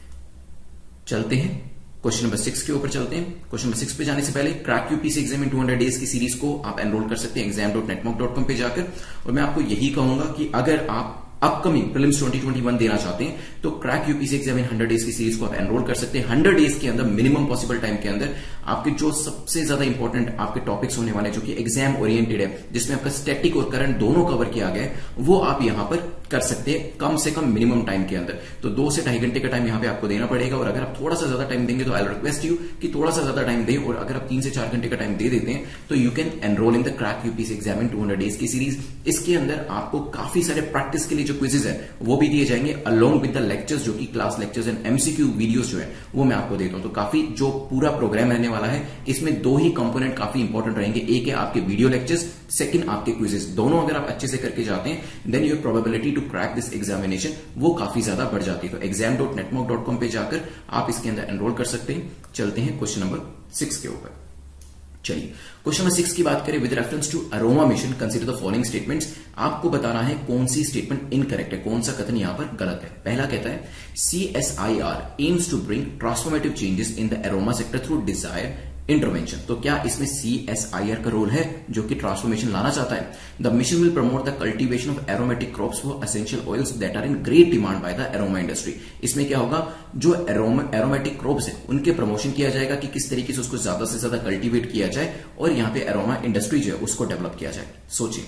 S1: चलते हैं क्वेश्चन नंबर सिक्स के ऊपर चलते हैं। क्वेश्चन नंबर सिक्स पे जाने से पहले crack UPSC exam in two hundred days की सीरीज को आप एनरोल कर सकते हैं एग्जाम डॉट नेटमॉक डॉट कॉम पे जाकर, और मैं आपको यही कहूंगा कि अगर आप upcoming prelims twenty twenty one देना चाहते हैं तो crack UPSC exam in hundred days की सीरीज को आप एनरोल कर सकते हैं। हंड्रेड डेज के अंदर मिनिमम पॉसिबल टाइम के अंदर आपके जो सबसे ज्यादा इंपॉर्टेंट आपके टॉपिक्स होने वाले जो कि एग्जाम ओरिएंटेड है, जिसमें आपका स्टैटिक और करंट दोनों कवर किया गया है, वो आप यहां पर कर सकते हैं कम से कम मिनिमम टाइम के अंदर। तो दो से ढाई घंटे का टाइम यहां पे आपको देना पड़ेगा, और अगर आप थोड़ा सा ज्यादा टाइम देंगे तो आई रिक्वेस्ट यू कि थोड़ा सा ज्यादा टाइम दें, और अगर आप तीन से चार घंटे का टाइम दे देते हैं तो you can enrol in the crack UPSC exam in two hundred days की सीरीज। इसके अंदर आपको काफी सारे प्रैक्टिस के लिए जो क्विजेज है वो भी दिए जाएंगे अलोंग विद द लेक्चर्स, जो कि class lectures and MCQ videos जो है वो मैं आपको देता हूं। तो काफी जो पूरा प्रोग्राम रहने वाला है इसमें दो ही कंपोनेंट काफी इंपॉर्टेंट रहेंगे, एक है आपके वीडियो लेक्चर्स, सेकंड आपके क्विजेस। दोनों अगर आप अच्छे से करके जाते हैं then your probability to crack this examination वो काफी ज्यादा बढ़ जाती है। तो एग्जाम डॉट नेटमॉक डॉट कॉम पे जाकर आप इसके अंदर एनरोल कर सकते हैं। चलते हैं क्वेश्चन नंबर सिक्स के ऊपर। चलिए क्वेश्चन नंबर सिक्स की बात करें, with reference to aroma mission consider the following statements. आपको बताना है कौन सी स्टेटमेंट इनकरेक्ट है, कौन सा कथन यहां पर गलत है। पहला कहता है C S I R aims to bring transformative changes in the aroma sector through desire intervention. तो क्या इसमें सी एस आई आर का रोल है जो कि ट्रांसफॉर्मेशन लाना चाहता है? The mission will promote the cultivation of aromatic crops for essential oils that are in great demand by the aroma industry. इसमें क्या होगा, जो एरोमेटिक क्रॉप्स है उनके प्रमोशन किया जाएगा कि किस तरीके से उसको ज्यादा से ज्यादा कल्टीवेट किया जाए और यहां पे एरोमा इंडस्ट्री जो है उसको डेवलप किया जाए। सोचिए।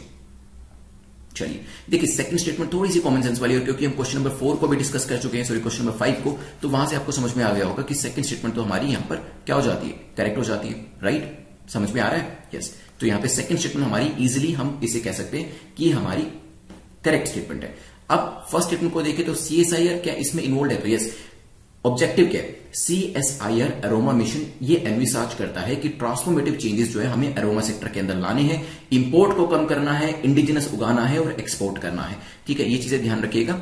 S1: चलिए देखिए, सेकंड स्टेटमेंट थोड़ी सी कॉमन सेंस वाली है, क्योंकि हम क्वेश्चन नंबर फोर को भी डिस्कस कर चुके हैं, सॉरी क्वेश्चन नंबर फाइव को, तो वहां से आपको समझ में आ गया होगा कि सेकंड स्टेटमेंट तो हमारी यहां पर क्या हो जाती है, करेक्ट हो जाती है, राइट? समझ में आ रहा है? यस। तो यहां पे सेकंड स्टेटमेंट हमारी इजिली हम इसे कह सकते हैं कि हमारी करेक्ट स्टेटमेंट है। अब फर्स्ट स्टेटमेंट को देखें तो सीएसआईआर क्या इसमें इन्वॉल्व है? तो यस, ऑब्जेक्टिव क्या है? सीएसआईआर अरोमा मिशन ये एनविसार्च करता है कि ट्रांसफॉर्मेटिव चेंजेस जो है हमें अरोमा सेक्टर के अंदर लाने हैं, इंपोर्ट को कम करना है, इंडिजिनस उगाना है और एक्सपोर्ट करना है। ठीक है, ये चीजें ध्यान रखिएगा,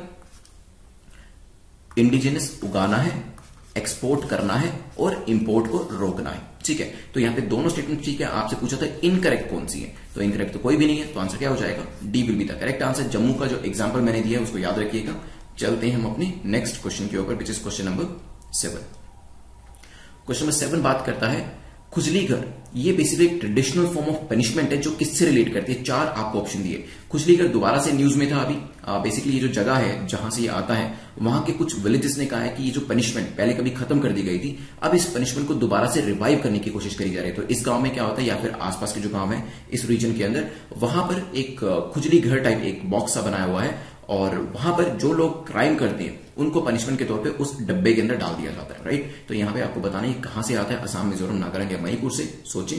S1: इंडिजिनस उगाना है, एक्सपोर्ट करना है और इंपोर्ट को रोकना है। ठीक है, तो यहां पे दोनों स्टेटमेंट ठीक है। आपसे पूछा था इनकरेक्ट कौन सी है, तो इनकरेक्ट तो कोई भी नहीं है, तो आंसर क्या हो जाएगा? D will be the correct answer. Jammu का जो एग्जाम्पल मैंने दिया है उसको याद रखिएगा। चलते हैं हम अपने नेक्स्ट क्वेश्चन के ऊपर, which is question number seven. Question number seven बात करता है खुजली घर। ये basically traditional form of punishment है जो किससे रिलेट करती है। चार आपको ऑप्शन दिए। खुजली घर दोबारा से न्यूज में था अभी। बेसिकली ये जो जगह है जहां से ये आता है वहां के कुछ विलेजेस ने कहा है कि ये जो पनिशमेंट पहले कभी खत्म कर दी गई थी, अब इस पनिशमेंट को दोबारा से रिवाइव करने की कोशिश करी जा रही है। तो इस गांव में क्या होता है, या फिर आसपास के जो गांव है इस रीजन के अंदर, वहां पर एक खुजली घर टाइप एक बॉक्स सा बनाया हुआ है, और वहां पर जो लोग क्राइम करते हैं उनको पनिशमेंट के तौर पे उस डब्बे के अंदर डाल दिया जाता है, राइट? तो यहां पे आपको बताना है कहां से आता है, असम, मिजोरम, नागालैंड या मणिपुर से। सोचिए।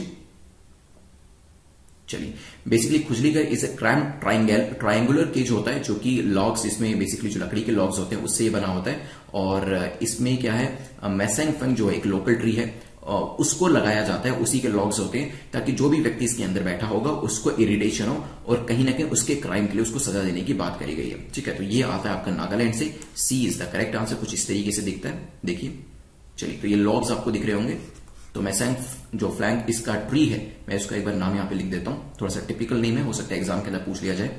S1: चलिए, basically Khujli Ghar is a crime triangle triangular cage होता है, जो कि लॉग्स, इसमें बेसिकली जो लकड़ी के लॉग्स होते हैं उससे ये बना होता है। और इसमें क्या है, मैसेंग फंग जो है एक लोकल ट्री है, उसको लगाया जाता है, उसी के लॉग्स होते हैं, ताकि जो भी व्यक्ति इसके अंदर बैठा होगा उसको इरिटेशन हो और कहीं ना कहीं उसके क्राइम के लिए उसको सजा देने की बात करी गई है। ठीक है, तो ये आता है आपका नागालैंड से। C is the correct answer, कुछ इस तरीके से दिखता है, देखिए। चलिए, तो ये लॉग्स आपको दिख रहे होंगे। तो मैसेंग जो फ्लैंक इसका ट्री है, मैं इसका एक बार नाम यहां पे लिख देता हूं, थोड़ा सा टिपिकल नेम है, हो सकता है एग्जाम के अंदर पूछ लिया जाए।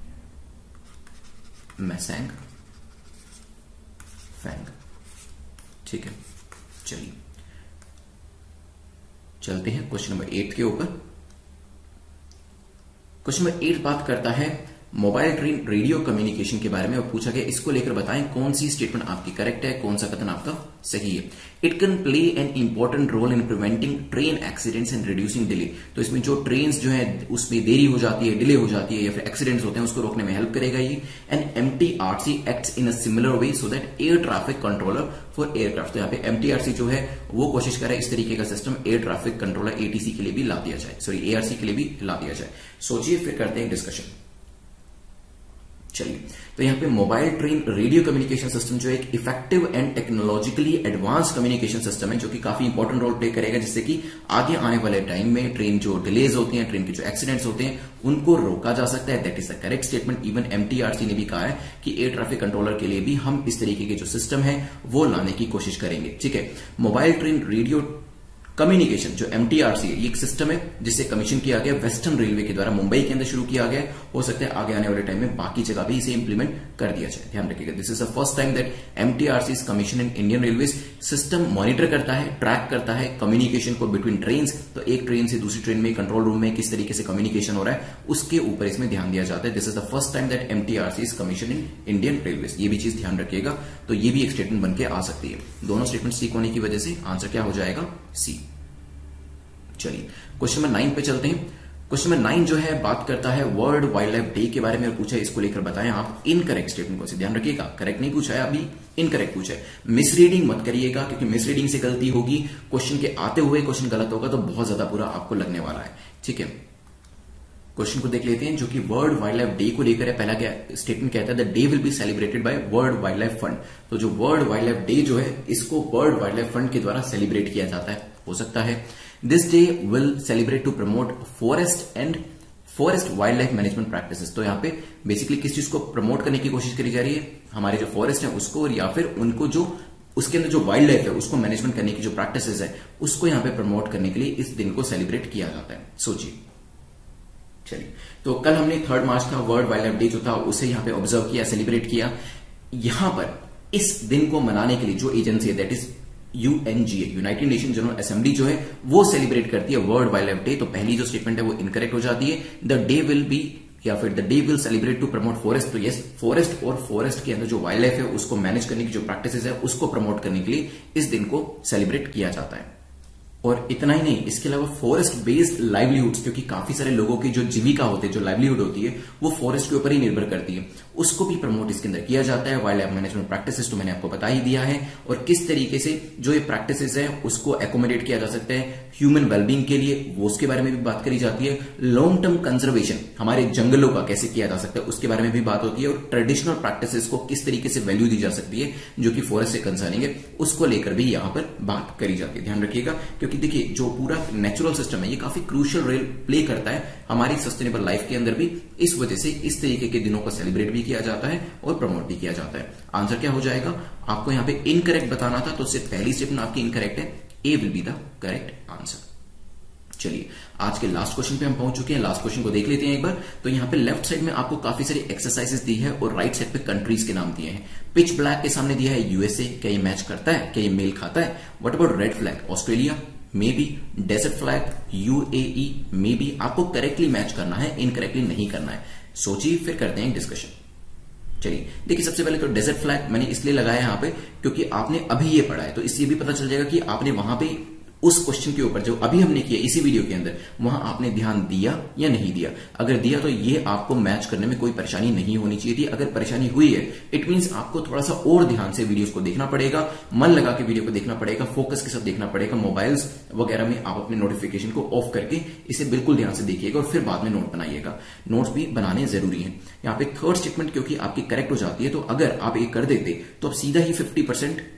S1: मैसेंग फैंग, ठीक है। चलिए चलते हैं क्वेश्चन नंबर एट के ऊपर। क्वेश्चन नंबर एट बात करता है मोबाइल ट्रेन रेडियो कम्युनिकेशन के बारे में, और पूछा गया इसको लेकर बताएं कौन सी स्टेटमेंट आपकी करेक्ट है, कौन सा कथन आपका सही है। It can play an important role in preventing train accidents and reducing delay. तो इसमें जो ट्रेन जो है उसमें देरी हो जाती है, डिले हो जाती है या फिर एक्सीडेंट्स होते हैं, उसको रोकने में हेल्प करेगा ये। And MTRC acts in a similar way so that air traffic controller for aircraft. तो यहाँ पे एमटीआरसी जो है वो कोशिश करे इस तरीके का system air traffic controller ATC के लिए भी ला दिया जाए, सॉरी एआरसी के लिए भी ला दिया जाए। सोचिए, फिर करते हैं डिस्कशन। चलिए, तो यहां पे mobile train radio communication system जो एक effective and technologically advanced communication system है, जो कि काफी इंपॉर्टेंट रोल प्ले करेगा, जिससे कि आगे आने वाले टाइम में ट्रेन जो डिलेज होती हैं, ट्रेन के जो एक्सीडेंट्स होते हैं, उनको रोका जा सकता है। That is the correct statement. Even MTRC ने भी कहा है कि एयर ट्रैफिक कंट्रोलर के लिए भी हम इस तरीके के जो सिस्टम है वो लाने की कोशिश करेंगे। ठीक है, मोबाइल ट्रेन रेडियो कम्युनिकेशन जो एमटीआरसी है, ये एक सिस्टम है जिसे कमीशन किया गया वेस्टर्न रेलवे के द्वारा, मुंबई के अंदर शुरू किया गया। हो सकता है आगे आने वाले टाइम में बाकी जगह भी इसे इंप्लीमेंट कर दिया जाए, ध्यान रखिएगा। This is the first time that MTRC is commission in Indian railways. System monitor करता है, ट्रैक करता है कम्युनिकेशन को बिटवीन ट्रेन। तो एक ट्रेन से दूसरी ट्रेन में कंट्रोल रूम में किस तरीके से कम्युनिकेशन हो रहा है, उसके ऊपर इसमें ध्यान दिया जाता है। This is the first time that MTRC is commission in Indian railways. ये भी चीज ध्यान रखिएगा। तो ये भी एक स्टेटमेंट बनकर आ सकती है। दोनों स्टेटमेंट सी होने की वजह से आंसर क्या हो जाएगा, सी। चलिए, क्वेश्चन नंबर नाइन पे चलते हैं। क्वेश्चन नंबर नाइन जो है बात करता है वर्ल्ड वाइल्ड लाइफ डे के बारे में, पूछा है इसको लेकर बताएं आप इनकरेक्ट स्टेटमेंट को से। ध्यान रखिएगा, करेक्ट नहीं पूछा है, अभी इनकरेक्ट पूछा है। मिसरीडिंग मत करिएगा, क्योंकि मिसरीडिंग से गलती होगी, क्वेश्चन के आते हुए क्वेश्चन गलत होगा तो बहुत ज्यादा बुरा आपको लगने वाला है। ठीक है, क्वेश्चन को देख लेते हैं जो कि वर्ल्ड वाइल्ड लाइफ डे को लेकर है। पहला क्या स्टेटमेंट कहता है, the day will be celebrated by world wildlife fund. तो जो वर्ल्ड वाइल्ड लाइफ डे जो है, इसको वर्ल्ड वाइल्ड लाइफ फंड के द्वारा सेलिब्रेट किया जाता है। हो सकता है this day will celebrate to promote forest and forest wildlife management practices. तो यहाँ पे बेसिकली किस चीज को प्रमोट करने की कोशिश करी जा रही है, हमारे जो फॉरेस्ट है उसको, और या फिर उनको जो उसके अंदर जो वाइल्ड लाइफ है उसको मैनेजमेंट करने की जो प्रैक्टिसेस है उसको यहाँ पे प्रमोट करने के लिए इस दिन को सेलिब्रेट किया जाता है। सोचिए। चलिए, तो कल हमने थर्ड मार्च का वर्ल्ड वाइल्ड लाइफ डे जो था उसे यहाँ पे ऑब्जर्व किया, सेलिब्रेट किया। यहां पर इस दिन को मनाने के लिए जो एजेंसी है, that is UNGA, United Nation General Assembly जो है वो सेलिब्रेट करती है वर्ल्ड वाइल्ड लाइफ डे। तो पहली जो स्टेटमेंट है वो इनकरेक्ट हो जाती है। द डे विल बी या फिर the day will celebrate to promote forest. तो यस, फॉरेस्ट और फॉरेस्ट के अंदर जो वाइल्ड लाइफ है उसको मैनेज करने की जो प्रैक्टिसेस है उसको प्रमोट करने के लिए इस दिन को सेलिब्रेट किया जाता है। और इतना ही नहीं, इसके अलावा फॉरेस्ट बेस्ड लाइवलीहुड्स, क्योंकि काफी सारे लोगों की जो जीविका होती है, जो लाइवलीहुड होती है, वो फॉरेस्ट के ऊपर ही निर्भर करती है, उसको भी प्रमोट इसके अंदर किया जाता है। वाइल्ड लाइफ मैनेजमेंट प्रैक्टिसेस तो मैंने आपको बता ही दिया है, और किस तरीके से जो ये प्रैक्टिसेस है उसको एकोमोडेट किया जा सकता है ह्यूमन वेलबींग के लिए, वो उसके बारे में भी बात करी जाती है। लॉन्ग टर्म कंजर्वेशन, हमारे जंगलों का कैसे किया जा सकता है उसके बारे में भी बात होती है, और ट्रेडिशनल प्रैक्टिसेस को किस तरीके से वैल्यू दी जा सकती है जो कि फॉरेस्ट से कंसर्निंग है, उसको लेकर भी यहां पर बात करी जाती है। ध्यान रखिएगा, क्योंकि देखिए जो पूरा नेचुरल सिस्टम है ये काफी क्रूशियल रोल प्ले करता है हमारी सस्टेनेबल लाइफ के अंदर भी। इस वजह से इस तरीके के दिनों को सेलिब्रेट भी किया जाता है और प्रमोट भी किया जाता है। आंसर क्या हो जाएगा, आपको यहां पे इनकरेक्ट बताना था, तो सिर्फ पहली स्टेटमेंट आपकी इनकरेक्ट है, A will be the correct answer. चलिए, आज के लास्ट क्वेश्चन पे हम पहुंच चुके हैं। लास्ट क्वेश्चन को देख लेते हैं एक बार। तो यहाँ पे लेफ्ट साइड में आपको काफी सारी एक्सरसाइजेस दी है और राइट साइड पे कंट्रीज के नाम दिए हैं। पिच ब्लैक के सामने दिया है यूएसए, क्या ये मैच करता है, क्या ये मेल खाता है? What about red flag, Australia may be, desert flag UAE may be. आपको करेक्टली मैच करना है, इनकरेक्टली नहीं करना है। सोचिए, फिर करते हैं डिस्कशन। चलिए, देखिए सबसे पहले तो डेजर्ट फ्लैग मैंने इसलिए लगाया यहां पे क्योंकि आपने अभी ये पढ़ा है, तो इससे भी पता चल जाएगा कि आपने वहां पे उस क्वेश्चन के ऊपर जो अभी हमने किया इसी वीडियो के अंदर, वहां आपने ध्यान दिया या नहीं दिया। अगर दिया तो ये आपको मैच करने में कोई परेशानी नहीं होनी चाहिए थी। अगर परेशानी हुई है, इट मींस आपको थोड़ा सा और ध्यान से वीडियोस को देखना पड़ेगा, मन लगा के वीडियो को देखना पड़ेगा, फोकस के साथ देखना पड़ेगा। मोबाइल्स वगैरह में आप अपने नोटिफिकेशन को ऑफ करके इसे बिल्कुल ध्यान से देखिएगा और फिर बाद में नोट बनाइएगा। नोट्स भी बनाने जरूरी है। यहाँ पे थर्ड स्टेटमेंट क्योंकि आपकी करेक्ट हो जाती है, तो अगर आप ये कर देते तो आप सीधा ही फिफ्टी परसेंट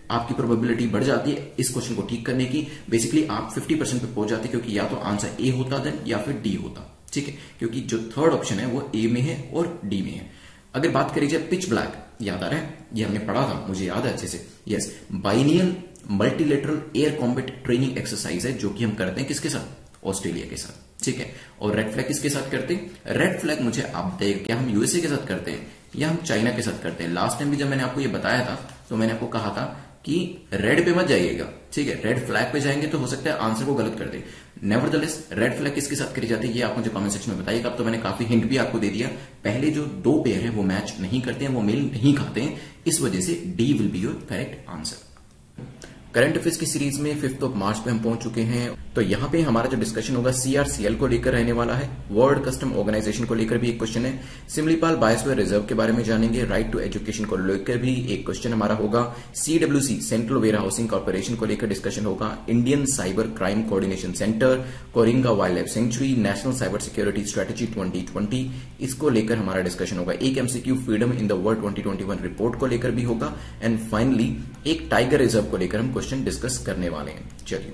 S1: आपकी प्रोबेबिलिटी बढ़ जाती है इस क्वेश्चन को ठीक करने की। बेसिकली आप फिफ्टी परसेंट पे पहुंच जाते क्योंकि या तो आंसर ए होता देन या फिर डी होता, ठीक है, क्योंकि जो थर्ड ऑप्शन है वो ए में है और डी में है। अगर बात करी जाए पिच ब्लैक, याद आ रहा है, ये हमने पढ़ा था, मुझे याद है अच्छे से। Yes, biennial multilateral air combat training exercise है जो कि हम करते हैं किसके साथ, ऑस्ट्रेलिया के साथ, ठीक है। और रेड फ्लैग किसके साथ करते हैं, रेड फ्लैग मुझे आप बताइए क्या हम यूएसए के साथ करते हैं या हम चाइना के साथ करते हैं। लास्ट टाइम भी जब मैंने आपको ये बताया था तो मैंने आपको कहा था कि रेड पे मत जाइएगा, ठीक है, रेड फ्लैग पे जाएंगे तो हो सकता है आंसर को गलत कर दे। नेवरदलेस रेड फ्लैग किसके साथ करी जाती है ये आप मुझे कमेंट सेक्शन में बताइएगा। अब तो मैंने काफी हिंट भी आपको दे दिया, पहले जो दो पेयर है वो मैच नहीं करते हैं, वो मेल नहीं खाते हैं, इस वजह से D will be your correct answer. Current affairs की सीरीज में फिफ्थ ऑफ मार्च पे हम पहुंच चुके हैं। तो यहाँ पे हमारा जो डिस्कशन होगा सीआरसीएल को लेकर रहने वाला है, वर्ल्ड कस्टम ऑर्गेनाइजेशन को लेकर भी एक क्वेश्चन है, सिमलीपाल बायोस्फीयर रिजर्व के बारे में जानेंगे, राइट टू एजुकेशन को लेकर भी एक क्वेश्चन हमारा होगा, CWC central warehousing corporation को लेकर डिस्कशन होगा, Indian cyber crime coordination centre, Coringa wildlife sanctuary, national cyber security strategy twenty twenty, इसको लेकर हमारा डिस्कशन होगा। एक MCQ freedom in the world twenty twenty one report को लेकर भी होगा, एंड फाइनली एक टाइगर रिजर्व को लेकर हम क्वेश्चन डिस्कस करने वाले हैं। चलिए,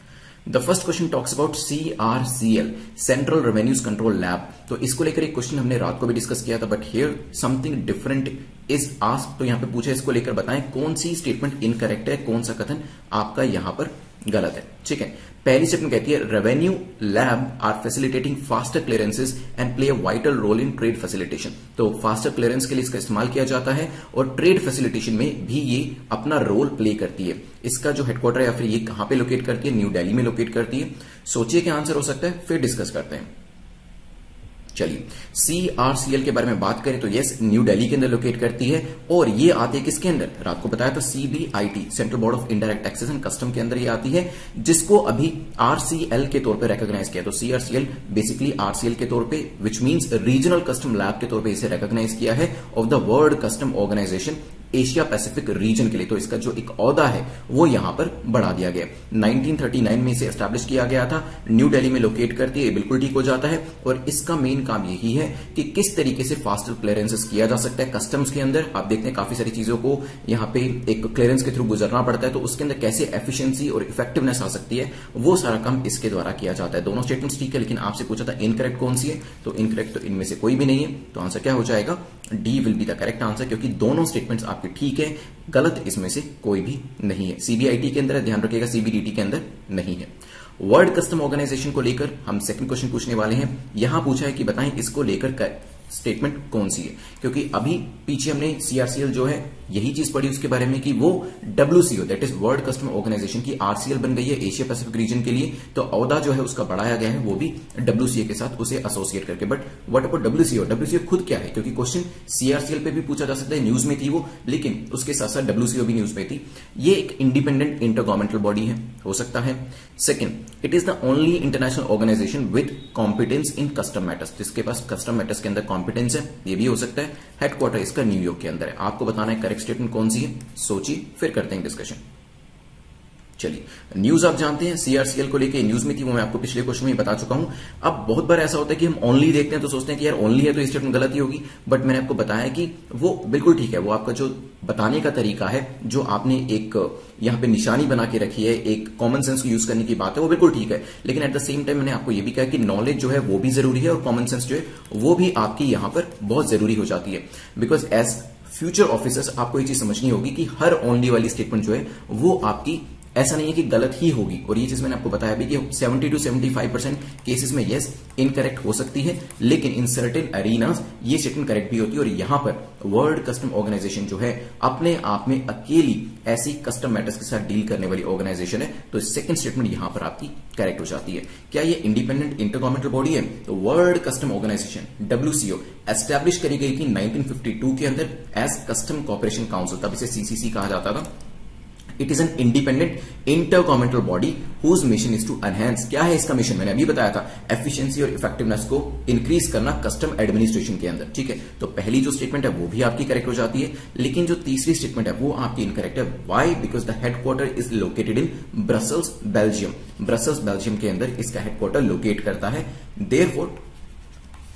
S1: the first question talks about CRCL, central revenues control lab. तो इसको लेकर एक क्वेश्चन हमने रात को भी डिस्कस किया था, but here something different is asked. तो यहां पे पूछा इसको लेकर बताएं कौन सी स्टेटमेंट इनकरेक्ट है, कौन सा कथन आपका यहां पर गलत है, ठीक है। पहली स्टेटमेंट कहती है revenue lab are facilitating faster clearances and play a vital role in trade facilitation. तो फास्टर क्लियरेंस के लिए इसका इस्तेमाल किया जाता है और ट्रेड फैसिलिटेशन में भी ये अपना रोल प्ले करती है। इसका जो हेडक्वार्टर या फिर ये कहां पे लोकेट करती है, न्यू दिल्ली में लोकेट करती है। सोचिए क्या आंसर हो सकता है, फिर डिस्कस करते हैं। चलिए, सीआरसीएल के बारे में बात करें तो यस, न्यू दिल्ली के अंदर लोकेट करती है और ये आती है किसके अंदर, रात को बताया था CBIT, central board of indirect taxes and custom के अंदर ये आती है, जिसको अभी आरसीएल के तौर पे रिकॉग्नाइज किया। तो सीआरसीएल बेसिकली आरसीएल के तौर पे, which means regional custom lab के तौर पे इसे रिकॉग्नाइज किया है of the world custom organisation Asia Pacific region के लिए। तो इसका जो एक औहदा है वो यहां पर बढ़ा दिया गया। नाइनटीन थर्टी नाइन में इसे एस्टैब्लिश किया गया था, न्यू दिल्ली में लोकेट करती है, बिल्कुल ठीक हो जाता है। और इसका मेन काम यही है कि किस तरीके से फास्टर क्लियरेंसेस किया जा सकता है कस्टम्स के अंदर। आप देखते हैं काफी सारी चीजों को यहां पे एक क्लियरेंस के थ्रू गुजरना पड़ता है, तो उसके अंदर कैसे एफिशिएंसी और इफेक्टिवनेस आ सकती है, वो सारा काम इसके द्वारा किया जाता है। दोनों स्टेटमेंट्स ठीक है, लेकिन आपसे पूछा था इनकरेक्ट कौन सी है, तो इनकरेक्ट तो इनमें से कोई भी नहीं है। तो आंसर क्या हो जाएगा, D will be the correct answer, क्योंकि दोनों स्टेटमेंट्स आपके ठीक है, गलत इसमें से कोई भी नहीं है। सीबीआईटी के अंदर है, ध्यान रखिएगा, सीबीडीटी के अंदर नहीं है। वर्ल्ड कस्टम ऑर्गेनाइजेशन को लेकर हम सेकंड क्वेश्चन पूछने वाले हैं। यहां पूछा है कि बताएं इसको लेकर स्टेटमेंट कौन सी है, क्योंकि अभी पीछे हमने सीआरसीएल जो है यही चीज पढ़ी उसके बारे में कि वो WCO that is world custom organisation की आरसीएल बन गई है एशिया पैसिफिक रीजन के लिए। तो औहदा जो है उसका बढ़ाया गया है वो भी डब्ल्यूसीए के साथ उसे एसोसिएट करके। But what about WCO, WCO खुद क्या है, क्योंकि क्वेश्चन सीआरसीएल पे भी पूछा जा सकता है, न्यूज में थी वो, लेकिन उसके साथ साथ डब्ल्यूसीओ भी न्यूज में थी। ये एक इंडिपेंडेंट इंटर गवर्नमेंटल बॉडी है, हो सकता है। Second, it is the only international organisation with competence in custom matters, जिसके पास कस्टम मैटर्स के अंदर कॉम्पिटेंस है, ये भी हो सकता है। हेडक्वार्टर इसका न्यूयॉर्क के अंदर है। आपको बताना है करेक्ट स्टेटमेंट कौन सी है, सोचिए फिर करते हैं डिस्कशन। चलिए, न्यूज आप जानते हैं सीआरसीएल को लेके न्यूज में थी, वो मैं आपको पिछले क्वेश्चन में बता चुका हूं। अब बहुत बार ऐसा होता है कि हम ओनली देखते हैं तो सोचते हैं कि यार ओनली है तो स्टेटमेंट गलत ही होगी, बट मैंने आपको बताया कि वो बिल्कुल ठीक है। वो आपका जो बताने का तरीका है, जो आपने एक यहां पे निशानी बना के रखी है, एक कॉमन सेंस को यूज करने की बात है, वो बिल्कुल ठीक है। लेकिन एट द सेम टाइम मैंने आपको ये भी कहा कि नॉलेज जो है वो भी जरूरी है और कॉमन सेंस जो है वो भी आपकी यहां पर बहुत जरूरी हो जाती है। बिकॉज एज फ्यूचर ऑफिसर्स आपको ये चीज समझनी होगी कि हर ओनली वाली स्टेटमेंट जो है वो आपकी ऐसा नहीं है कि गलत ही होगी। और ये चीज मैंने आपको बताया भी कि seventy to seventy five percent cases में यस इनकरेक्ट हो सकती है, लेकिन इन सर्टेन अरीनास ये स्टेटमेंट करेक्ट भी होती है। और यहां पर वर्ल्ड कस्टम ऑर्गेनाइजेशन जो है अपने आप में अकेली ऐसी कस्टम मैटर्स के साथ डील करने वाली ऑर्गेनाइजेशन है, तो सेकंड स्टेटमेंट यहां पर आपकी करेक्ट हो जाती है। क्या ये इंडिपेंडेंट इंटर गवर्नमेंटल बॉडी है? तो world custom organisation WCO establish करी गई थी नाइनटीन फिफ्टी टू के अंदर एज कस्टम कॉपरेशन काउंसिल, तब इसे सीसीसी कहा जाता था। It is an independent intergovernmental body whose mission is to enhance, क्या है इसका मिशन, मैंने अभी बताया था, एफिशिएंसी और इफेक्टिवनेस को इंक्रीज करना कस्टम एडमिनिस्ट्रेशन के अंदर, ठीक है। तो पहली जो स्टेटमेंट है वो भी आपकी करेक्ट हो जाती है, लेकिन जो तीसरी स्टेटमेंट है वो आपकी इनकरेक्ट है। Why? Because the headquarter is located in Brussels Belgium, Brussels Belgium के अंदर इसका हेडक्वार्टर लोकेट करता है। देयरफॉर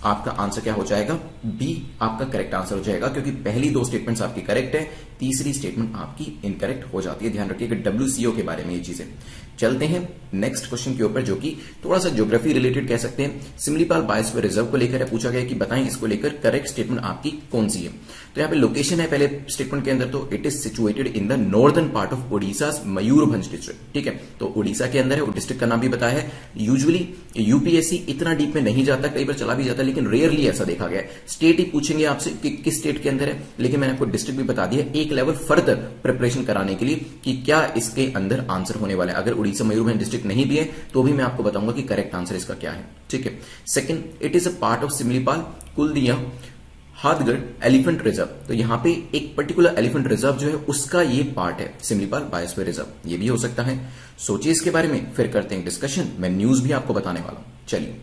S1: आपका आंसर क्या हो जाएगा, बी आपका करेक्ट आंसर हो जाएगा, क्योंकि पहली दो स्टेटमेंट्स आपकी करेक्ट है, तीसरी स्टेटमेंट आपकी इनकरेक्ट हो जाती है। ध्यान रखिएगा डब्ल्यूसीओ के बारे में ये चीजें। चलते हैं नेक्स्ट क्वेश्चन के ऊपर, जो कि थोड़ा सा ज्योग्राफी रिलेटेड कह सकते हैं। सिमलीपाल बायोस्फीयर रिजर्व को लेकर पूछा गया कि बताएं इसको लेकर करेक्ट स्टेटमेंट आपकी कौन सी है। तो यहाँ पे लोकेशन है पहले स्टेटमेंट के अंदर, तो it is situated in the northern part of Odisha Mayurbhanj district. ठीक है, तो ओडिशा के अंदर है, वो डिस्ट्रिक्ट का नाम भी बताया है। यूजुअली यूपीएससी इतना डीप में नहीं जाता, कई बार चला भी जाता है, लेकिन रेयरली ऐसा देखा गया है। स्टेट ही पूछेंगे आपसे कि किस स्टेट के अंदर है, लेकिन मैंने आपको डिस्ट्रिक्ट भी बता दिया एक लेवल फर्दर प्रिपरेशन कराने के लिए कि क्या इसके अंदर आंसर होने वाला है। अगर उड़ीसा मयूरभंज डिस्ट्रिक्ट नहीं भी है तो भी मैं आपको बताऊंगा कि करेक्ट आंसर इसका क्या है। ठीक है, second, it is a part of Similipal Kuldiha Hadgarh elephant reserve. तो यहां पे एक पर्टिकुलर एलिफेंट रिजर्व जो है उसका ये पार्ट है सिमलीपाल बायोस्फीयर रिजर्व, ये भी हो सकता है। सोचिए इसके बारे में, फिर करते हैं डिस्कशन। मैं न्यूज भी आपको बताने वाला हूं। चलिए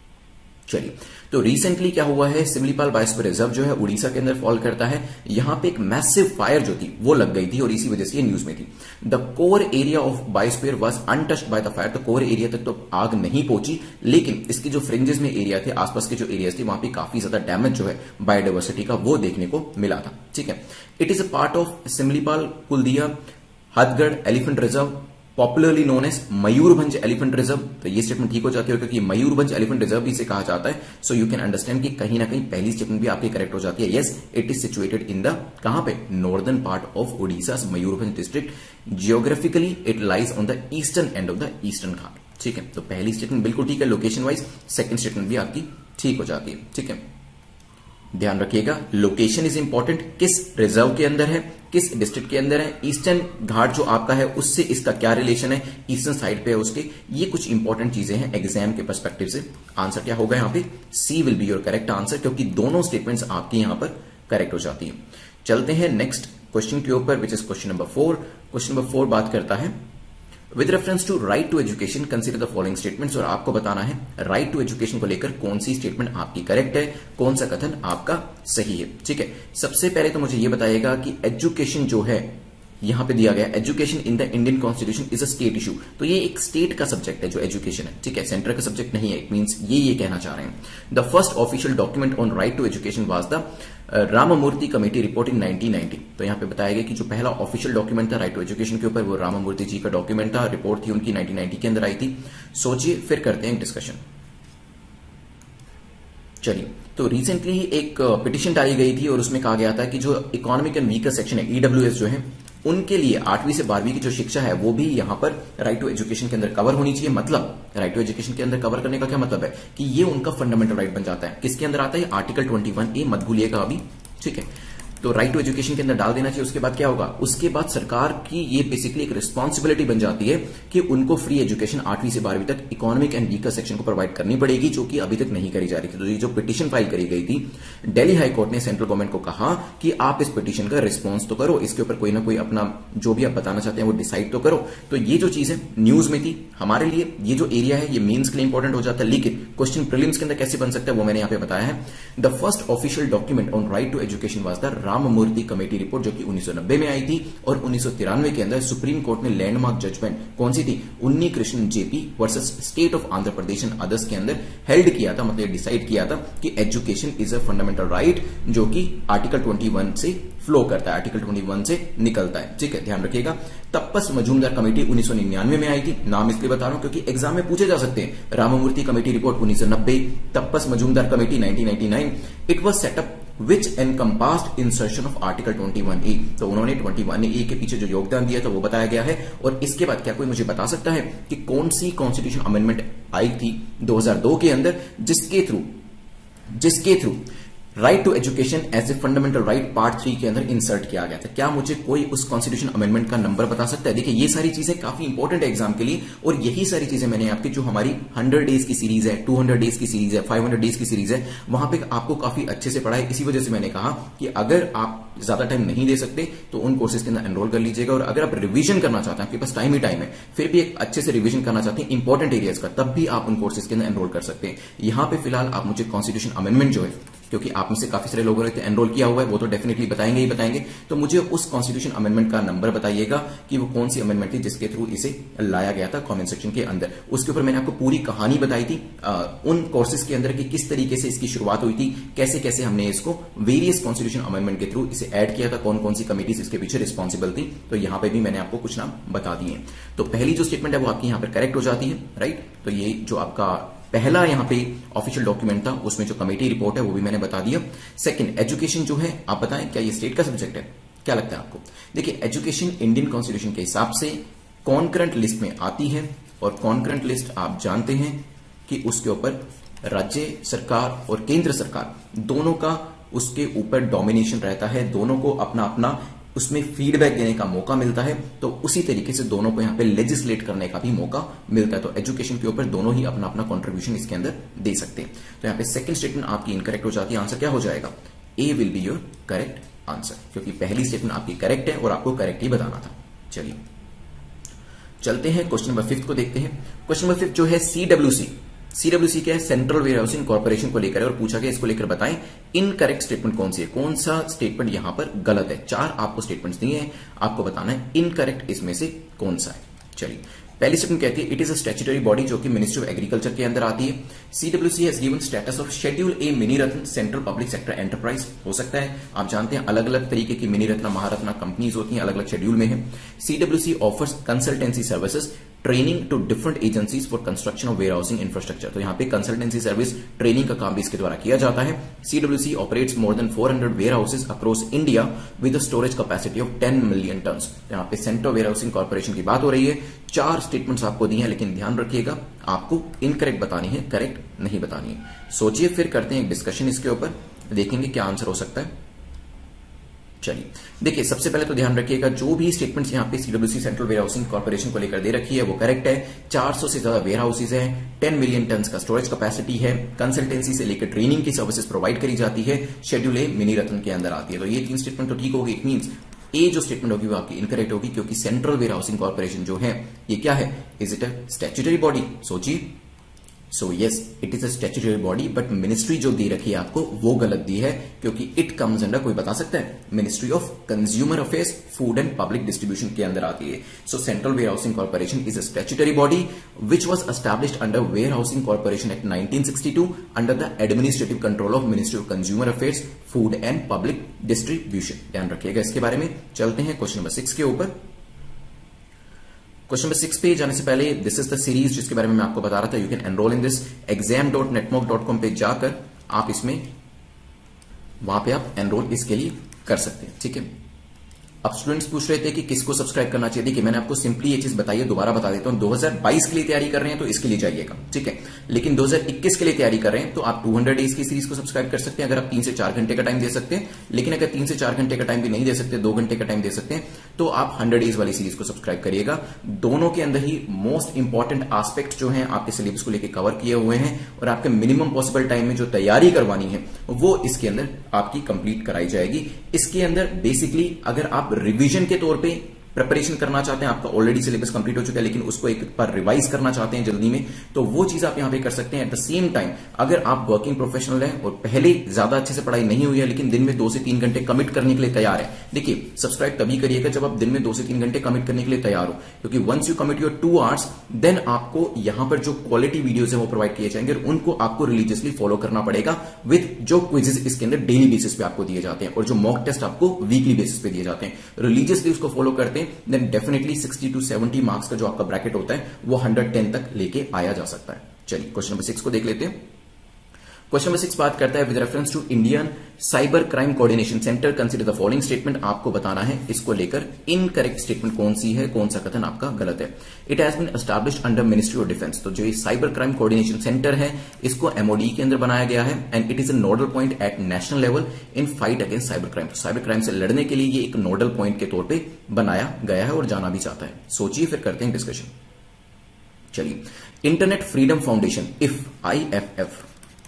S1: चलिए तो रिसेंटली क्या हुआ है, सिमलीपाल बायोस्फीयर रिजर्व जो है उड़ीसा के अंदर फॉल करता है। यहां पे एक मैसिव फायर जो थी वो लग गई थी और इसी वजह से ये न्यूज में थी। The core area of biosphere was untouched by the fire. तो कोर एरिया तक तो आग नहीं पहुंची, लेकिन इसके जो फ्रिंजेस में एरिया थे, आसपास के जो एरियाज थे, वहां पे काफी ज्यादा डैमेज जो है बायोडाइवर्सिटी का वो देखने को मिला था। ठीक है, it is a part of Similipal Kuldiha Hadgarh elephant reserve, popularly known as Mayurbhanj elephant reserve. तो ये स्टेटमेंट ठीक हो जाती है क्योंकि मयूरभंज एलिफेंट रिजर्व भी इसे कहा जाता है। सो यू कैन अंडरस्टैंड कि कहीं ना कहीं पहली स्टेटमेंट भी आपकी करेक्ट हो जाती है। Yes, it is situated in the कहां पे, northern part of Odisha Mayurbhanj district. Geographically it lies on the eastern end of the eastern Ghat. ठीक है, तो पहली स्टेटमेंट बिल्कुल ठीक है लोकेशन वाइज, सेकंड स्टेटमेंट भी आपकी ठीक हो जाती है। ठीक है, ध्यान रखिएगा लोकेशन इज इंपॉर्टेंट, किस रिजर्व के अंदर है, किस डिस्ट्रिक्ट के अंदर है, ईस्टर्न घाट जो आपका है उससे इसका क्या रिलेशन है, ईस्टर्न साइड पे है उसके, ये कुछ इंपॉर्टेंट चीजें हैं एग्जाम के पर्सपेक्टिव से। आंसर क्या होगा यहाँ पे, C will be your correct answer, क्योंकि दोनों स्टेटमेंट्स आपकी यहां पर करेक्ट हो जाती है। चलते हैं नेक्स्ट क्वेश्चन के ऊपर, which is question number four. Question number four बात करता है with reference to right to education consider the following statements. और आपको बताना है राइट टू एजुकेशन को लेकर कौन सी स्टेटमेंट आपकी करेक्ट है, कौन सा कथन आपका सही है। ठीक है, सबसे पहले तो मुझे यह बताइएगा कि एजुकेशन जो है यहां पे दिया गया, education in the Indian constitution is a state issue. तो ये एक स्टेट का सब्जेक्ट है जो एजुकेशन है। ठीक है, सेंटर का सब्जेक्ट नहीं है। इट मींस ये ये कहना चाह रहे हैं the first official document on right to education was the Ramamurthi committee report in nineteen ninety. तो यहां पे बताया गया कि जो पहला ऑफिशियल डॉक्यूमेंट था राइट टू एजुकेशन के ऊपर वो राममूर्ति जी का डॉक्यूमेंट था, रिपोर्ट थी उनकी नाइनटीन नाइंटी के अंदर आई थी। सोचिए फिर करते हैं डिस्कशन। चलिए, तो रिसेंटली एक पिटिशन डाली गई थी और उसमें कहा गया था कि जो इकोनॉमिक एंड वीकर सेक्शन है ईडब्ल्यूएस जो है उनके लिए आठवीं से बारहवीं की जो शिक्षा है वो भी यहां पर राइट टू एजुकेशन के अंदर कवर होनी चाहिए। मतलब राइट टू एजुकेशन के अंदर कवर करने का क्या मतलब है कि ये उनका फंडामेंटल राइट बन जाता है। किसके अंदर आता है, आर्टिकल ट्वेंटी वन ए, मत भूलिएगा अभी। ठीक है, तो राइट टू एजुकेशन के अंदर डाल देना चाहिए। उसके बाद क्या होगा, उसके बाद सरकार की ये बेसिकली एक रिस्पॉन्सिबिलिटी बन जाती है कि उनको फ्री एजुकेशन आठवीं से बारहवीं तक इकोनॉमिक एंड वीकर सेक्शन को प्रोवाइड करनी पड़ेगी, जो कि अभी तक नहीं करी जा रही थी। तो ये जो पिटीशन फाइल करी गई थी, दिल्ली हाईकोर्ट ने सेंट्रल गवर्नमेंट को कहा कि आप इस पिटीशन का रिस्पॉन्स तो करो, इसके ऊपर कोई ना कोई अपना जो भी आप बताना चाहते हैं वो डिसाइड तो करो। तो ये जो चीज है न्यूज में थी हमारे लिए, ये जो एरिया है ये मेन्स के लिए इंपॉर्टेंट हो जाता है, लेकिन क्वेश्चन प्रीलिम्स के अंदर कैसे बन सकता है वो मैंने यहां पे बताया है। The first official document on right to education was the Ramamurthi committee report, जो कि उन्नीस सौ नब्बे में आई थी। और उन्नीस सौ तिरानवे के अंदर सुप्रीम कोर्ट ने लैंडमार्क जजमेंट कौन सी थी, Unnikrishnan JP versus state of Andhra Pradesh and others के अंदर हेल्ड किया था। मतलब डिसाइड किया था कि education is a fundamental right, जो कि आर्टिकल ट्वेंटी वन से फ्लो करता है, आर्टिकल ट्वेंटी वन से निकलता है। ठीक है, ध्यान रखिएगा। तप्पस मजूमदार कमेटी उन्नीस सौ निन्यानवे में आई थी। नाम इसलिए बता रहा हूं क्योंकि एग्जाम में पूछे जा सकते हैं। राममूर्ति कमेटी रिपोर्ट उन्नीस सौ नब्बे, Tapas Majumdar committee nineteen ninety nine. It was set up which encompassed insertion of article twenty one A. तो उन्होंने ट्वेंटी वन ए के पीछे जो योगदान दिया था वो बताया गया है। और इसके बाद क्या कोई मुझे बता सकता है कि कौन सी कॉन्स्टिट्यूशन अमेंडमेंट आई थी दो हज़ार दो के अंदर जिसके थ्रू जिसके through right to education as a fundamental right part three के अंदर इंसर्ट किया गया था? क्या मुझे कोई उस कॉन्स्टिट्यूशन अमेंडमेंट का नंबर बता सकता है? देखिए ये सारी चीजें काफी इंपॉर्टेंट है एग्जाम के लिए, और यही सारी चीजें मैंने आपकी जो हमारी हंड्रेड डेज की सीरीज है, टू हंड्रेड डेज की सीरीज है, फाइव हंड्रेड डेज की सीरीज है, वहां पे आपको काफी अच्छे से पढ़ाई। इसी वजह से मैंने कहा कि अगर आप ज्यादा टाइम नहीं दे सकते तो उन कोर्सेज के अंदर एनरोल कर लीजिएगा। और अगर आप रिवीजन करना चाहते हैं, आपके पास टाइम ही टाइम है, फिर भी एक अच्छे से रिवीजन करना चाहते हैं इंपॉर्टेंट एरियाज का, तब भी आप उन कोर्सेज के अंदर एनरोल कर सकते हैं। यहां पे फिलहाल आप मुझे कॉन्स्टिट्यूशन अमेंडमेंट जो है क्योंकि आप में से काफी सारे लोगों ने एनरोल किया हुआ है, वो तो डेफिनेटली बताएंगे ही बताएंगे। तो मुझे उस कॉन्स्टिट्यूशन अमेंडमेंट का नंबर बताइएगा कि वो कौन सी अमेंडमेंट थी जिसके थ्रू इसे लाया गया था कमेंट सेक्शन के अंदर। उसके ऊपर मैंने आपको पूरी कहानी बताई थी आ, उन कोर्सेज के अंदर कि किस तरीके से इसकी शुरुआत हुई थी, कैसे कैसे हमने इसको वेरियस कॉन्स्टिट्यूशन अमेंडमेंट के थ्रू इसे ऐड किया था, कौन कौन सी कमिटीज इसके पीछे रिस्पॉन्सिबल थी। तो यहां पर भी मैंने आपको कुछ नाम बता दिए। तो पहली जो स्टेटमेंट है वो आपकी यहां पर करेक्ट हो जाती है, राइट। तो ये जो आपका पहला यहां पे ऑफिशियल डॉक्यूमेंट था उसमें जो कमेटी रिपोर्ट है वो भी मैंने बता दिया। सेकंड, एजुकेशन जो है आप बताएं क्या ये स्टेट का सब्जेक्ट है, क्या लगता है आपको? देखिए, एजुकेशन इंडियन कॉन्स्टिट्यूशन के हिसाब से कॉन्करेंट लिस्ट में आती है, और कॉन्करेंट लिस्ट आप जानते हैं कि उसके ऊपर राज्य सरकार और केंद्र सरकार दोनों का उसके ऊपर डोमिनेशन रहता है, दोनों को अपना अपना उसमें फीडबैक देने का मौका मिलता है। तो उसी तरीके से दोनों को यहां पे लेजिस्लेट करने का भी मौका मिलता है। तो एजुकेशन के ऊपर दोनों ही अपना अपना कंट्रीब्यूशन इसके अंदर दे सकते हैं। तो यहां पे सेकंड स्टेटमेंट आपकी इनकरेक्ट हो जाती है। आंसर क्या हो जाएगा? A will be your correct answer, क्योंकि पहली स्टेटमेंट आपकी करेक्ट है और आपको करेक्ट ही बताना था। चलिए चलते हैं क्वेश्चन नंबर फिफ्थ को देखते हैं। क्वेश्चन नंबर फिफ्थ जो है सीडब्ल्यूसी, सीडब्ल्यूसी क्या है? सेंट्रल वेयर हाउसिंग कॉर्पोरेशन को लेकर है, और पूछा गया इसको लेकर बताएं इनकरेक्ट स्टेटमेंट कौन सी है, कौन सा स्टेटमेंट यहां पर गलत है। चार आपको स्टेटमेंट्स दिए हैं, आपको बताना है इनकरेक्ट इसमें से कौन सा है। चलिए, पहली स्टेटमेंट कहती है it is a statutory body जो कि मिनिस्ट्री ऑफ एग्रीकल्चर के अंदर आती है। CWC has given status of schedule A mini Ratna central public sector enterprise. हो सकता है आप जानते हैं अलग अलग तरीके की मिनी रत्न महारत्ना कंपनीज होती हैं, अलग अलग शेड्यूल में है। CWC offers consultancy services training to different agencies for construction of warehousing infrastructure. तो यहां पे कंसल्टेंसी सर्विस ट्रेनिंग का काम भी इसके द्वारा किया जाता है। CWC operates more than four hundred warehouses across India with storage capacity of ten million ton. यहां पे सेंट्रल वेयर हाउसिंग कॉर्पोरेशन की बात हो रही है। चार स्टेटमेंट्स आपको दी हैं, लेकिन ध्यान रखिएगा आपको इनकरेक्ट बतानी है, करेक्ट नहीं बतानी है। सोचिए, फिर करते हैं एक डिस्कशन इसके ऊपर, देखेंगे क्या आंसर हो सकता है। चलिए देखिए, सबसे पहले तो ध्यान रखिएगा जो भी स्टेटमेंट्स यहाँ पे CWC central warehousing corporation को लेकर दे रखी है वो करेक्ट है। चार सौ से ज्यादा वेयर हाउसेज हैं, टेन मिलियन टन का स्टोरेज कैपेसिटी है, कंसल्टेंसी से लेकर ट्रेनिंग की सर्विसेज प्रोवाइड करी जाती है, शेड्यूल ए मिनी रत्न के अंदर आती है। तो ये तीन स्टेटमेंट तो ठीक होगी। इट मींस ए जो स्टेटमेंट होगी वो आपकी इनकरेक्ट होगी, क्योंकि सेंट्रल वेयर हाउसिंग कॉर्पोरेशन जो है ये क्या है? Is it a statutory body? सोचिए, so yes it is a statutory body, but ministry जो दी रखी है आपको वो गलत दी है, क्योंकि इट कम्स अंडर, कोई बता सकता है? Ministry of consumer affairs, food and public distribution के अंदर आती है। So central warehousing corporation is a statutory body which was established under warehousing corporation act nineteen sixty two under the administrative control of ministry of consumer affairs, food and public distribution. ध्यान रखिएगा इसके बारे में। चलते हैं question number six के ऊपर। Question number six पे जाने से पहले, दिस इज द सीरीज जिसके बारे में मैं आपको बता रहा था। You can enrol in this exam dot नेटमॉक dot com पे जाकर आप इसमें वहां पे आप एनरोल इसके लिए कर सकते हैं, ठीक है। अब स्टूडेंट्स पूछ रहे थे कि किसको सब्सक्राइब करना चाहिए। देखिए मैंने आपको सिंपली ये चीज बताई है, दोबारा बता देता हूं। दो हज़ार बाईस के लिए तैयारी कर रहे हैं तो इसके लिए जाइएगा, ठीक है। लेकिन दो हज़ार इक्कीस के लिए तैयारी कर रहे हैं तो आप दो सौ डेज की सीरीज को सब्सक्राइब कर सकते हैं, अगर आप तीन से चार घंटे का टाइम दे सकते हैं। लेकिन अगर तीन से चार घंटे का टाइम भी नहीं दे सकते, दो घंटे का टाइम दे सकते हैं, तो आप हंड्रेड डेज वाली सीरीज को सब्सक्राइब करिएगा। दोनों के अंदर ही मोस्ट इंपॉर्टेंट एस्पेक्ट जो है आपके सिलेबस को लेकर कवर किए हुए हैं, और आपके मिनिमम पॉसिबल टाइम में जो तैयारी करवानी है वो इसके अंदर आपकी कंप्लीट कराई जाएगी। इसके अंदर बेसिकली अगर आप रिविजन के तौर पे प्रिपरेशन करना चाहते हैं, आपका ऑलरेडी सिलेबस कंप्लीट हो चुका है लेकिन उसको एक बार रिवाइज करना चाहते हैं जल्दी में, तो वो चीज आप यहां पे कर सकते हैं। एट द सेम टाइम अगर आप वर्किंग प्रोफेशनल हैं और पहले ज्यादा अच्छे से पढ़ाई नहीं हुई है लेकिन दिन में दो से तीन घंटे कमिट करने के लिए तैयार है, देखिए सब्सक्राइब तभी करिएगा जब आप दिन में दो से तीन घंटे कमिट करने के लिए तैयार हो, क्योंकि once you commit your two hours then आपको यहां पर जो क्वालिटी वीडियोज है वो प्रोवाइड किए जाएंगे और उनको आपको रिलीजियसली फॉलो करना पड़ेगा विद जो क्विजेस इसके अंदर डेली बेसिस पे आपको दिए जाते हैं और जो मॉक टेस्ट आपको वीकली बेसिस पे दिए जाते हैं। रिलीजियसली उसको फॉलो करते हैं then definitely sixty to seventy marks का जो आपका ब्रैकेट होता है वो हंड्रेड टेन तक लेके आया जा सकता है। चलिए क्वेश्चन नंबर सिक्स को देख लेते हैं। क्वेश्चन नंबर सिक्स बात करता है with reference to Indian cyber crime coordination centre consider the following statement. आपको बताना है इसको लेकर इनकरेक्ट स्टेटमेंट कौन सी है, कौन सा कथन आपका गलत है। It has been established under ministry of defence. तो जो ये साइबर क्राइम कोऑर्डिनेशन सेंटर है इसको एमओडी के अंदर बनाया गया है and it is a nodal point at national level in fight against cyber crime. तो साइबर क्राइम से लड़ने के लिए ये एक नोडल पॉइंट के तौर पर बनाया गया है और जाना भी चाहता है। सोचिए फिर करते हैं डिस्कशन। चलिए, internet freedom foundation if I F F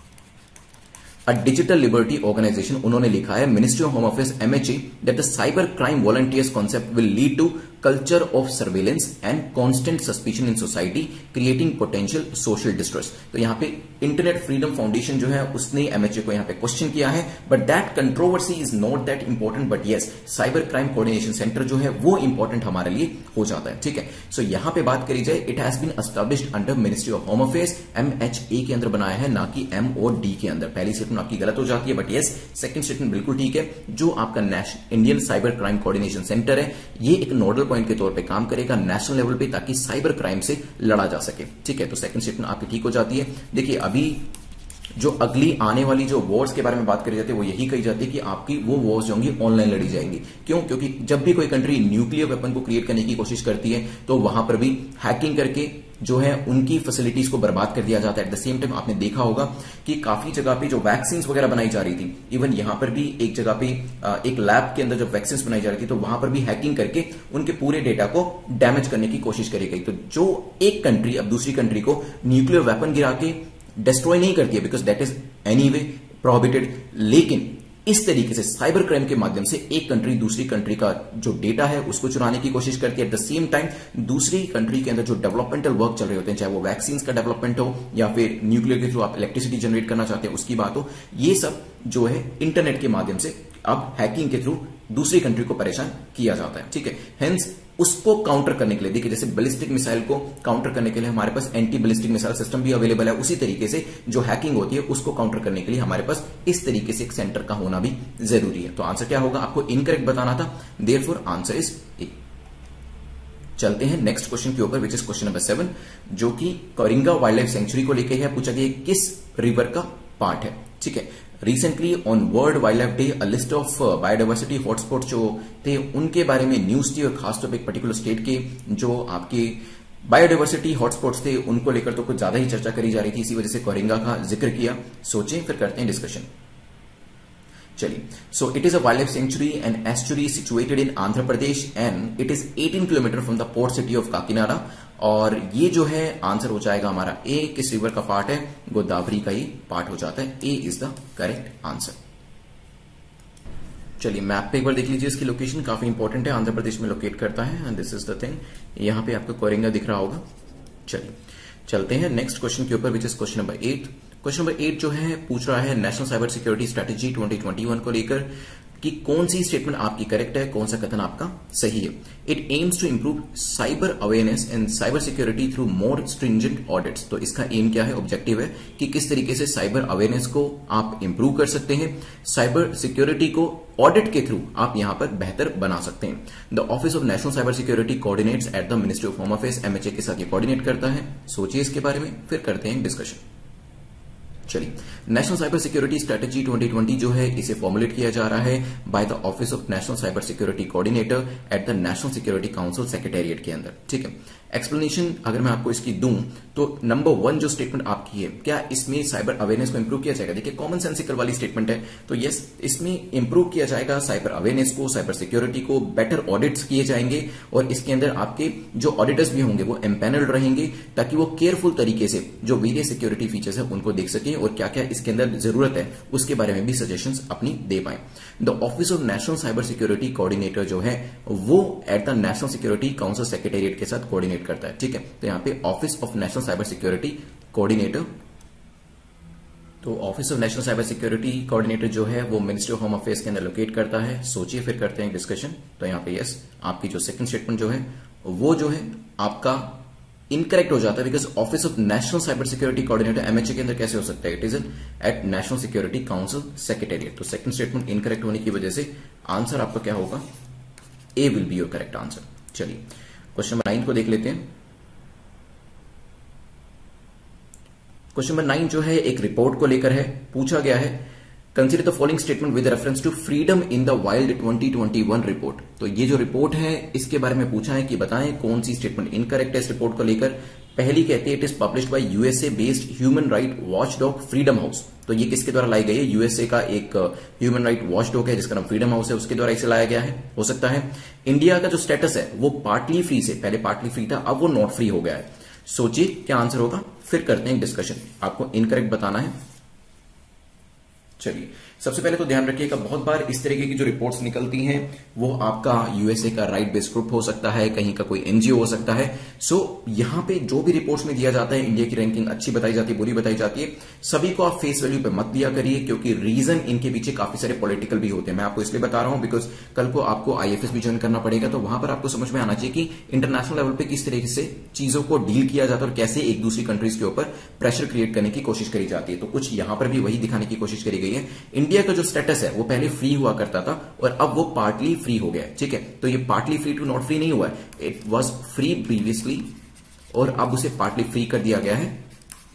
S1: a digital liberty organisation, उन्होंने लिखा है ministry of home affairs MHA that the cyber crime volunteers concept will lead to culture of surveillance and constant suspicion in society creating potential social distress. तो यहाँ पे internet freedom foundation जो है उसने MHA को यहाँ पे क्वेश्चन किया है, but that controversy is not that important, but yes cyber crime coordination centre जो है वो इंपॉर्टेंट हमारे लिए हो जाता है। ठीक है, सो so, यहाँ पे बात करी जाए, it has been established under ministry of home affairs, MHA के अंदर बनाया है, ना कि एम और डी के अंदर। पहली स्टेटमेंट आपकी गलत हो जाती है, बट यस सेकंड स्टेटमेंट बिल्कुल ठीक है। जो आपका national Indian cyber crime coordination centre है ये एक नोडल पॉइंट के तौर पे काम करेगा नेशनल लेवल पे, ताकि साइबर क्राइम से लड़ा जा सके। ठीक है, तो सेकंड स्टेटमेंट आपकी ठीक हो जाती है। देखिए अभी जो अगली आने वाली जो वॉर्स के बारे में बात करी जाती है वो यही कही जाती है कि आपकी वो वॉर्स जो होंगी ऑनलाइन लड़ी जाएंगी। क्यों? क्योंकि जब भी कोई कंट्री न्यूक्लियर वेपन को क्रिएट करने की कोशिश करती है तो वहां पर भी हैकिंग करके जो है उनकी फैसिलिटीज को बर्बाद कर दिया जाता है। एट द सेम टाइम आपने देखा होगा कि काफी जगह पे जो वैक्सीन वगैरह बनाई जा रही थी, इवन यहां पर भी एक जगह पे एक लैब के अंदर जब वैक्सीन बनाई जा रही थी तो वहां पर भी हैकिंग करके उनके पूरे डेटा को डैमेज करने की कोशिश करी गई। तो जो एक कंट्री अब दूसरी कंट्री को न्यूक्लियर वेपन गिरा के डिस्ट्रॉय नहीं करती है, because that is anyway prohibited, लेकिन इस तरीके से साइबर क्राइम के माध्यम से एक कंट्री दूसरी कंट्री का जो डेटा है उसको चुराने की कोशिश करती है। एट द सेम टाइम दूसरी कंट्री के अंदर जो डेवलपमेंटल वर्क चल रहे होते हैं, चाहे वो वैक्सीन का डेवलपमेंट हो या फिर न्यूक्लियर के थ्रू आप इलेक्ट्रिसिटी जनरेट करना चाहते हैं उसकी बात हो, ये सब जो है इंटरनेट के माध्यम से अब हैकिंग के थ्रू दूसरी कंट्री को परेशान किया जाता है। ठीक है, हेंस उसको काउंटर करने के लिए, देखिए जैसे बैलिस्टिक मिसाइल को काउंटर करने के लिए हमारे पास एंटी बैलिस्टिक मिसाइल सिस्टम भी अवेलेबल है, उसी तरीके से जो हैकिंग होती है उसको काउंटर करने के लिए हमारे पास इस तरीके से एक सेंटर का होना भी जरूरी है। तो आंसर क्या होगा? आपको इनकरेक्ट बताना था, देयरफॉर आंसर इज ए। चलते हैं नेक्स्ट क्वेश्चन के ऊपर, which is question number seven, जो कि कोरिंगा वाइल्ड लाइफ सेंचुरी को लेकर है। पूछा गया किस रिवर का पार्ट है। ठीक है, recently on world wildlife day a list of biodiversity hotspot जो थे उनके बारे में न्यूज थी, और खासतौर पर एक पर्टिकुलर स्टेट के जो आपके बायोडाइवर्सिटी हॉटस्पॉट्स थे उनको लेकर तो कुछ ज्यादा ही चर्चा करी जा रही थी, इसी वजह से कोरिंगा का जिक्र किया। सोचें फिर करते हैं डिस्कशन। चलिए, so it is a wildlife sanctuary and estuary situated in Andhra Pradesh and it is eighteen kilometre from the port city of Kakinada. और ये जो है आंसर हो जाएगा हमारा ए। किस रिवर का पार्ट है? गोदावरी का ही पार्ट हो जाता है। A is the correct answer. चलिए मैप पे एक बार देख लीजिए, इसकी लोकेशन काफी इंपॉर्टेंट है, आंध्र प्रदेश में लोकेट करता है and this is the thing. यहां पे आपको कोरिंगा दिख रहा होगा। चलिए चलते हैं नेक्स्ट क्वेश्चन के ऊपर, which is question number eight. Question number eight जो है पूछ रहा है national cyber security strategy twenty twenty one को लेकर कि कौन सी स्टेटमेंट आपकी करेक्ट है, कौन सा कथन आपका सही है। It aims to improve cyber awareness and cyber security through more stringent audits. तो इसका एम क्या है, ऑब्जेक्टिव है कि किस तरीके से साइबर अवेयरनेस को आप इंप्रूव कर सकते हैं, साइबर सिक्योरिटी को ऑडिट के थ्रू आप यहां पर बेहतर बना सकते हैं। The office of national cyber security coordinates at the ministry of home affairs, MHA के साथ ये कोऑर्डिनेट करता है। सोचिए इसके बारे में, फिर करते हैं डिस्कशन। चलिए, national cyber security strategy twenty twenty जो है इसे फॉर्मुलेट किया जा रहा है by the office of national cyber security coordinator at the national security council secretariat के अंदर। ठीक है, एक्सप्लेनेशन अगर मैं आपको इसकी दूं तो नंबर वन जो स्टेटमेंट आपकी है, क्या इसमें साइबर अवेयरनेस को इंप्रूव किया जाएगा? देखिए कॉमन सेंसिकल वाली स्टेटमेंट है, तो यस इसमें इंप्रूव किया जाएगा साइबर अवेयरनेस को, साइबर सिक्योरिटी को, बेटर ऑडिट्स किए जाएंगे और इसके अंदर आपके जो ऑडिटर्स भी होंगे वो एम्पैनल्ड रहेंगे ताकि वो केयरफुल तरीके से जो वेरियस सिक्योरिटी फीचर्स है उनको देख सकें और क्या क्या इसके अंदर जरूरत है उसके बारे में भी सजेशंस अपनी दे पाए। The office of national cyber security coordinator जो है वो at the national security council secretariat के साथ कोऑर्डिनेट करता है। ठीक है, तो यहां पे office of national cyber security coordinator, तो office of national cyber security coordinator जो है वो मिनिस्ट्री ऑफ होम अफेयर्स के अंदर लोकेट करता है। सोचिए फिर करते हैं डिस्कशन। तो यहां पे यस आपकी जो सेकंड स्टेटमेंट जो है वो जो है आपका इनकरेक्ट हो जाता है, because office of national cyber security coordinator MHA के अंदर कैसे हो सकता है? It is at national security council secretariat. तो सेकंड स्टेटमेंट इनकरेक्ट होने की वजह से आंसर आपका क्या होगा? A will be your correct answer. चलिए क्वेश्चन नंबर नाइन को देख लेते हैं। क्वेश्चन नंबर नाइन जो है एक रिपोर्ट को लेकर है, पूछा गया है consider the following statement with reference to freedom in the world twenty twenty one report. तो ये जो रिपोर्ट है इसके बारे में पूछा है कि बताएं कौन सी स्टेटमेंट इनकरेक्ट है इस रिपोर्ट को लेकर। पहली कहते हैं it is published by USA based human right watchdog freedom house. तो ये किसके द्वारा लाई गई है? यूएसए का एक ह्यूमन राइट वॉचडॉग है जिसका नाम फ्रीडम हाउस है, उसके द्वारा इसे लाया गया है। हो सकता है इंडिया का जो स्टेटस है वो पार्टली फ्री से, पहले पार्टली फ्री था अब वो नॉट फ्री हो गया है। सोचिए क्या आंसर होगा, फिर करते हैं डिस्कशन। आपको इनकरेक्ट बताना है। चलिए सबसे पहले तो ध्यान रखिएगा, बहुत बार इस तरीके की जो रिपोर्ट्स निकलती हैं वो आपका यूएसए का राइट बेस्ड ग्रुप हो सकता है, कहीं का कोई एनजीओ हो सकता है। सो यहां पे जो भी रिपोर्ट्स में दिया जाता है, इंडिया की रैंकिंग अच्छी बताई जाती है, बुरी बताई जाती है, सभी को आप फेस वैल्यू पे मत दिया करिए, क्योंकि रीजन इनके पीछे काफी सारे पॉलिटिकल भी होते हैं। मैं आपको इसलिए बता रहा हूं बिकॉज कल को आपको आईएफएस भी ज्वाइन करना पड़ेगा, तो वहां पर आपको समझ में आना चाहिए कि इंटरनेशनल लेवल पे किस तरीके से चीजों को डील किया जाता है और कैसे एक दूसरी कंट्रीज के ऊपर प्रेशर क्रिएट करने की कोशिश करी जाती है। तो कुछ यहां पर भी वही दिखाने की कोशिश करी गई है। इंडिया का जो स्टेटस है वो पहले फ्री हुआ करता था और अब वो पार्टली फ्री हो गया, ठीक है। तो ये partly free to not free नहीं हुआ है, इट वॉज फ्री प्रीवियसली और अब उसे पार्टली फ्री कर दिया गया है,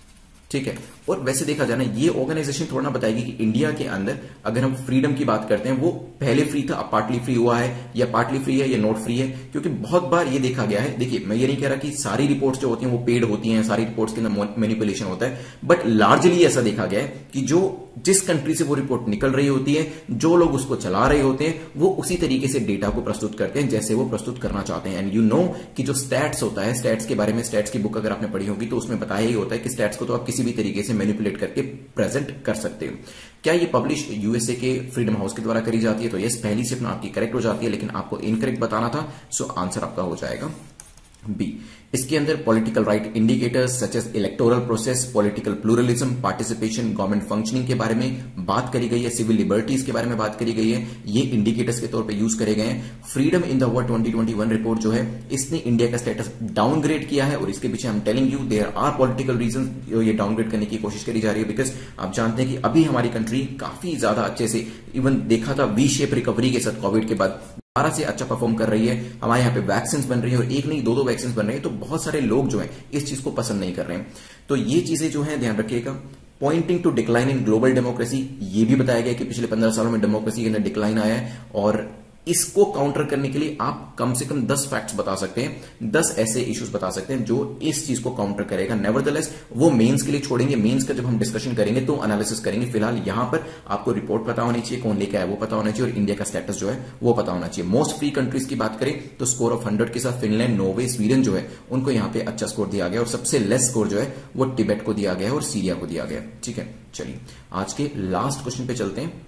S1: ठीक है। और वैसे देखा जाए ना, ये ऑर्गेनाइजेशन थोड़ा ना बताएगी कि इंडिया के अंदर अगर हम फ्रीडम की बात करते हैं वो पहले फ्री था, अब पार्टली फ्री हुआ है, या पार्टली फ्री है या नॉट फ्री है, क्योंकि बहुत बार ये देखा गया है। देखिए, मैं ये नहीं कह रहा कि सारी रिपोर्ट्स जो होती हैं वो पेड होती हैं, सारी रिपोर्ट्स के अंदर मैनिपुलेशन होता है, बट लार्जली ऐसा देखा गया है कि जो जिस कंट्री से वो रिपोर्ट निकल रही होती है, जो लोग उसको चला रहे होते हैं, वो उसी तरीके से डेटा को प्रस्तुत करते हैं जैसे वो प्रस्तुत करना चाहते हैं। एंड यू नो कि जो स्टैट्स होता है, स्टैट्स के बारे में, स्टैट्स की बुक अगर आपने पढ़ी होगी तो उसमें बताया ही होता है कि स्टैट्स को तो आप किसी भी तरीके से मैनिपुलेट करके प्रेजेंट कर सकते हो। क्या ये पब्लिश यूएसए के फ्रीडम हाउस के द्वारा करी जाती है? तो यस, पहली स्टेप में आपकी करेक्ट हो जाती है, लेकिन आपको इनकरेक्ट बताना था, सो आंसर आपका हो जाएगा बी। इसके अंदर political right indicators such as electoral process, political pluralism, participation, government functioning के बारे में बात करी गई है, सिविल लिबर्टीज के बारे में बात करी गई है, ये इंडिकेटर्स के तौर पे यूज करे गए हैं। Freedom in the world twenty twenty one report जो है, इसने इंडिया का स्टेटस डाउनग्रेड किया है और इसके पीछे हम telling you there are political reason, ये डाउनग्रेड करने की कोशिश करी जा रही है। बिकॉज आप जानते हैं कि अभी हमारी कंट्री काफी ज्यादा अच्छे से, इवन देखा था वी शेप रिकवरी के साथ कोविड के बाद दोबारा से अच्छा परफॉर्म कर रही है। हमारे यहाँ पे वैक्सीन बन रही है और एक नहीं दो दो वैक्सीन बन रही है, तो बहुत सारे लोग जो हैं इस चीज को पसंद नहीं कर रहे हैं। तो ये चीजें जो हैं ध्यान रखिएगा। Pointing to decline in global democracy, ये भी बताया गया कि पिछले पंद्रह सालों में डेमोक्रेसी के अंदर डिक्लाइन आया है, और इसको काउंटर करने के लिए आप कम से कम दस फैक्ट्स बता सकते हैं, दस ऐसे इश्यूज बता सकते हैं जो इस चीज को काउंटर करेगा। नेवरदलेस वो मेंस के लिए छोड़ेंगे, मेंस का जब हम डिस्कशन करेंगे तो एनालिसिस करेंगे। फिलहाल यहां पर आपको रिपोर्ट पता होनी चाहिए, कौन लेकर आया वो पता होना चाहिए, और इंडिया का स्टेटस जो है वो पता होना चाहिए। मोस्ट फ्री कंट्रीज की बात करें तो स्कोर ऑफ हंड्रेड के साथ फिनलैंड, नॉर्वे, स्वीडन जो है उनको यहां पे अच्छा स्कोर दिया गया, और सबसे लेस स्कोर जो है वो तिब्बत को दिया गया और सीरिया को दिया गया, ठीक है। चलिए आज के लास्ट क्वेश्चन पे चलते हैं।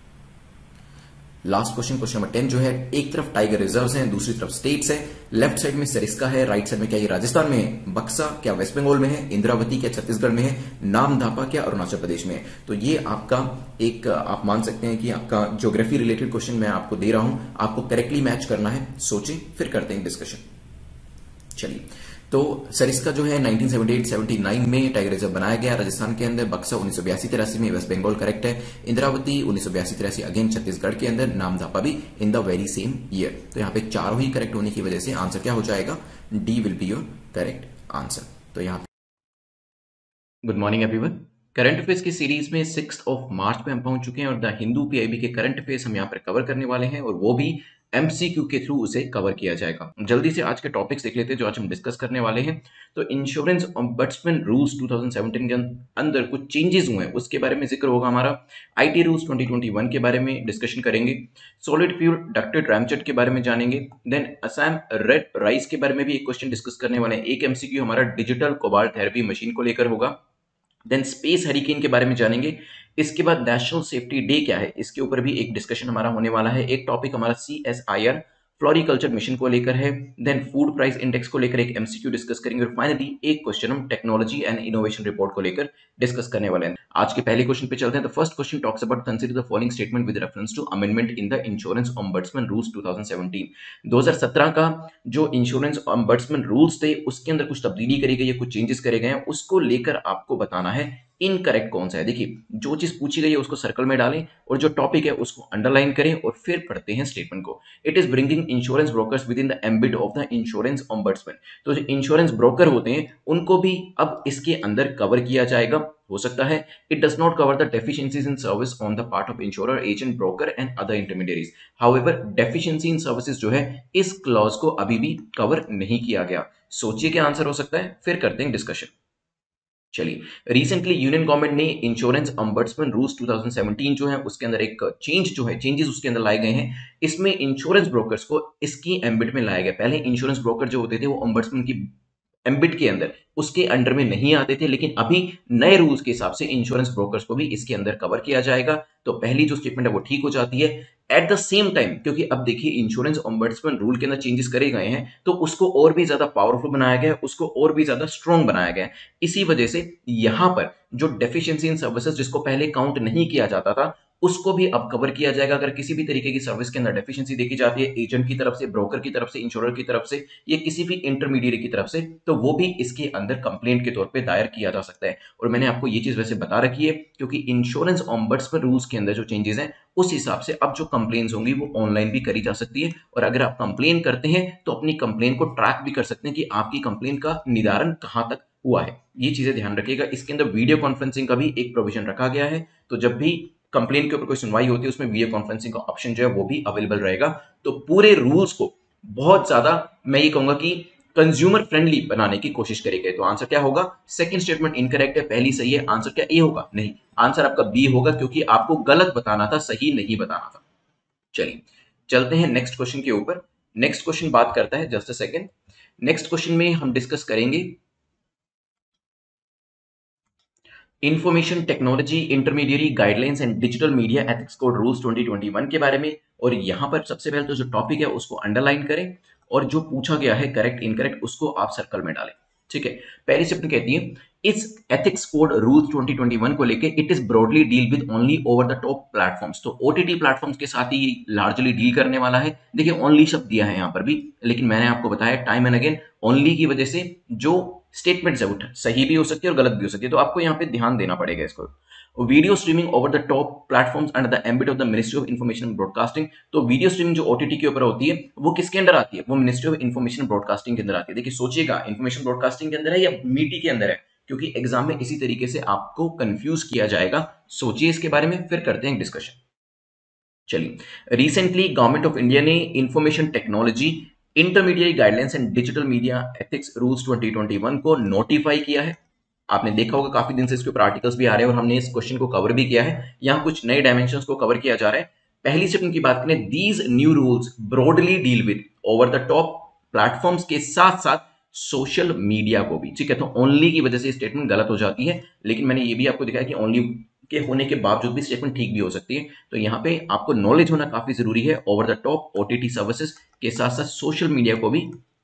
S1: Last question, question number ten जो है, एक तरफ टाइगर रिजर्व्स हैं, दूसरी तरफ स्टेट्स है, लेफ्ट साइड में सरिस्का है, राइट साइड में क्या ये राजस्थान में है, बक्सा क्या वेस्ट बंगाल में है, इंद्रावती क्या छत्तीसगढ़ में है, नामधापा क्या अरुणाचल प्रदेश में है। तो ये आपका एक, आप मान सकते हैं कि आपका ज्योग्राफी रिलेटेड क्वेश्चन मैं आपको दे रहा हूं, आपको करेक्टली मैच करना है। सोचें, फिर करते हैं डिस्कशन। चलिए, तो सरिस्का जो है nineteen seventy eight seventy nine में टाइगर रिजर्व बनाया गया राजस्थान के अंदर, बक्सा उन्नीस सौ बयासी तिरासी में, वेस्ट बंगाल करेक्ट है, इंद्रावती उन्नीस सौ बयासी तिरासी अगेन छत्तीसगढ़ के अंदर, नामधापा भी in the very same year. तो यहां पे चारों ही करेक्ट होने की वजह से आंसर क्या हो जाएगा, D will be your correct answer. तो यहां पे good morning everyone. Current affairs की सीरीज में सिक्स ऑफ मार्च पे हम पहुंच चुके हैं और द हिंदू पीआईबी के करंट अफेयर्स हम यहाँ पर कवर करने वाले हैं, और वो भी एमसीक्यू के थ्रू उसे कवर किया जाएगा। जल्दी से आज के टॉपिक्स देख लेते हैं जो आज हम डिस्कस करने वाले हैं। तो insurance ombudsman rules twenty seventeen के अंदर कुछ चेंजेस हुए हैं, उसके बारे में जिक्र होगा हमारा। IT rules twenty twenty one के बारे में डिस्कशन करेंगे, सॉलिड फ्यूल डक्टेड रैमचेट के बारे में जानेंगे, देन असम रेड राइस के बारे में भी एक क्वेश्चन डिस्कस करने वाले हैं। एक एमसीक्यू हमारा डिजिटल कोबाल्ट थेरेपी मशीन को लेकर होगा, देन स्पेस हरिकेन के बारे में जानेंगे। इसके बाद नेशनल सेफ्टी डे क्या है, इसके ऊपर भी एक डिस्कशन हमारा होने वाला है। एक टॉपिक हमारा C S I R floriculture mission को लेकर है, देन फूड प्राइस इंडेक्स को लेकर एक एमसीक्यू डिस्कस करेंगे, और फाइनली एक क्वेश्चन हम टेक्नोलॉजी एंड इनोवेशन रिपोर्ट को लेकर डिस्कस करने वाले हैं। आज के पहले क्वेश्चन पे चलते हैं। The first question talks about consider the following statement with reference to amendment in the insurance ombudsman rules twenty seventeen. दो हज़ार सत्रह का जो इंश्योरेंस ऑम्बड्समैन रूल्स थे उसके अंदर कुछ तब्दीली करी गई है, कुछ चेंजेस करे गए हैं, उसको लेकर आपको बताना है इनकरेक्ट कौन सा है। देखिए, जो चीज पूछी गई है उसको सर्कल में डालें और जो टॉपिक है उसको अंडरलाइन करें और फिर पढ़ते हैं स्टेटमेंट को। It is bringing insurance brokers within the ambit of the insurance ombudsman. तो जो इंश्योरेंस ब्रोकर होते हैं उनको भी अब इसके अंदर कवर किया जाएगा, हो सकता है। It does not cover the deficiencies in service on the part of insurer, agent, broker and other intermediaries. However deficiency in services जो है इस क्लॉज को अभी भी कवर नहीं किया गया। सोचिए क्या आंसर हो सकता है, फिर करते हैं डिस्कशन। चलिए, रिसेंटली यूनियन गवर्नमेंट ने insurance ombudsman rules twenty seventeen जो है उसके अंदर एक चेंज जो है चेंजेस उसके अंदर लाए गए हैं। इसमें इंश्योरेंस ब्रोकर्स को इसकी एम्बिट में लाया गया। पहले इंश्योरेंस ब्रोकर जो होते थे वो ऑम्बड्समैन की एम्बिट के अंदर उसके अंडर में नहीं आते थे, लेकिन अभी नए रूल्स के हिसाब से इंश्योरेंस ब्रोकर्स को भी इसके अंदर कवर किया जाएगा। तो पहली जो स्टेटमेंट है वो ठीक हो जाती है। एट द सेम टाइम, क्योंकि अब देखिए इंश्योरेंस ओम्बड्समैन रूल के अंदर चेंजेस करे गए हैं, तो उसको और भी ज्यादा पावरफुल बनाया गया है, उसको और भी ज्यादा स्ट्रॉन्ग बनाया गया है। इसी वजह से यहां पर जो डेफिशिएंसी इन सर्विसेज जिसको पहले काउंट नहीं किया जाता था, उसको भी अब कवर किया जाएगा। अगर किसी भी तरीके की सर्विस के अंदर डेफिशिएंसी देखी जाती है एजेंट की तरफ से, ब्रोकर की तरफ से, इंश्योरर की तरफ से, या किसी भी इंटरमीडिएट की तरफ से, तो वो भी इसके अंदर कंप्लेंट के तौर पे दायर किया जा सकता है। और मैंने आपको ये चीज वैसे बता रखी है, क्योंकि इंश्योरेंस ओम्बड्समैन रूल्स के अंदर जो चेंजेस हैं उस हिसाब से अब जो कंप्लेन्स होंगी वो ऑनलाइन भी करी जा सकती है। और अगर आप कंप्लेन करते हैं तो अपनी कंप्लेन को ट्रैक भी कर सकते हैं कि आपकी कंप्लेन का निदान कहां तक हुआ है। ये चीजें ध्यान रखिएगा। इसके अंदर वीडियो कॉन्फ्रेंसिंग का भी एक प्रोविजन रखा गया है, तो जब भी कंप्लेन के ऊपर कोई सुनवाई होती है उसमें वीडियो कॉन्फ्रेंसिंग का ऑप्शन जो है वो भी अवेलेबल रहेगा। तो पूरे रूल्स को बहुत ज्यादा मैं ये कहूंगा कि कंज्यूमर फ्रेंडली बनाने की कोशिश करेंगे। तो आंसर क्या होगा? सेकंड स्टेटमेंट इनकरेक्ट है, पहली सही है। आंसर क्या ए होगा? नहीं, आंसर आपका बी होगा, क्योंकि आपको गलत बताना था, सही नहीं बताना था। चलिए चलते हैं नेक्स्ट क्वेश्चन के ऊपर। नेक्स्ट क्वेश्चन बात करता है, just a second, next question में हम डिस्कस करेंगे information technology intermediary guidelines and digital media ethics code rules twenty twenty one के बारे में। और यहां पर सबसे पहले तो जो टॉपिक है उसको अंडरलाइन करें, और जो पूछा गया है करेक्ट इनकरेक्ट उसको आप सर्कल में डालें। ठीक है, पहली स्टेप कहती है इस ethics code rules twenty twenty one को लेके it is broadly deal with only over the top platforms. तो ओटीटी प्लेटफॉर्म्स के साथ ही लार्जली डील करने वाला है। देखिए ओनली शब्द दिया है यहां पर भी, लेकिन मैंने आपको बताया टाइम एंड अगेन ओनली की वजह से जो स्टेटमेंट है वो सही भी हो सकती है और गलत भी हो सकती है, तो आपको यहाँ पे ध्यान देना पड़ेगा इसको। Video streaming over the top platforms under the ambit of the ministry of information and broadcasting. तो वीडियो स्ट्रीमिंग जो ओटीटी के ऊपर होती है वो किसके अंदर आती है? वो मिनिस्ट्री ऑफ इन्फॉर्मेशन ब्रॉडकास्टिंग के अंदर आती है। देखिए सोचिएगा, इन्फॉर्मेशन ब्रॉडकास्टिंग के अंदर है या मीटी के अंदर है, क्योंकि एग्जाम में इसी तरीके से आपको कंफ्यूज किया जाएगा। सोचिए इसके बारे में, फिर करते हैं डिस्कशन। चलिए, रिसेंटली गवर्नमेंट ऑफ इंडिया ने information technology intermediate guidelines and digital media ethics rules twenty twenty one को नोटिफाई किया है। आपने देखा होगा काफी दिन से इसके ऊपर आर्टिकल्स भी आ रहे हैं और हमने इस क्वेश्चन को कवर भी किया है। यहाँ कुछ नए डायमेंशंस को कवर किया जा रहा है। पहली स्टेटमेंट की बात करें, these new rules broadly deal with over the top platforms के साथ साथ सोशल मीडिया को भी। ठीक है, तो ओनली की वजह से स्टेटमेंट गलत हो जाती है, लेकिन मैंने ये भी आपको दिखाया कि ओनली के होने के बावजूद भी स्टेटमेंट ठीक भी हो सकती है। तो यहाँ पे आपको नॉलेज होना काफी जरूरी है। Over the top OTT services के साथ साथ सोशल मीडिया को भी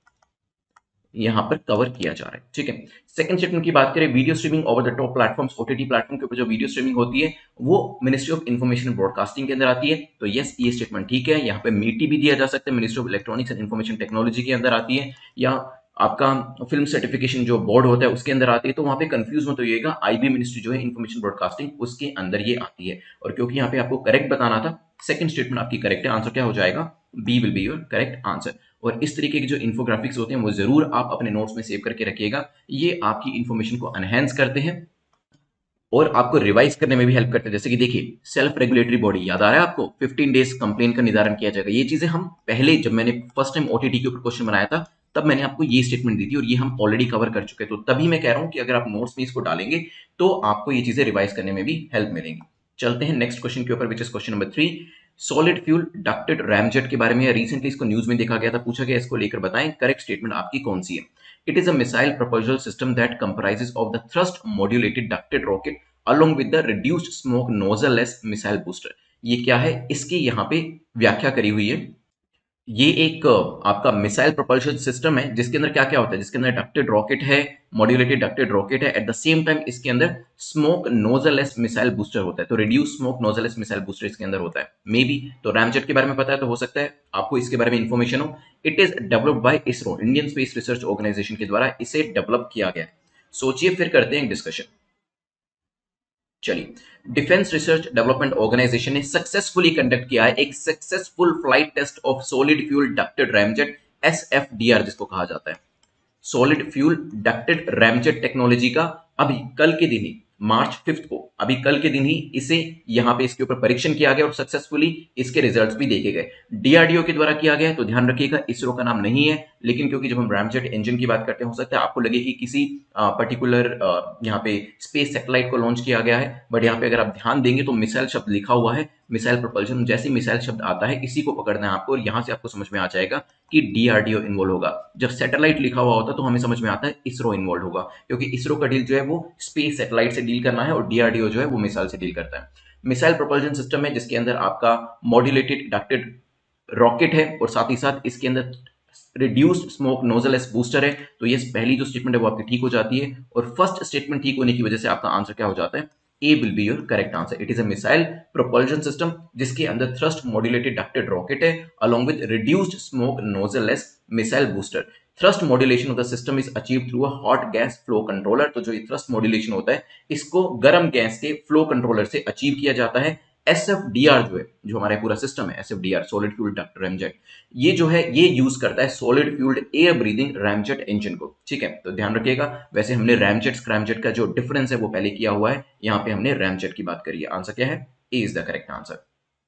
S1: यहां पर कवर किया जा रहा है। ठीक है, सेकंड स्टेटमेंट की बात करें, video streaming over the top platforms OTT platform के ऊपर जो वीडियो स्ट्रीमिंग होती है वो मिनिस्ट्री ऑफ इन्फॉर्मेशन ब्रॉडकास्टिंग के अंदर आती है। तो यस, ये स्टेटमेंट ठीक है। यहाँ पे मीटी भी दिया जा सकता है, ministry of electronics and information technology के अंदर आती है, या आपका फिल्म सर्टिफिकेशन जो बोर्ड होता है उसके अंदर आती है। तो वहां पे कंफ्यूज मत होइएगा, आईबी मिनिस्ट्री जो है इन्फॉर्मेशन ब्रॉडकास्टिंग उसके अंदर ये आती है। और क्योंकि यहाँ पे आपको करेक्ट बताना था, सेकंड स्टेटमेंट आपकी करेक्ट है। आंसर क्या हो जाएगा? B will be your correct answer. और इस तरीके के जो इन्फोग्राफिक्स होते हैं वो जरूर आप अपने नोट्स में सेव करके रखिएगा। ये आपकी इन्फॉर्मेशन को एनहेंस करते हैं और आपको रिवाइज करने में भी हेल्प करते हैं। जैसे कि देखिए, सेल्फ रेगुलेटरी बॉडी याद आ रहा है आपको, फिफ्टीन डेज कंप्लेन का निदान किया जाएगा। ये चीजें हम पहले, जब मैंने फर्स्ट टाइम ओटीटी के ऊपर क्वेश्चन बनाया था, तब मैंने आपको ये स्टेटमेंट दी थी और ये हम ऑलरेडी कवर कर चुके हैं। तो तभी मैं कह रहा हूं कि अगर आप नोट्स में इसको डालेंगे तो आपको ये चीजें रिवाइज करने में भी हेल्प मिलेंगी। चलते हैं नेक्स्ट क्वेश्चन के ऊपर, which is question number three. Solid fuel ducted ramjet के बारे में रिसेंटली इसको न्यूज में देखा गया था, पूछा गया इसको लेकर बताएं करेक्ट स्टेटमेंट आपकी कौन सी है। It is a missile propulsion system that comprises of the thrust modulated ducted rocket along with the reduced smoke nozzle-less missile booster। ये क्या है, इसकी यहाँ पे व्याख्या करी हुई है। ये एक आपका मिसाइल प्रोपल्शन सिस्टम है जिसके अंदर क्या क्या होता है, जिसके अंदर डक्टेड रॉकेट है, मॉड्यूलेटेड डक्टेड रॉकेट है, एट द सेम टाइम इसके अंदर स्मोक नोजल-लेस मिसाइल बूस्टर होता है। तो reduce smoke nozzleless missile booster इसके अंदर होता है। मे बी तो रैमजेट के बारे में पता है तो हो सकता है आपको इसके बारे में इंफॉर्मेशन हो। It is developed by ISRO, Indian space research organisation के द्वारा इसे डेवलप किया गया है। सोचिए, फिर करते हैं डिस्कशन। चलिए, डिफेंस रिसर्च डेवलपमेंट ऑर्गेनाइजेशन ने सक्सेसफुली कंडक्ट किया है एक successful flight test of solid fuel ducted ramjet, SFDR जिसको कहा जाता है। Solid fuel ducted ramjet technology का अभी कल के दिन ही, मार्च फिफ्थ को, अभी कल के दिन ही इसे यहां पे इसके ऊपर परीक्षण किया गया और सक्सेसफुली इसके रिजल्ट्स भी देखे गए। डीआरडीओ के द्वारा किया गया है, तो ध्यान रखिएगा इसरो का नाम नहीं है, लेकिन क्योंकि जब हम रैमजेट इंजन की बात करते हैं, हो सकता है आपको लगे कि किसी पर्टिकुलर यहाँ पे स्पेस सैटेलाइट को लॉन्च किया गया है, बट यहाँ पे अगर आप ध्यान देंगे तो मिसाइल शब्द लिखा हुआ है, मिसाइल प्रोपल्शन। जैसे मिसाइल शब्द आता है इसी को पकड़ना है आपको, और यहाँ से आपको समझ में आ जाएगा कि डीआरडीओ इन्वॉल्व होगा। जब सैटेलाइट लिखा हुआ होता है तो हमें समझ में आता है इसरो इन्वॉल्व होगा, क्योंकि इसरो का डील जो है वो स्पेस सैटेलाइट से डील करना है और डीआरडीओ जो है वो मिसाइल से डील करता है। मिसाइल प्रोपल्शन सिस्टम है जिसके अंदर आपका मॉड्यूलेटेड डक्टेड रॉकेट है और साथ ही साथ इसके अंदर रिड्यूस्ड स्मोक नोजल बूस्टर है। तो ये पहली जो स्टेटमेंट है वो आपकी ठीक हो जाती है, और फर्स्ट स्टेटमेंट ठीक होने की वजह से आपका आंसर क्या हो जाता है, A will be your correct answer. It is a missile propulsion system जिसके अंदर थ्रस्ट मॉड्यूलेटेड डक्टेड रॉकेट है along with reduced smoke nozzle missile booster. Thrust modulation of the system is achieve through a hot gas flow controller. तो जो ये thrust modulation होता है इसको गर्म गैस के फ्लो कंट्रोलर से अचीव किया जाता है। एस एफ डी आर जो है, जो हमारा पूरा सिस्टम है S F D R solid fuel duct ramjet, ये जो है ये यूज करता है solid fueled air breathing ramjet engine को। ठीक है, तो ध्यान रखिएगा। वैसे हमने रैमजेट स्क्रैमजेट का जो डिफरेंस है वो पहले किया हुआ है, यहाँ पे हमने रैमजेट की बात करी है। आंसर क्या है, A is the correct answer.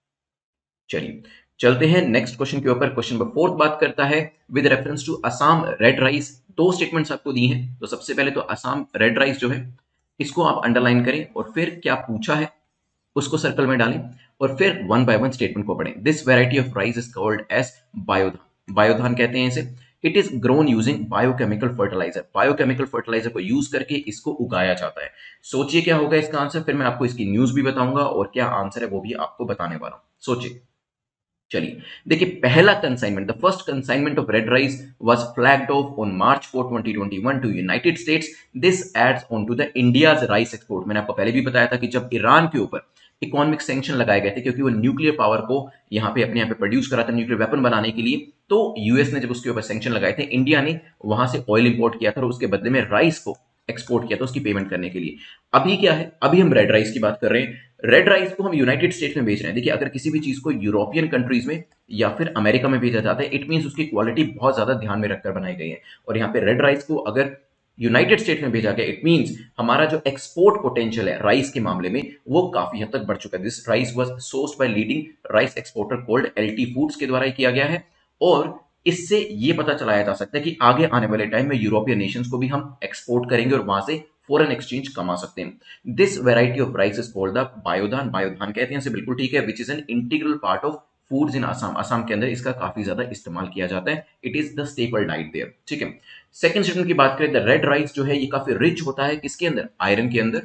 S1: चलिए चलते हैं नेक्स्ट क्वेश्चन के ऊपर। क्वेश्चन नंबर फोर्थ बात करता है with reference to Assam red rice. दो स्टेटमेंट्स आपको दी हैं, तो सबसे पहले तो असम रेड राइस जो है इसको आप अंडरलाइन करें और फिर क्या पूछा है उसको सर्कल में डालें, और फिर वन बाय वन स्टेटमेंट को पढ़ें। This variety of rice is called as Baodhan. Baodhan कहते हैं इसे। It is grown using biochemical fertiliser. Biochemical fertiliser को यूज करके इसको उगाया जाता है। सोचिए क्या होगा इसका आंसर, फिर मैं आपको इसकी न्यूज भी बताऊंगा और क्या आंसर है वो भी आपको बताने वाला हूं। सोचिए। चलिए देखिए, पहला consignment, the first consignment of red rice was flagged off on March fourth twenty twenty one to United States. This adds on to the India's rice export. मैंने आपको पहले भी बताया था कि जब ईरान के ऊपर इकोनॉमिक सैंक्शन लगाए गए थे क्योंकि वो न्यूक्लियर पावर को यहाँ पे अपने यहाँ पे प्रोड्यूस करा था न्यूक्लियर वेपन बनाने के लिए, तो यूएस ने जब उसके ऊपर सैंक्शन लगाए थे, इंडिया ने वहां से ऑयल इंपोर्ट किया था और उसके बदले में राइस को एक्सपोर्ट किया था उसकी पेमेंट करने के लिए। अभी क्या है, अभी हम रेड राइस की बात कर रहे हैं। रेड राइस को हम यूनाइटेड स्टेट्स में बेच रहे हैं। देखिए, अगर किसी भी चीज को यूरोपियन कंट्रीज में या फिर अमेरिका में भेजा जाता है, इट मींस उसकी क्वालिटी बहुत ज्यादा ध्यान में रखकर बनाई गई है। और यहाँ पे रेड राइस को अगर यूनाइटेड स्टेट्स में भेजा गया, इट मींस हमारा जो एक्सपोर्ट पोटेंशियल है राइस के मामले में वो काफी हद तक बढ़ चुका है। This rice was sourced by leading rice exporter called LT Foods के द्वारा किया गया है, और इससे ये पता चलाया जा सकता है कि आगे आने वाले टाइम में यूरोपियन नेशंस को भी हम एक्सपोर्ट करेंगे और वहां से फॉरेन एक्सचेंज कमा सकते हैं। This variety of rice is called the Baodhan. Baodhan कहते हैं इसे, बिल्कुल ठीक है। Which is an integral part of foods in Assam. Assam के अंदर इसका काफी ज्यादा इस्तेमाल किया जाता है। It is the staple diet there. ठीक है, सेकंड स्टेटमेंट की बात करें, द रेड राइस जो है ये काफी रिच होता है किसके अंदर, आयरन के अंदर,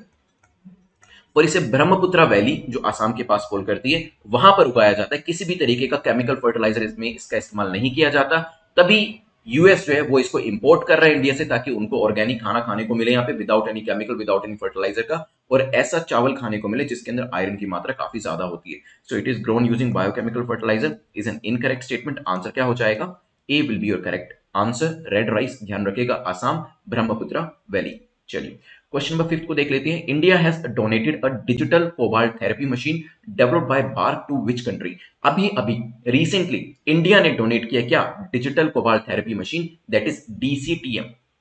S1: और इसे ब्रह्मपुत्रा वैली जो आसाम के पास फॉल करती है वहां पर उगाया जाता है। किसी भी तरीके का केमिकल फर्टिलाइजर इसमें इसका इस्तेमाल नहीं किया जाता। तभी यूएस जो है वो इसको इंपोर्ट कर रहा है इंडिया से, ताकि उनको ऑर्गेनिक खाना खाने को मिले यहाँ पे without any chemical, without any fertiliser का, और ऐसा चावल खाने को मिले जिसके अंदर आयरन की मात्रा काफी ज्यादा होती है। So it is grown using biochemical fertiliser is an incorrect statement. Answer क्या हो जाएगा, A will be your correct answer. Red rice ध्यान रखिएगा, आसाम ब्रह्मपुत्रा वैली। चलिए क्वेश्चन नंबर फिफ्थ को देख लेते हैं। India has donated a digital cobalt therapy machine developed by BARC to which country. अभी अभी रिसेंटली इंडिया ने डोनेट किया क्या, digital cobalt therapy machine, that is DCTM.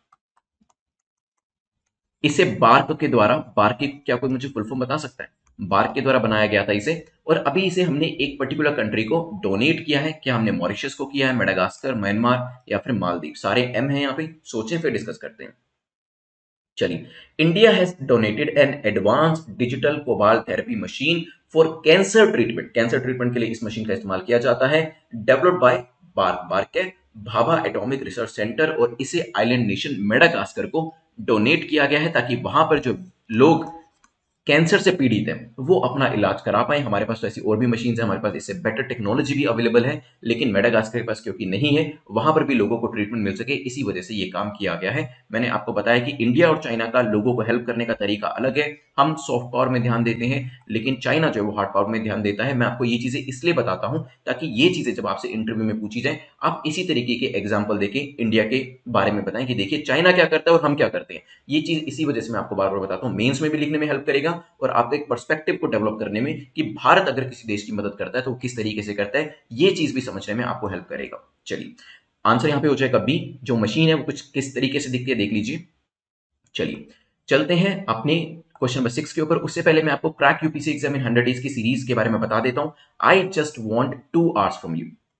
S1: इसे बार्क के द्वारा, बार्क की क्या कोई मुझे फुल फॉर्म बता सकता है, बार्क के द्वारा बनाया गया था इसे, और अभी इसे हमने एक पर्टिकुलर कंट्री को डोनेट किया है। क्या हमने मॉरिशस को किया है, मेडागास्कर, म्यांमार या फिर मालदीव? सारे एम है यहाँ पे, सोचें फिर डिस्कस करते हैं। चलिए, India has donated an advance digital cobalt therapy machine for cancer treatment. Cancer treatment के लिए इस मशीन का इस्तेमाल किया जाता है। डेवलप्ड बाय बार्क, बार्क के भाभा एटॉमिक रिसर्च सेंटर, और इसे आइलैंड नेशन मेडागास्कर को डोनेट किया गया है ताकि वहां पर जो लोग कैंसर से पीड़ित है वो अपना इलाज करा पाए। हमारे पास तो ऐसी और भी मशीन है, हमारे पास इससे बेटर टेक्नोलॉजी भी अवेलेबल है, लेकिन मेडागास्कर के पास क्योंकि नहीं है, वहां पर भी लोगों को ट्रीटमेंट मिल सके, इसी वजह से ये काम किया गया है। मैंने आपको बताया कि इंडिया और चाइना का लोगों को हेल्प करने का तरीका अलग है। हम सॉफ्ट पावर में ध्यान देते हैं, लेकिन चाइना जो है वो हार्ड पावर में ध्यान देता है। मैं आपको ये चीजें इसलिए बताता हूं ताकि ये चीजें जब आपसे इंटरव्यू में पूछी जाए, आप इसी तरीके के एग्जाम्पल देके इंडिया के बारे में बताएं कि देखिए चाइना क्या करता है और हम क्या करते हैं। ये चीज इसी वजह से मैं आपको बार बार बताता हूं, मेंस में भी लिखने में हेल्प करेगा और आपको एक पर्सपेक्टिव को डेवलप करने में कि भारत अगर किसी देश की मदद करता है तो वो किस तरीके से करता है, ये चीज भी समझने में आपको हेल्प करेगा। चलिए, आंसर यहां पे हो जाएगा बी। जो मशीन है वो कुछ किस तरीके से दिखती है देख लीजिए। चलिए चलते हैं अपने क्वेश्चन नंबर सिक्स के ऊपर। उससे पहले मैं आपको crack UPC exam in hundred days की सीरीज के बारे में बता देता हूं। I just want two hours from you.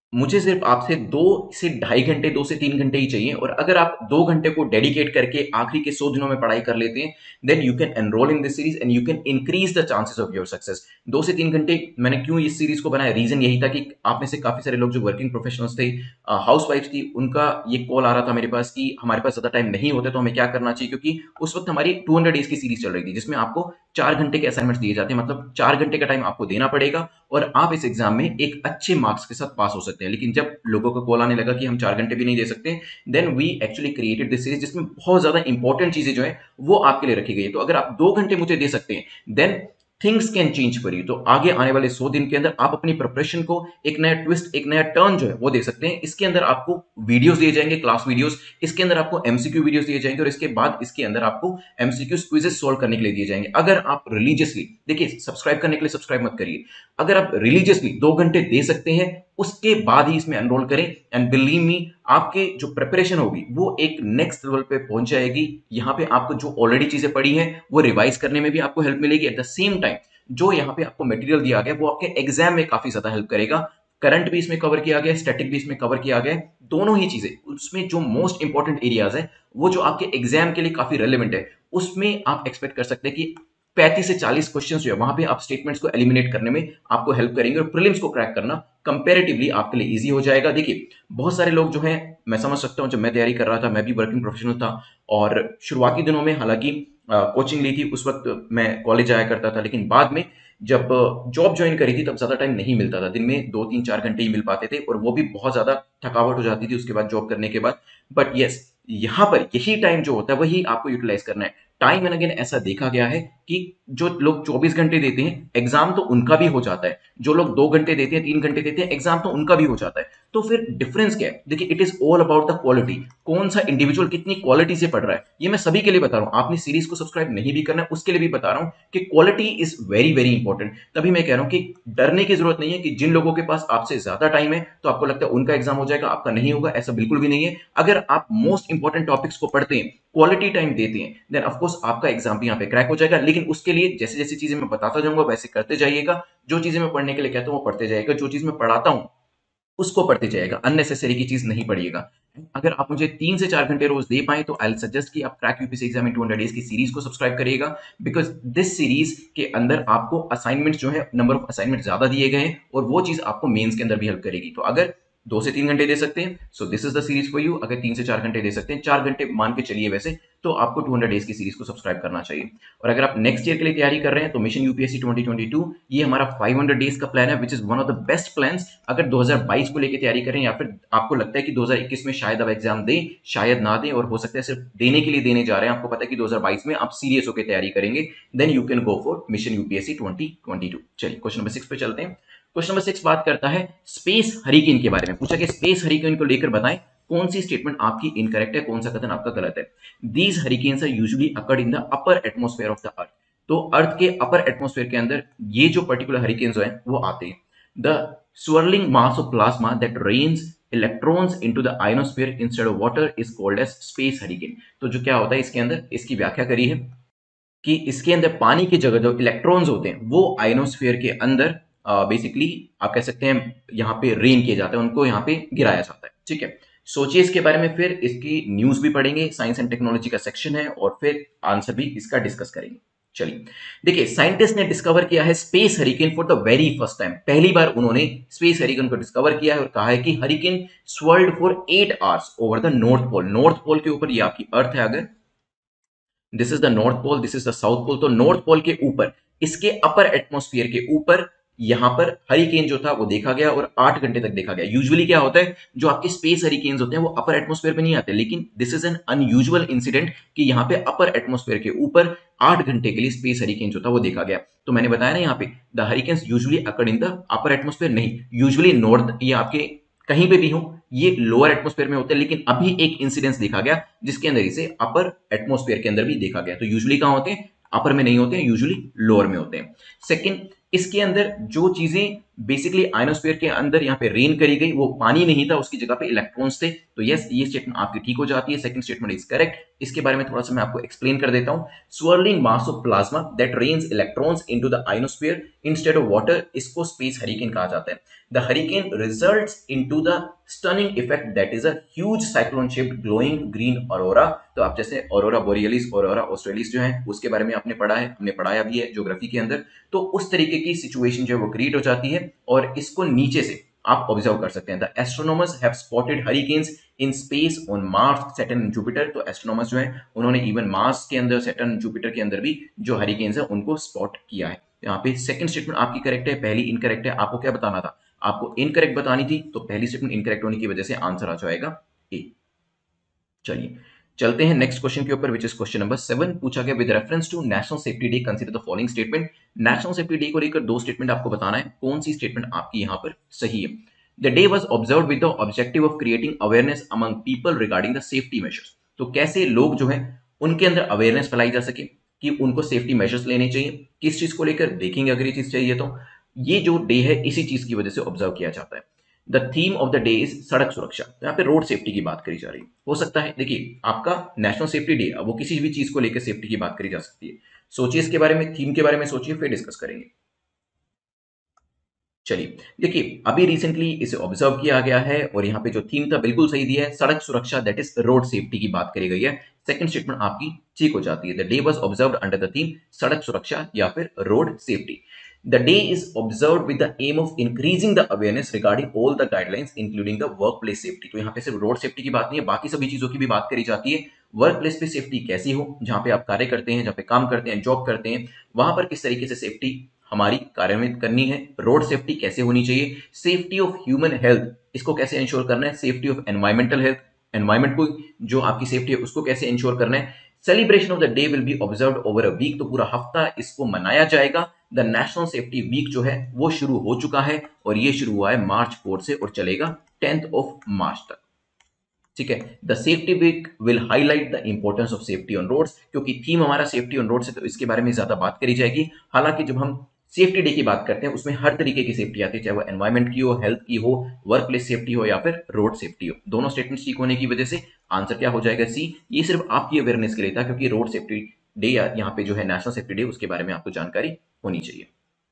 S1: मुझे सिर्फ आपसे दो से ढाई घंटे, दो से तीन घंटे ही चाहिए, और अगर आप दो घंटे को डेडिकेट करके आखिरी के सौ दिनों में पढ़ाई कर लेते हैं, then you can enrol in this series and you can increase the chances of your success. दो से तीन घंटे मैंने क्यों इस सीरीज को बनाया, रीजन यही था कि आप में से काफी सारे लोग जो वर्किंग प्रोफेशनल्स थे, हाउस वाइफ थी, उनका ये कॉल आ रहा था मेरे पास कि हमारे पास ज्यादा टाइम नहीं होता तो हमें क्या करना चाहिए, क्योंकि उस वक्त हमारी टू हंड्रेड डेज की सीरीज चल रही थी जिसमें आपको चार घंटे के असाइनमेंट्स दिए जाते हैं, मतलब चार घंटे का टाइम आपको देना पड़ेगा और आप इस एग्जाम में एक अच्छे मार्क्स के साथ पास हो सकते हैं। लेकिन जब लोगों का कॉल आने लगा कि हम चार घंटे भी नहीं दे सकते, then we actually created this series जिसमें बहुत ज्यादा इंपॉर्टेंट चीजें जो है वो आपके लिए रखी गई है। तो अगर आप दो घंटे मुझे दे सकते हैं, then things can change for you. तो आगे आने वाले सौ दिन के अंदर आप अपनी प्रिपरेशन को एक नया ट्विस्ट, एक नया टर्न जो है वो दे सकते हैं। इसके अंदर आपको वीडियोस दिए जाएंगे, क्लास वीडियोस, इसके अंदर आपको एमसीक्यू वीडियोस दिए जाएंगे और इसके बाद इसके अंदर आपको एमसीक्यू क्विजेस सॉल्व करने के लिए दिए जाएंगे। अगर आप रिलीजियसली, देखिए सब्सक्राइब करने के लिए सब्सक्राइब मत करिए, अगर आप रिलीजियसली दो घंटे दे सकते हैं उसके बाद ही इसमें एनरोल करें, एंड बिलीव मी आपके जो प्रिपरेशन होगी वो एक नेक्स्ट लेवल पे पहुंच जाएगी। यहां पे आपको जो ऑलरेडी चीजें पड़ी हैं वो रिवाइज करने में भी आपको हेल्प मिलेगी, एट द सेम टाइम जो यहाँ पे आपको मटेरियल दिया गया वो आपके एग्जाम में काफी ज्यादा हेल्प करेगा। करंट भी इसमें कवर किया गया, स्टैटिक भी इसमें कवर किया गया, दोनों ही चीजें। उसमें जो मोस्ट इंपॉर्टेंट एरियाज है वो जो आपके एग्जाम के लिए काफी रेलेवेंट है, उसमें आप एक्सपेक्ट कर सकते हैं कि पैंतीस से चालीस क्वेश्चन जो है वहां पे आप स्टेटमेंट्स को एलिमिनेट करने में आपको हेल्प करेंगे और प्रीलिम्स को क्रैक करना कंपैरेटिवली आपके लिए इजी हो जाएगा। देखिए बहुत सारे लोग जो हैं, मैं समझ सकता हूं, जब मैं तैयारी कर रहा था मैं भी वर्किंग प्रोफेशनल था और शुरुआती दिनों में हालांकि कोचिंग ली थी, उस वक्त मैं कॉलेज जाया करता था, लेकिन बाद में जब जॉब ज्वाइन करी थी तब ज्यादा टाइम नहीं मिलता था, दिन में दो तीन चार घंटे ही मिल पाते थे और वो भी बहुत ज्यादा थकावट हो जाती थी उसके बाद जॉब करने के बाद। बट यस, यहां पर यही टाइम जो होता है वही आपको यूटिलाइज करना है। टाइम एंड अगेन ऐसा देखा गया है कि जो लोग चौबीस घंटे देते हैं एग्जाम तो उनका भी हो जाता है, जो लोग दो घंटे देते हैं, तीन घंटे देते हैं, एग्जाम तो उनका भी हो जाता है। तो फिर डिफरेंस क्या है? देखिए it is all about the quality, कौन सा इंडिविजुअल कितनी क्वालिटी से पढ़ रहा है। ये मैं सभी के लिए बता रहा हूं, आपने सीरीज को सब्सक्राइब नहीं भी करना है उसके लिए भी बता रहा हूं कि quality is very very important. तभी मैं कह रहा हूं कि डरने की जरूरत नहीं है कि जिन लोगों के पास आपसे ज्यादा टाइम है तो आपको लगता है उनका एग्जाम हो जाएगा, आपका नहीं होगा, ऐसा बिल्कुल भी नहीं है। अगर आप मोस्ट इंपॉर्टेंट टॉपिक्स को पढ़ते हैं, क्वालिटी टाइम देते हैं, देन ऑफ कोर्स आपका एग्जाम भी यहाँ पे क्रैक हो जाएगा। लेकिन उसके लिए जैसे जैसे चीजें मैं बताता जाऊंगा वैसे करते जाइएगा, जो चीजें मैं पढ़ने के लिए कहता हूं वो पढ़ते जाइएगा, जो चीज मैं पढ़ाता हूं उसको पढ़ते जाइएगा, अननेसेसरी की चीज नहीं पढ़िएगा। अगर आप मुझे तीन से चार घंटे रोज दे पाए तो आई सजेस्ट कि आप crack UPSC exam in two hundred days की सीरीज को सब्सक्राइब करिएगा, बिकॉज दिस सीरीज के अंदर आपको असाइनमेंट जो है, नंबर ऑफ असाइनमेंट ज्यादा दिए गए हैं और वो चीज आपको मेंस के अंदर भी हेल्प करेगी। तो अगर दो से तीन घंटे दे सकते हैं so this is the series for you. अगर तीन से चार घंटे दे सकते हैं, चार घंटे मान के चलिए वैसे, तो आपको टू हंड्रेड डेज की सीरीज को सब्सक्राइब करना चाहिए। और अगर आप नेक्स्ट ईयर के लिए तैयारी कर रहे हैं तो mission UPSC twenty twenty two ये हमारा फाइव हंड्रेड डेज का प्लान है, which is one of the best plans. अगर दो हज़ार बाईस को लेकर तैयारी करें या फिर आपको लगता है कि दो हज़ार इक्कीस में शायद आप एग्जाम दें, शायद ना दें, और हो सकता है सिर्फ देने के लिए देने जा रहे हैं, आपको पता है कि दो हज़ार बाईस में आप सीरियस होकर तैयारी करेंगे, then you can go for mission UPSC twenty twenty two. चलिए क्वेश्चन नंबर सिक्स पे चलते हैं। क्वेश्चन नंबर सिक्स बात करता है स्पेस हरिकेन के बारे में। पूछा कि स्पेस हरिकेन को लेकर बताएं कौन सी स्टेटमेंट आपकी इनकरेक्ट है, कौन सा कथन आपका गलत है। These hurricanes are usually occurred in the upper atmosphere of the earth. तो अर्थ के अपर एटमॉस्फेयर के अंदर ये जो पर्टिकुलर हरिकेन्स हैं वो आते हैं। The swirling mass of plasma that rains electrons into the ionosphere instead of water is called as space hurricane। तो जो क्या होता है इसके अंदर, इसकी व्याख्या करी है कि इसके अंदर पानी की जगह जो इलेक्ट्रॉन्स होते हैं वो आयनोस्फीयर के अंदर बेसिकली uh, आप कह सकते हैं यहाँ पे रेन किए जाते हैं, उनको यहाँ पे गिराया जाता है। ठीक है, सोचिए इसके बारे में, फिर इसकी न्यूज भी पढ़ेंगे, साइंस एंड टेक्नोलॉजी का सेक्शन है, और फिर आंसर भी इसका डिस्कस करेंगे। चलिए देखिए, साइंटिस्ट ने डिस्कवर किया है space hurricane for the very first time. पहली बार उन्होंने स्पेस हरिकेन को डिस्कवर किया है और कहा है कि hurricane swirled for eight hours over the north pole. North pole के ऊपर, ये आपकी अर्थ है, अगर this is the north pole, this is the south pole, तो नॉर्थ पोल के ऊपर, इसके अपर एटमॉस्फेयर के ऊपर यहां पर हरिकेन जो था वो देखा गया और आठ घंटे तक देखा गया। यूजुअली क्या होता है, जो आपके स्पेस हरिकेन्स होते हैं वो अपर एटमॉस्फेयर पे नहीं आते, लेकिन this is an unusual incident कि यहाँ पे अपर एटमॉस्फेयर के ऊपर आठ घंटे के लिए स्पेस हरिकेन जो था वो देखा गया। तो मैंने बताया ना यहाँ पे the hurricanes usually occurred in the upper atmosphere, नहीं, यूजुअली नॉर्थ, ये आपके कहीं पे भी हो, ये लोअर एटमॉस्फेयर में होते हैं, लेकिन अभी एक इंसिडेंस देखा गया जिसके अंदर इसे अपर एटमॉस्फेयर के अंदर भी देखा गया। तो यूजुअली कहां होते हैं, अपर में नहीं होते हैं, यूजुअली लोअर में होते हैं। सेकंड, इसके अंदर जो चीजें बेसिकली आयनोस्फीयर के अंदर यहाँ पे रेन करी गई, वो पानी नहीं था, उसकी जगह पे इलेक्ट्रॉन्स थे। तो यस, ये स्टेटमेंट आपकी ठीक हो जाती है, सेकंड स्टेटमेंट इज करेक्ट। इसके बारे में थोड़ा सा मैं आपको एक्सप्लेन कर देता हूं। Swirling mass of plasma that rains electrons into the ionosphere instead of water, इसको स्पेस हरिकेन कहा जाता है। The hurricane results into the stunning effect that is a huge cyclone shaped glowing green aurora. तो आप जैसे aurora बोरियलिस, aurora australis जो है उसके बारे में आपने पढ़ा है, हमने पढ़ाया भी है ज्योग्राफी के अंदर। तो उस तरीके की सिचुएशन जो है वो क्रिएट हो जाती है और इसको नीचे से आप ऑब्जर्व कर सकते हैं। The astronomers have spotted hurricanes in space on Mars, Saturn and Jupiter. तो एस्ट्रोनॉमर्स जो है उन्होंने इवन मार्स के अंदर, सैटर्न, जुपिटर के अंदर भी जो हरिकेन्स है उनको स्पॉट किया है। यहाँ पे सेकंड स्टेटमेंट आपकी करेक्ट है, पहली इनकरेक्ट है। आपको क्या बताना था? आपको इनकरेक्ट बतानी थी, तो पहली स्टेटमेंट इनकरेक्ट होने की वजह से आंसर आ जाएगा ए। चलिए चलते हैं नेक्स्ट क्वेश्चन के ऊपर, which is question number seven. पूछा गया with reference to National Safety Day consider the following statement. National Safety Day को लेकर दो स्टेटमेंट आपको बताना है, कौन सी स्टेटमेंट आपकी यहां पर सही है। The day was observed with the objective of creating awareness among people regarding the safety measures. तो कैसे लोग जो है उनके अंदर अवेयरनेस फैलाई जा सके कि उनको सेफ्टी मेजर्स लेने चाहिए, किस चीज को लेकर देखेंगे अगर ये चीज चाहिए तो। ये जो डे है इसी चीज की वजह से ऑब्जर्व किया जाता है। The theme of the day is Sadak Suraksha. यहाँ पे रोड सेफ्टी की बात करी जा रही है। हो सकता है, देखिए आपका नेशनल सेफ्टी डे, वो किसी भी चीज को लेकर सेफ्टी की बात करी जा सकती है। सोचिए इसके बारे में, थीम के बारे में सोचिए, फिर डिस्कस करेंगे। चलिए देखिए, अभी रिसेंटली इसे ऑब्जर्व किया गया है और यहाँ पे जो थीम था बिल्कुल सही दिया है, सड़क सुरक्षा, दैट इज रोड सेफ्टी की बात करी गई है। सेकंड स्टेटमेंट आपकी ठीक हो जाती है। The day was observed under the theme Sadak Suraksha या फिर road safety. The day is observed with the aim of increasing the awareness regarding all the guidelines, including the workplace safety. तो यहाँ पे सिर्फ रोड सेफ्टी की बात नहीं है, बाकी सभी चीजों की भी बात करी जाती है। वर्क प्लेस पे सेफ्टी कैसी हो, जहां पे आप कार्य करते हैं, जहां पे काम करते हैं, जॉब करते हैं, वहां पर किस तरीके से सेफ्टी हमारी कार्यान्वित करनी है, रोड सेफ्टी कैसे होनी चाहिए, सेफ्टी ऑफ ह्यूमन हेल्थ, इसको कैसे इंश्योर करना है, safety of environmental health, environment को जो आपकी सेफ्टी है उसको कैसे इंश्योर करना है। Celebration of the day will be observed over a week. तो पूरा हफ्ता इसको मनाया जाएगा। द नेशनल सेफ्टी वीक जो है वो शुरू हो चुका है और ये शुरू हुआ है मार्च फोर्थ से और चलेगा टेंथ ऑफ मार्च तक। ठीक है, the safety week will highlight the importance of safety on roads, क्योंकि थीम हमारा सेफ्टी ऑन रोड्स है तो इसके बारे में ज्यादा बात करी जाएगी। हालांकि जब हम सेफ्टी डे की बात करते हैं उसमें हर तरीके की सेफ्टी आती है, चाहे वो एनवायरमेंट की हो, हेल्थ की हो, वर्क प्लेस सेफ्टी हो या फिर रोड सेफ्टी हो। दोनों स्टेटमेंट ठीक होने की वजह से आंसर क्या हो जाएगा? सी। ये सिर्फ आपकी अवेयरनेस के लिए था, क्योंकि रोड सेफ्टी डे या यहाँ पे जो है नेशनल सेफ्टी डे, उसके बारे में आपको जानकारी होनी चाहिए।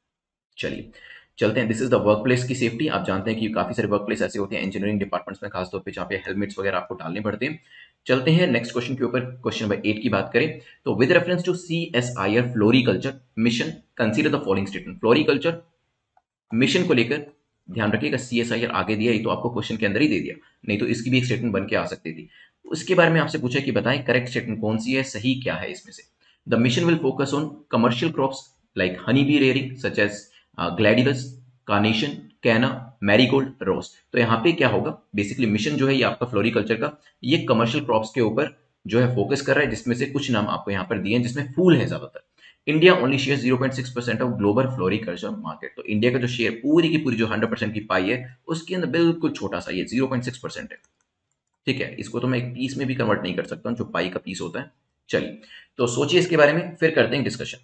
S1: चलिए चलते हैं, this is the workplace की सेफ्टी। आप जानते हैं कि काफी सारे वर्क प्लेस ऐसे होते हैं इंजीनियरिंग डिपार्टमेंट्स में, खासतौर पे जहाँ पे हेलमेट्स वगैरह आपको डालने पड़ते हैं। चलते हैं नेक्स्ट क्वेश्चन के ऊपर, क्वेश्चन नंबर एट की बात करें तो with reference to C S I R floriculture mission consider the following statement. Floriculture mission को लेकर ध्यान रखिएगा, सी एस आई आर आगे दिया, ये तो आपको क्वेश्चन के अंदर ही दे दिया, नहीं तो इसकी भी एक स्टेटमेंट बन के आ सकती थी। उसके बारे में आपसे पूछा कि बताएं करेक्ट स्टेटमेंट कौन सी है, सही क्या है इसमें से। The mission will focus on commercial crops like honey bee rearing such as gladiolus, carnation, canna, marigold, rose. तो यहाँ पे क्या होगा, बेसिकली मिशन जो है ये आपका फ्लोरिकल्चर का, ये कमर्शियल क्रॉप्स के ऊपर जो है फोकस कर रहा है, जिसमें से कुछ नाम आपको यहाँ पर दिए हैं जिसमें फूल है ज्यादातर। India only share zero point six percent of global floriculture market. तो इंडिया का जो शेयर पूरी की पूरी जो हंड्रेड परसेंट की पाई है उसके अंदर बिल्कुल छोटा सा ये ज़ीरो पॉइंट सिक्स परसेंट है। ठीक है, इसको तो मैं एक पीस में भी कन्वर्ट नहीं कर सकता हूं, जो पाई का पीस होता है। चलिए तो सोचिए इसके बारे में, फिर करते हैं डिस्कशन।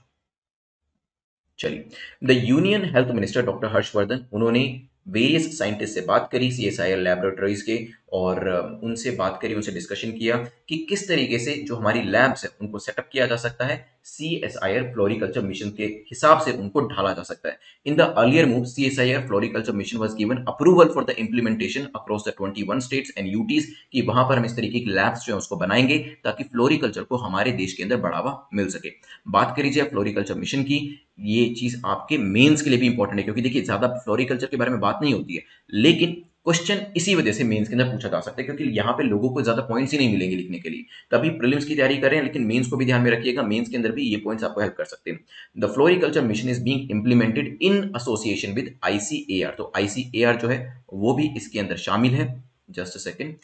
S1: चलिए, the union health minister doctor Harshvardhan, उन्होंने वेरियस साइंटिस्ट से बात करी C S I R laboratories के, और उनसे बात करी, उनसे डिस्कशन किया कि किस तरीके से जो हमारी लैब्स है उनको सेटअप किया जा सकता है, C S I R floriculture mission के हिसाब से उनको ढाला जा सकता है। In the earlier move C S I R floriculture mission was given approval for the implementation across the twenty one states and UTs, कि वहां पर हम इस तरीके की लैब्स जो है उसको बनाएंगे ताकि फ्लोरिकल्चर को हमारे देश के अंदर बढ़ावा मिल सके। बात करी जाए फ्लोरिकल्चर मिशन की, ये चीज आपके मेंस के लिए भी इंपॉर्टेंट है, क्योंकि देखिए ज्यादा फ्लोरिकल्चर के बारे में बात नहीं होती है, लेकिन क्वेश्चन इसी वजह से मेंस के अंदर पूछा जा सकता है, क्योंकि यहाँ पे लोगों को ज्यादा पॉइंट्स ही नहीं मिलेंगे लिखने के लिए। तभी प्रीलिम्स की तैयारी करें, लेकिन मेंस को भी ध्यान में रखिएगा, मेंस के अंदर भी ये पॉइंट्स आपको हेल्प कर सकते हैं। The floriculture mission is being implemented in association with I C A R. तो आई सी ए आर जो है वो भी इसके अंदर शामिल है। जस्ट अ सेकेंड,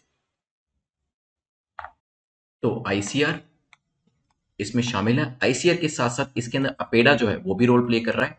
S1: तो आई सी आर इसमें शामिल है। आई सी आर के साथ साथ इसके अंदर अपेडा जो है वो भी रोल प्ले कर रहा है।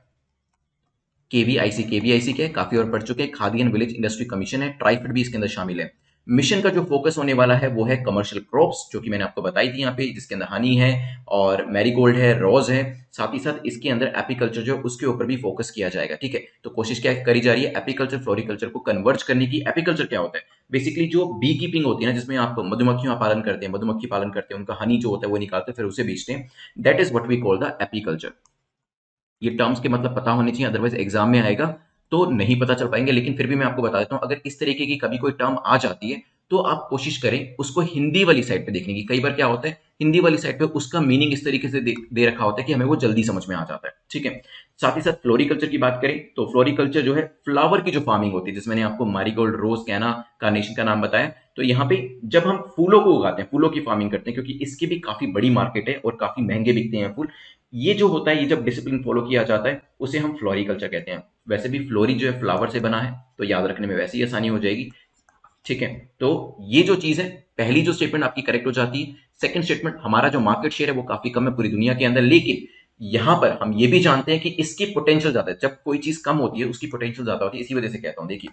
S1: केवीआईसी, केवीआईसी क्या है, काफी और पढ़ चुके हैं, Khadi and village industry commission है। ट्राइफेड भी इसके अंदर शामिल है। मिशन का जो फोकस होने वाला है वो है कमर्शियल क्रॉप्स, जो कि मैंने आपको बताई थी यहाँ पे, जिसके अंदर हनी है और मैरीगोल्ड है, रोज है, साथ ही साथ इसके अंदर एपीकल्चर जो उसके ऊपर भी फोकस किया जाएगा। ठीक है, तो कोशिश क्या करी जा रही है, एपीकल्चर फ्लोरिकल्चर को कन्वर्ज करने की। एपीकल्चर क्या होता है, बेसिकली जो बी कीपिंग होती है ना, जिसमें आप मधुमक्खियों का पालन करते हैं, मधुमक्खी पालन करते हैं, उनका हनी जो होता है वो निकालते हैं फिर उसे बेचते हैं, that is what we call the apiculture. ये टर्म्स के मतलब पता होने चाहिए, अदरवाइज एग्जाम में आएगा तो नहीं पता चल पाएंगे। लेकिन फिर भी मैं आपको बता देता हूं, अगर इस तरीके की कभी कोई टर्म आ जाती है तो आप कोशिश करें उसको हिंदी वाली साइड पे देखने की। कई बार क्या होता है, हिंदी वाली साइड पे उसका मीनिंग इस तरीके से दे, दे रखा होता है कि हमें वो जल्दी समझ में आ जाता है। ठीक है, साथ ही साथ फ्लोरिकल्चर की बात करें तो फ्लोरिकल्चर जो है फ्लावर की जो फार्मिंग होती है, जिसमें मैंने आपको मैरीगोल्ड, रोज, कैना, कार्नेशन का नाम बताया, तो यहाँ पे जब हम फूलों को उगाते हैं, फूलों की फार्मिंग करते हैं, क्योंकि इसकी भी काफी बड़ी मार्केट है और काफी महंगे बिकते हैं फूल, ये जो होता है, ये जब डिसिप्लिन फॉलो किया जाता है उसे हम फ्लोरिकल्चर कहते हैं। वैसे भी फ्लोरी जो है फ्लावर से बना है, तो याद रखने में वैसे ही आसानी हो जाएगी। ठीक है, तो ये जो चीज है, पहली जो स्टेटमेंट आपकी करेक्ट हो जाती है। सेकंड स्टेटमेंट, हमारा जो मार्केट शेयर है वो काफी कम है पूरी दुनिया के अंदर, लेकिन यहां पर हम ये भी जानते हैं कि इसकी पोटेंशियल ज्यादा है। जब कोई चीज कम होती है उसकी पोटेंशियल ज्यादा होती है। इसी वजह से कहता हूं, देखिए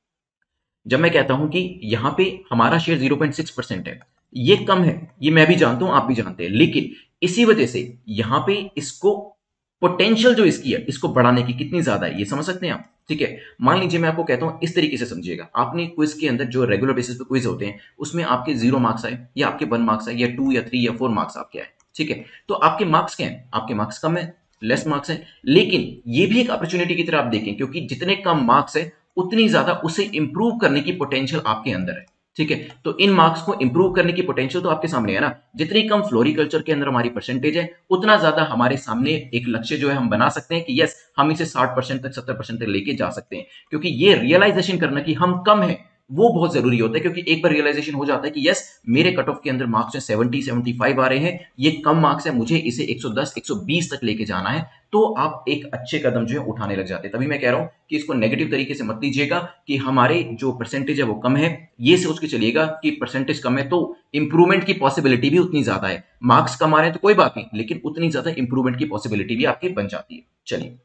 S1: जब मैं कहता हूं कि यहां पे हमारा share zero point six percent है, ये कम है, ये मैं भी जानता हूं, आप भी जानते हैं, लेकिन इसी वजह से यहां पे इसको पोटेंशियल जो इसकी है, इसको बढ़ाने की कितनी ज्यादा है, ये समझ सकते हैं आप। ठीक है, मान लीजिए मैं आपको कहता हूं, इस तरीके से समझिएगा, आपने क्विज के अंदर जो रेगुलर बेसिस पे क्विज होते हैं उसमें आपके जीरो मार्क्स आए या आपके वन मार्क्स आए या टू या थ्री या फोर मार्क्स आपके आए। ठीक है, तो आपके मार्क्स क्या है, आपके मार्क्स कम है, लेस मार्क्स है, लेकिन ये भी एक अपॉर्चुनिटी की तरह आप देखें, क्योंकि जितने कम मार्क्स है उतनी ज्यादा उसे इंप्रूव करने की पोटेंशियल आपके अंदर है। ठीक है, तो इन मार्क्स को इंप्रूव करने की पोटेंशियल तो आपके सामने है ना। जितनी कम फ्लोरिकल्चर के अंदर हमारी परसेंटेज है, उतना ज्यादा हमारे सामने एक लक्ष्य जो है हम बना सकते हैं कि यस, हम इसे साठ परसेंट तक, सत्तर परसेंट तक लेके जा सकते हैं। क्योंकि ये रियलाइजेशन करना कि हम कम है वो बहुत जरूरी होता है, क्योंकि एक बार रियलाइजेशन हो जाता है कि यस, मेरे कट ऑफ के अंदर मार्क्स सेवेंटी सेवेंटी फाइव आ रहे हैं, ये कम मार्क्स है, मुझे इसे एक सौ दस एक सौ बीस तक लेके जाना है, तो आप एक अच्छे कदम जो है उठाने लग जाते हैं। तभी मैं कह रहा हूं कि इसको नेगेटिव तरीके से मत लीजिएगा कि हमारे जो परसेंटेज है वो कम है, ये सोच के चलिएगा कि परसेंटेज कम है तो इंप्रूवमेंट की पॉसिबिलिटी भी उतनी ज्यादा है। मार्क्स कम आ रहे हैं तो कोई बात नहीं, लेकिन उतनी ज्यादा इंप्रूवमेंट की पॉसिबिलिटी भी आपकी बन जाती है। चलिए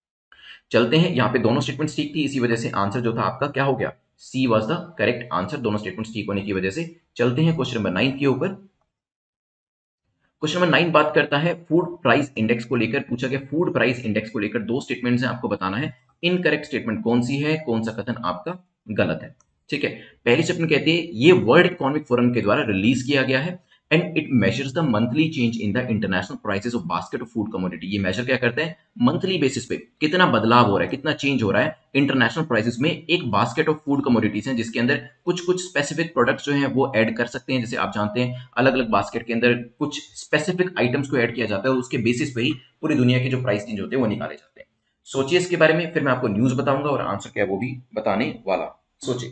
S1: चलते हैं, यहां पे दोनों स्टेटमेंट ठीक थी, इसी वजह से आंसर जो था आपका क्या हो गया, C was the correct answer, दोनों स्टेटमेंट ठीक होने की वजह से। चलते हैं क्वेश्चन नंबर नाइन के ऊपर। क्वेश्चन नंबर नाइन बात करता है फूड प्राइस इंडेक्स को लेकर। पूछा गया फूड प्राइस इंडेक्स को लेकर दो स्टेटमेंट्स हैं, आपको बताना है इनकरेक्ट स्टेटमेंट कौन सी है, कौन सा कथन आपका गलत है। ठीक है, पहली स्टेटमेंट कहती है ये वर्ल्ड इकोनॉमिक फोरम के द्वारा रिलीज किया गया है and it measures the monthly change in the international prices of basket of food commodity. ये मेजर क्या करते हैं, मंथली बेसिस पे कितना बदलाव हो रहा है, कितना चेंज हो रहा है इंटरनेशनल प्राइसेस में। एक बास्केट ऑफ फूड कमोडिटीज है जिसके अंदर कुछ कुछ स्पेसिफिक प्रोडक्ट्स जो हैं वो ऐड कर सकते हैं। जैसे आप जानते हैं अलग अलग बास्केट के अंदर कुछ स्पेसिफिक आइटम्स को ऐड किया जाता है और उसके बेसिस पे ही पूरी दुनिया के जो प्राइस चेंज होते हैं वो निकाले जाते हैं। सोचिए इसके बारे में, फिर मैं आपको न्यूज बताऊंगा और आंसर क्या है वो भी बताने वाला। सोचिए,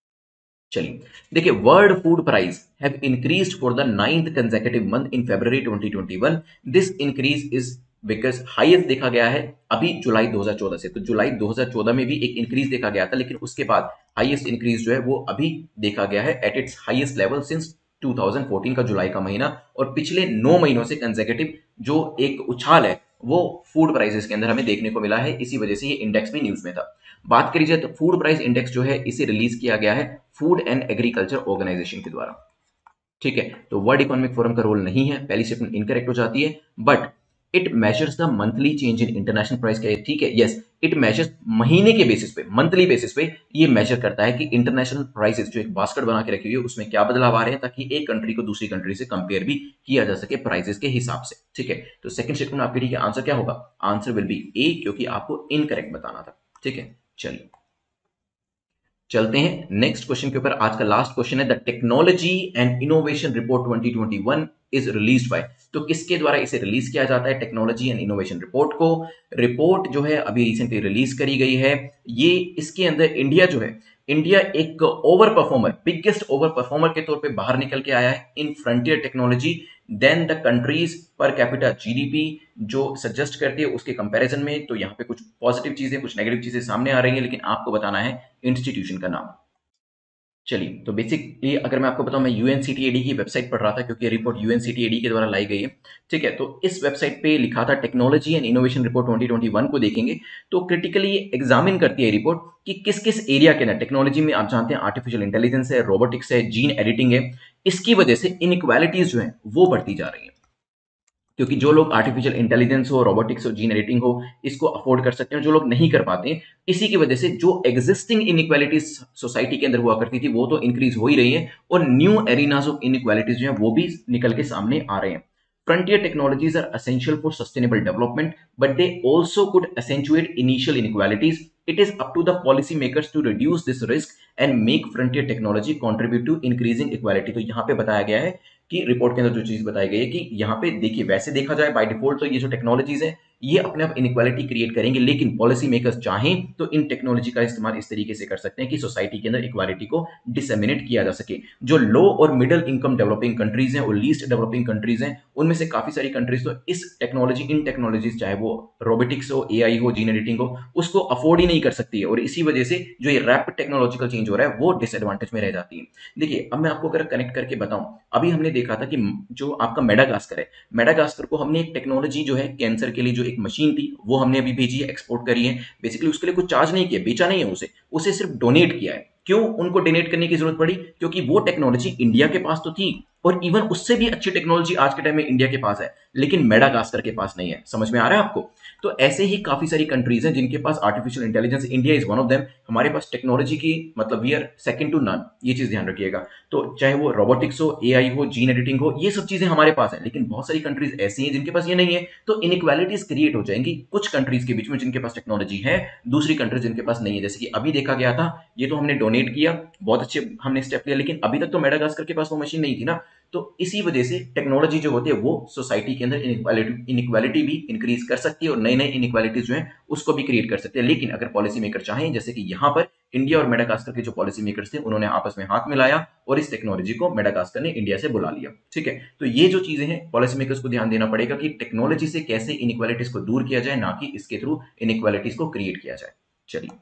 S1: चलिए देखिए, world food price have increased for the ninth consecutive month in February twenty twenty one. This increase is because highest देखा गया है अभी जुलाई दो हज़ार चौदह से। तो जुलाई दो हज़ार चौदह में भी एक इंक्रीज देखा गया था, लेकिन उसके बाद हाईएस्ट इंक्रीज जो है वो अभी देखा गया है at its highest level since two thousand fourteen का जुलाई का महीना। और पिछले नौ महीनों से कंसेक्यूटिव जो एक उछाल है वो फूड प्राइसेस के अंदर हमें देखने को मिला है। इसी वजह से ये इंडेक्स भी न्यूज में था। बात करी जाए तो फूड प्राइस इंडेक्स जो है इसे रिलीज किया गया है फूड एंड एग्रीकल्चर ऑर्गेनाइजेशन के द्वारा। ठीक है, तो वर्ल्ड इकोनॉमिक फोरम का रोल नहीं है, पहली स्टेटमेंट इनकरेक्ट हो जाती है। But it measures the monthly change in international price का, ठीक है, यस, इट मेजर्स महीने के बेसिस पे, मंथली बेसिस पे ये मेजर करता है कि इंटरनेशनल प्राइसेस जो एक बास्केट बना के रखी हुई है उसमें क्या बदलाव आ रहे हैं, ताकि एक कंट्री को दूसरी कंट्री से कंपेयर भी किया जा सके प्राइसेस के हिसाब से। ठीक है, तो सेकंड स्टेटमेंट आपकी ठीक है, आंसर क्या होगा, आंसर विल बी ए, क्योंकि आपको इनकरेक्ट बताना था। ठीक है, चलिए चलते हैं नेक्स्ट क्वेश्चन के ऊपर। आज का लास्ट क्वेश्चन है the technology and innovation report twenty twenty one is released by. तो किसके द्वारा इसे रिलीज किया जाता है टेक्नोलॉजी एंड इनोवेशन रिपोर्ट को। रिपोर्ट जो है अभी रिसेंटली रिलीज करी गई है। ये इसके अंदर इंडिया जो है, इंडिया एक over performer, biggest over performer के तौर पे बाहर निकल के आया है in frontier technology then the countries per capita GDP जो सजेस्ट करती है उसके कंपैरिजन में। तो यहाँ पे कुछ पॉजिटिव चीजें कुछ नेगेटिव चीजें सामने आ रही हैं, लेकिन आपको बताना है इंस्टीट्यूशन का नाम। चलिए, तो बेसिकली अगर मैं आपको बताऊं, मैं यूएनसीटीएडी की वेबसाइट पढ़ रहा था क्योंकि रिपोर्ट यूएनसीटीएडी के द्वारा लाई गई है। ठीक है, तो इस वेबसाइट पे लिखा था technology and innovation report twenty twenty one को देखेंगे तो क्रिटिकली एग्जामिन करती है रिपोर्ट कि किस किस एरिया के अंदर टेक्नोलॉजी में आप जानते हैं आर्टिफिशियल इंटेलिजेंस है, रोबोटिक्स है, जीन एडिटिंग है, इसकी वजह से इनइक्वालिटीज जो है वो बढ़ती जा रही है। क्योंकि जो लोग आर्टिफिशियल इंटेलिजेंस हो, रोबोटिक्स हो, जीन एडिटिंग हो, इसको अफोर्ड कर सकते हैं, जो लोग नहीं कर पाते हैं, इसी की वजह से जो एग्जिस्टिंग इनइक्वालिटीज सोसाइटी के अंदर हुआ करती थी वो तो इंक्रीज हो ही रही है और न्यू एरिनाज ऑफ इनइक्वालिटीज जो है वो भी निकल के सामने आ रहे हैं। Frontier technologies are essential for sustainable development, but they also could accentuate initial inequalities. It is up to the policymakers to reduce this risk and make frontier technology contribute to increasing equality. तो यहाँ पे बताया गया है कि report के अंदर जो चीज बताई गई है कि यहाँ पे देखिए, वैसे देखा जाए बाय डिफॉल्ट तो ये जो टेक्नोलॉजीज है ये अपने आप इनइक्वालिटी क्रिएट करेंगे, लेकिन पॉलिसी मेकर्स चाहें तो इन टेक्नोलॉजी का इस्तेमाल इस तरीके से कर सकते हैं कि सोसाइटी के अंदर इक्वालिटी को डिसेमिनेट किया जा सके। जो लो और मिडिल इनकम डेवलपिंग कंट्रीज हैं और लीस्ट डेवलपिंग कंट्रीज हैं, उनमें से काफी सारी कंट्रीज तो इस टेक्नोलॉजी इन टेक्नोलॉजीज चाहे वो रोबोटिक्स हो, एआई हो, जीन एडिटिंग हो, उसको अफोर्ड ही नहीं कर सकती है और इसी वजह से जो ये रैपिड टेक्नोलॉजिकल चेंज हो रहा है वो डिसएडवांटेज में रह जाती है। देखिए, अब मैं आपको अगर कनेक्ट करके बताऊं, अभी हमने देखा था कि जो आपका मेडागास्कर है, मेडागास्कर को हमने एक टेक्नोलॉजी जो है कैंसर के लिए जो एक मशीन थी वो हमने अभी भेजी है, एक्सपोर्ट करी है। बेसिकली उसके लिए कुछ चार्ज नहीं किया, बेचा नहीं है उसे, उसे सिर्फ डोनेट किया है। क्यों उनको डोनेट करने की जरूरत पड़ी? क्योंकि वो टेक्नोलॉजी इंडिया के पास तो थी और इवन उससे भी अच्छी टेक्नोलॉजी आज के टाइम में इंडिया के पास है, लेकिन मेडागास्कर के पास नहीं है। समझ में आ रहा है आपको? तो ऐसे ही काफी सारी कंट्रीज हैं जिनके पास artificial intelligence, India is one of them. हमारे पास टेक्नोलॉजी की मतलब we are second to none, ये चीज ध्यान रखिएगा। तो चाहे वो रोबोटिक्स हो, एआई हो, जीन एडिटिंग हो, ये सब चीजें हमारे पास है, लेकिन बहुत सारी कंट्रीज ऐसी हैं जिनके पास ये नहीं है। तो इनइक्वालिटीज क्रिएट हो जाएंगी कुछ कंट्रीज के बीच में जिनके पास टेक्नोलॉजी है, दूसरी कंट्रीज जिनके पास नहीं है। जैसे कि अभी देखा गया था, ये तो हमने डोनेट किया, बहुत अच्छे हमने स्टेप लिया, लेकिन अभी तक तो मेडागास्कर के पास वो मशीन नहीं थी ना। तो इसी वजह से टेक्नोलॉजी जो होती है वो सोसाइटी के अंदर इनइक्वालिटी इनइक्वालिटी भी इंक्रीज कर सकती है और नई नई इनइक्वालिटीज जो है उसको भी क्रिएट कर सकते हैं। लेकिन अगर पॉलिसी मेकर चाहें, जैसे कि यहाँ पर इंडिया और मेडागास्कर के जो पॉलिसी मेकर्स थे उन्होंने आपस में हाथ मिलाया और इस टेक्नोलॉजी को मेडागास्कर ने इंडिया से बुला लिया। ठीक है, तो ये जो चीजें हैं पॉलिसी मेकर्स को ध्यान देना पड़ेगा कि टेक्नोलॉजी से कैसे इनइक्वालिटीज को दूर किया जाए, ना कि इसके थ्रू इनइक्वालिटीज को क्रिएट किया जाए। चलिए,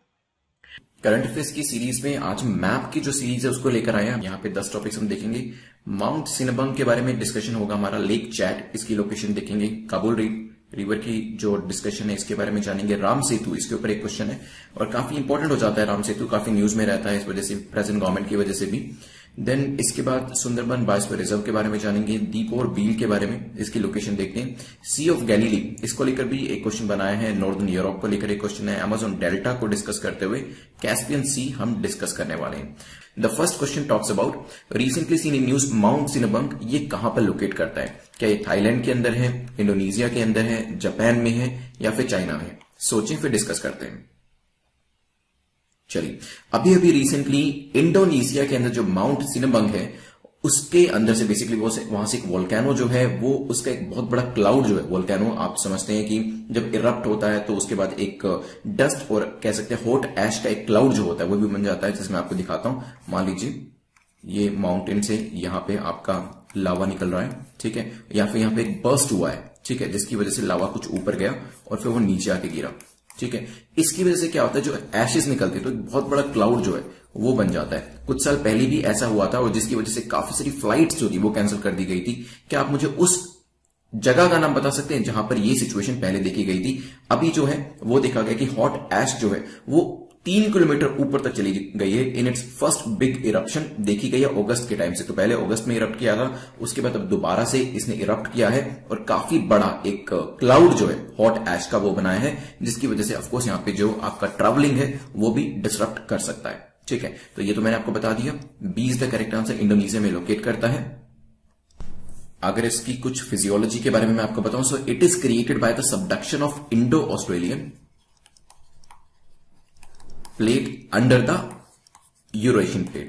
S1: करंट अफेयर्स की सीरीज में आज मैप की जो सीरीज है उसको लेकर आया। यहाँ पे दस टॉपिक्स हम देखेंगे। माउंट सिनबंग के बारे में डिस्कशन होगा हमारा, लेक चैट इसकी लोकेशन देखेंगे, काबुल रिवर की जो डिस्कशन है इसके बारे में जानेंगे, राम सेतु इसके ऊपर एक क्वेश्चन है और काफी इंपॉर्टेंट हो जाता है राम सेतु, काफी न्यूज में रहता है इस वजह से, प्रेजेंट गवर्नमेंट की वजह से भी। देन इसके बाद सुंदरबन बायोस्फीयर रिजर्व के बारे में जानेंगे, दीप और बील के बारे में, इसकी लोकेशन देखते हैं। सी ऑफ गैलीली इसको लेकर भी एक क्वेश्चन बनाया है, नॉर्दर्न यूरोप को लेकर एक क्वेश्चन है, अमेजोन डेल्टा को डिस्कस करते हुए कैस्पियन सी हम डिस्कस करने वाले हैं। The first question talks about recently seen in news, mount Sinabung ये कहां पर लोकेट करता है? क्या ये थाईलैंड के अंदर है, इंडोनेशिया के अंदर है, जापान में है या फिर चाइना में? सोचें फिर डिस्कस करते हैं। चलिए, अभी अभी रिसेंटली इंडोनेशिया के अंदर जो माउंट सिनबंग है उसके अंदर से बेसिकली वो से, वहां से एक वोल्केनो जो है वो उसका एक बहुत बड़ा क्लाउड जो है, वोल्केनो आप समझते हैं कि जब इरप्ट होता है तो उसके बाद एक डस्ट और कह सकते हैं हॉट ऐश का एक क्लाउड जो होता है वो भी बन जाता है, जिसमें आपको दिखाता हूं। मान लीजिए ये माउंटेन से यहाँ पे आपका लावा निकल रहा है, ठीक है, या फिर यहाँ पे एक बर्स्ट हुआ है, ठीक है, जिसकी वजह से लावा कुछ ऊपर गया और फिर वो नीचे आके गिरा। ठीक है, इसकी वजह से क्या होता है, जो एशेस निकलते हैं तो एक बहुत बड़ा क्लाउड जो है वो बन जाता है। कुछ साल पहले भी ऐसा हुआ था और जिसकी वजह से काफी सारी फ्लाइट्स जो थी वो कैंसिल कर दी गई थी। क्या आप मुझे उस जगह का नाम बता सकते हैं जहां पर ये सिचुएशन पहले देखी गई थी? अभी जो है वो देखा गया कि हॉट ऐश जो है वो तीन किलोमीटर ऊपर तक चली गई है। In its first big eruption देखी गई है अगस्त के टाइम से, तो पहले अगस्त में इरप्ट किया था, उसके बाद अब दोबारा से इसने इरप्ट किया है और काफी बड़ा एक क्लाउड जो है हॉट ऐश का वो बनाया है, जिसकी वजह से ऑफकोर्स यहाँ पे जो आपका ट्रैवलिंग है वो भी डिसरप्ट कर सकता है। ठीक है, तो ये तो मैंने आपको बता दिया। B is the correct answer, Indonesia में लोकेट करता है। अगर इसकी कुछ फिजियोलॉजी के बारे में मैं आपको बताऊं, so it is created by the subduction of Indo Australian plate under the Eurasian plate.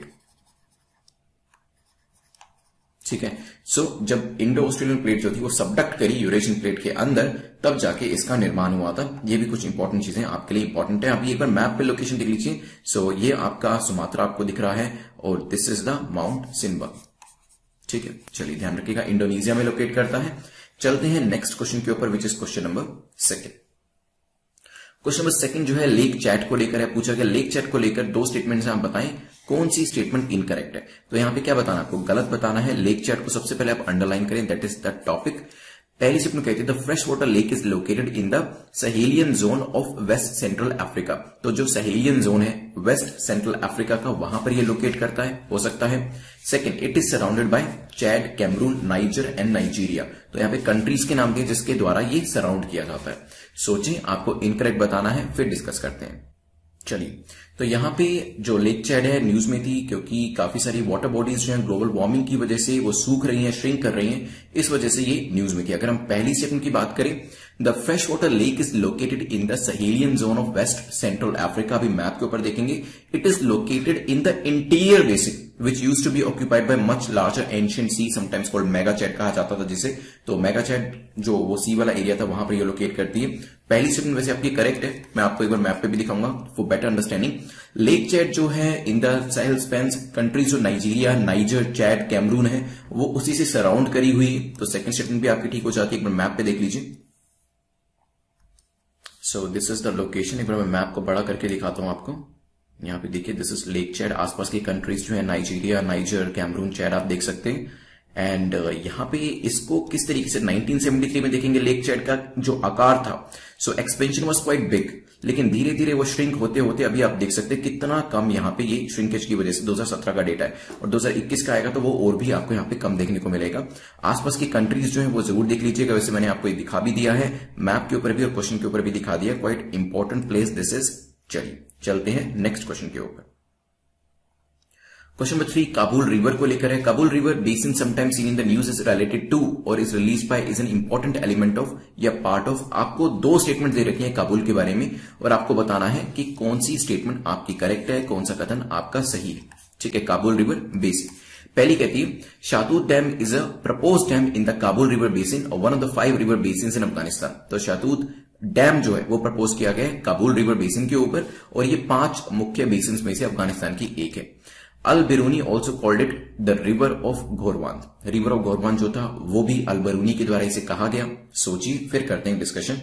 S1: ठीक है, सो so, जब इंडो ऑस्ट्रेलियन प्लेट जो थी वो सबडक्ट करी यूरेशियन प्लेट के अंदर, तब जाके इसका निर्माण हुआ था। ये भी कुछ इंपॉर्टेंट चीजें आपके लिए इंपॉर्टेंट है। अभी एक बार मैप पे लोकेशन देख लीजिए। सो so, ये आपका सुमात्रा आपको दिख रहा है और this is the mount Sinabung. ठीक है, चलिए ध्यान रखिएगा, इंडोनेशिया में लोकेट करता है। चलते हैं नेक्स्ट क्वेश्चन के ऊपर, which is question number second. Question number second जो है लेक चैट को लेकर है, पूछा गया लेक चैट को लेकर दो स्टेटमेंट आप बताएं कौन सी स्टेटमेंट इनकरेक्ट है। तो यहां पे क्या बताना, आपको गलत बताना है। लेक चैट को सबसे पहले आप अंडरलाइन करें, दैट इज द टॉपिक। पहली स्टेटमेंट कहती है the fresh water lake is located in the Sahelian zone of west central Africa. तो जो सहेलियन जोन है वेस्ट सेंट्रल अफ्रीका का, वहां पर ये लोकेट करता है, हो सकता है। Second, it is surrounded by Chad, Cameroon, Niger and Nigeria. तो यहाँ पे कंट्रीज के नाम दिए जिसके द्वारा ये सराउंड किया जाता है। सोचें, आपको इनकरेक्ट बताना है, फिर डिस्कस करते हैं। चलिए, तो यहां पे जो लेक चैड है न्यूज में थी, क्योंकि काफी सारी वाटर बॉडीज जो हैं ग्लोबल वार्मिंग की वजह से वो सूख रही हैं, श्रिंक कर रही हैं, इस वजह से ये न्यूज में थी। अगर हम पहली स्टेटमेंट की बात करें, the fresh water lake is located in the Sahelian zone of west central Africa. अभी मैप के ऊपर देखेंगे, it is located in the interior basin which used to be occupied by much larger ancient sea, sometimes called megachad कहा जाता था जिसे। तो megachad जो वो सी वाला एरिया था वहां पर ये लोकेट करती है। पहली स्टेटमेंट वैसे आपकी करेक्ट है, मैं आपको एक बार मैप पे भी दिखाऊंगा for better understanding. Lake Chad जो है in the Sahel spans countries जो नाइजीरिया, नाइजर, चैड, कैमरून है, वो उसी से सराउंड करी हुई। तो सेकंड स्टेटमेंट भी आपकी ठीक हो जाती है। एक बार मैप पे देख लीजिए। So this is the location. एक बार मैं मैप को बड़ा करके दिखाता हूं आपको। यहाँ पे देखिए, दिस इज लेक चैड। आसपास की कंट्रीज जो है नाइजीरिया, नाइजर, कैमरून, चैड आप देख सकते हैं। एंड uh, यहाँ पे इसको किस तरीके से नाइनटीन सेवेंटी थ्री में देखेंगे लेक चैड का जो आकार था, so expansion was quite big, लेकिन धीरे धीरे वो श्रिंक होते होते अभी आप देख सकते हैं कितना कम यहाँ पे ये श्रिंकेज की वजह से। दो हज़ार सत्रह का डेटा है और दो हज़ार इक्कीस का आएगा तो वो और भी आपको यहाँ पे कम देखने को मिलेगा। आसपास की कंट्रीज जो है वो जरूर देख लीजिएगा। वैसे मैंने आपको ये दिखा भी दिया है मैप के ऊपर भी और क्वेश्चन के ऊपर भी दिखा दिया। Quite important place this is. चलिए चलते हैं नेक्स्ट क्वेश्चन के ऊपर। Question number three Kabul river को लेकर है। Kabul river basin sometimes seen in the news is related to और is release by is an important element of या पार्ट ऑफ। आपको दो स्टेटमेंट दे रखी है काबुल के बारे में और आपको बताना है कि कौन सी स्टेटमेंट आपकी करेक्ट है, कौन सा कथन आपका सही है। ठीक है, काबुल रिवर बेसिन। पहली कहती है Shahtoot dam is a propose dam in the Kabul river basin और one of the five river basin in Afghanistan. तो शातूत डैम जो है वो प्रपोज किया गया है काबुल रिवर बेसिन के ऊपर और ये पांच मुख्य बेसिन में से अफगानिस्तान की एक है। Al Biruni also called it the river of Ghorwan. River of Ghorwan जो था वो भी अल बिरूनी के द्वारा इसे कहा गया। सोचिए, फिर करते हैं डिस्कशन।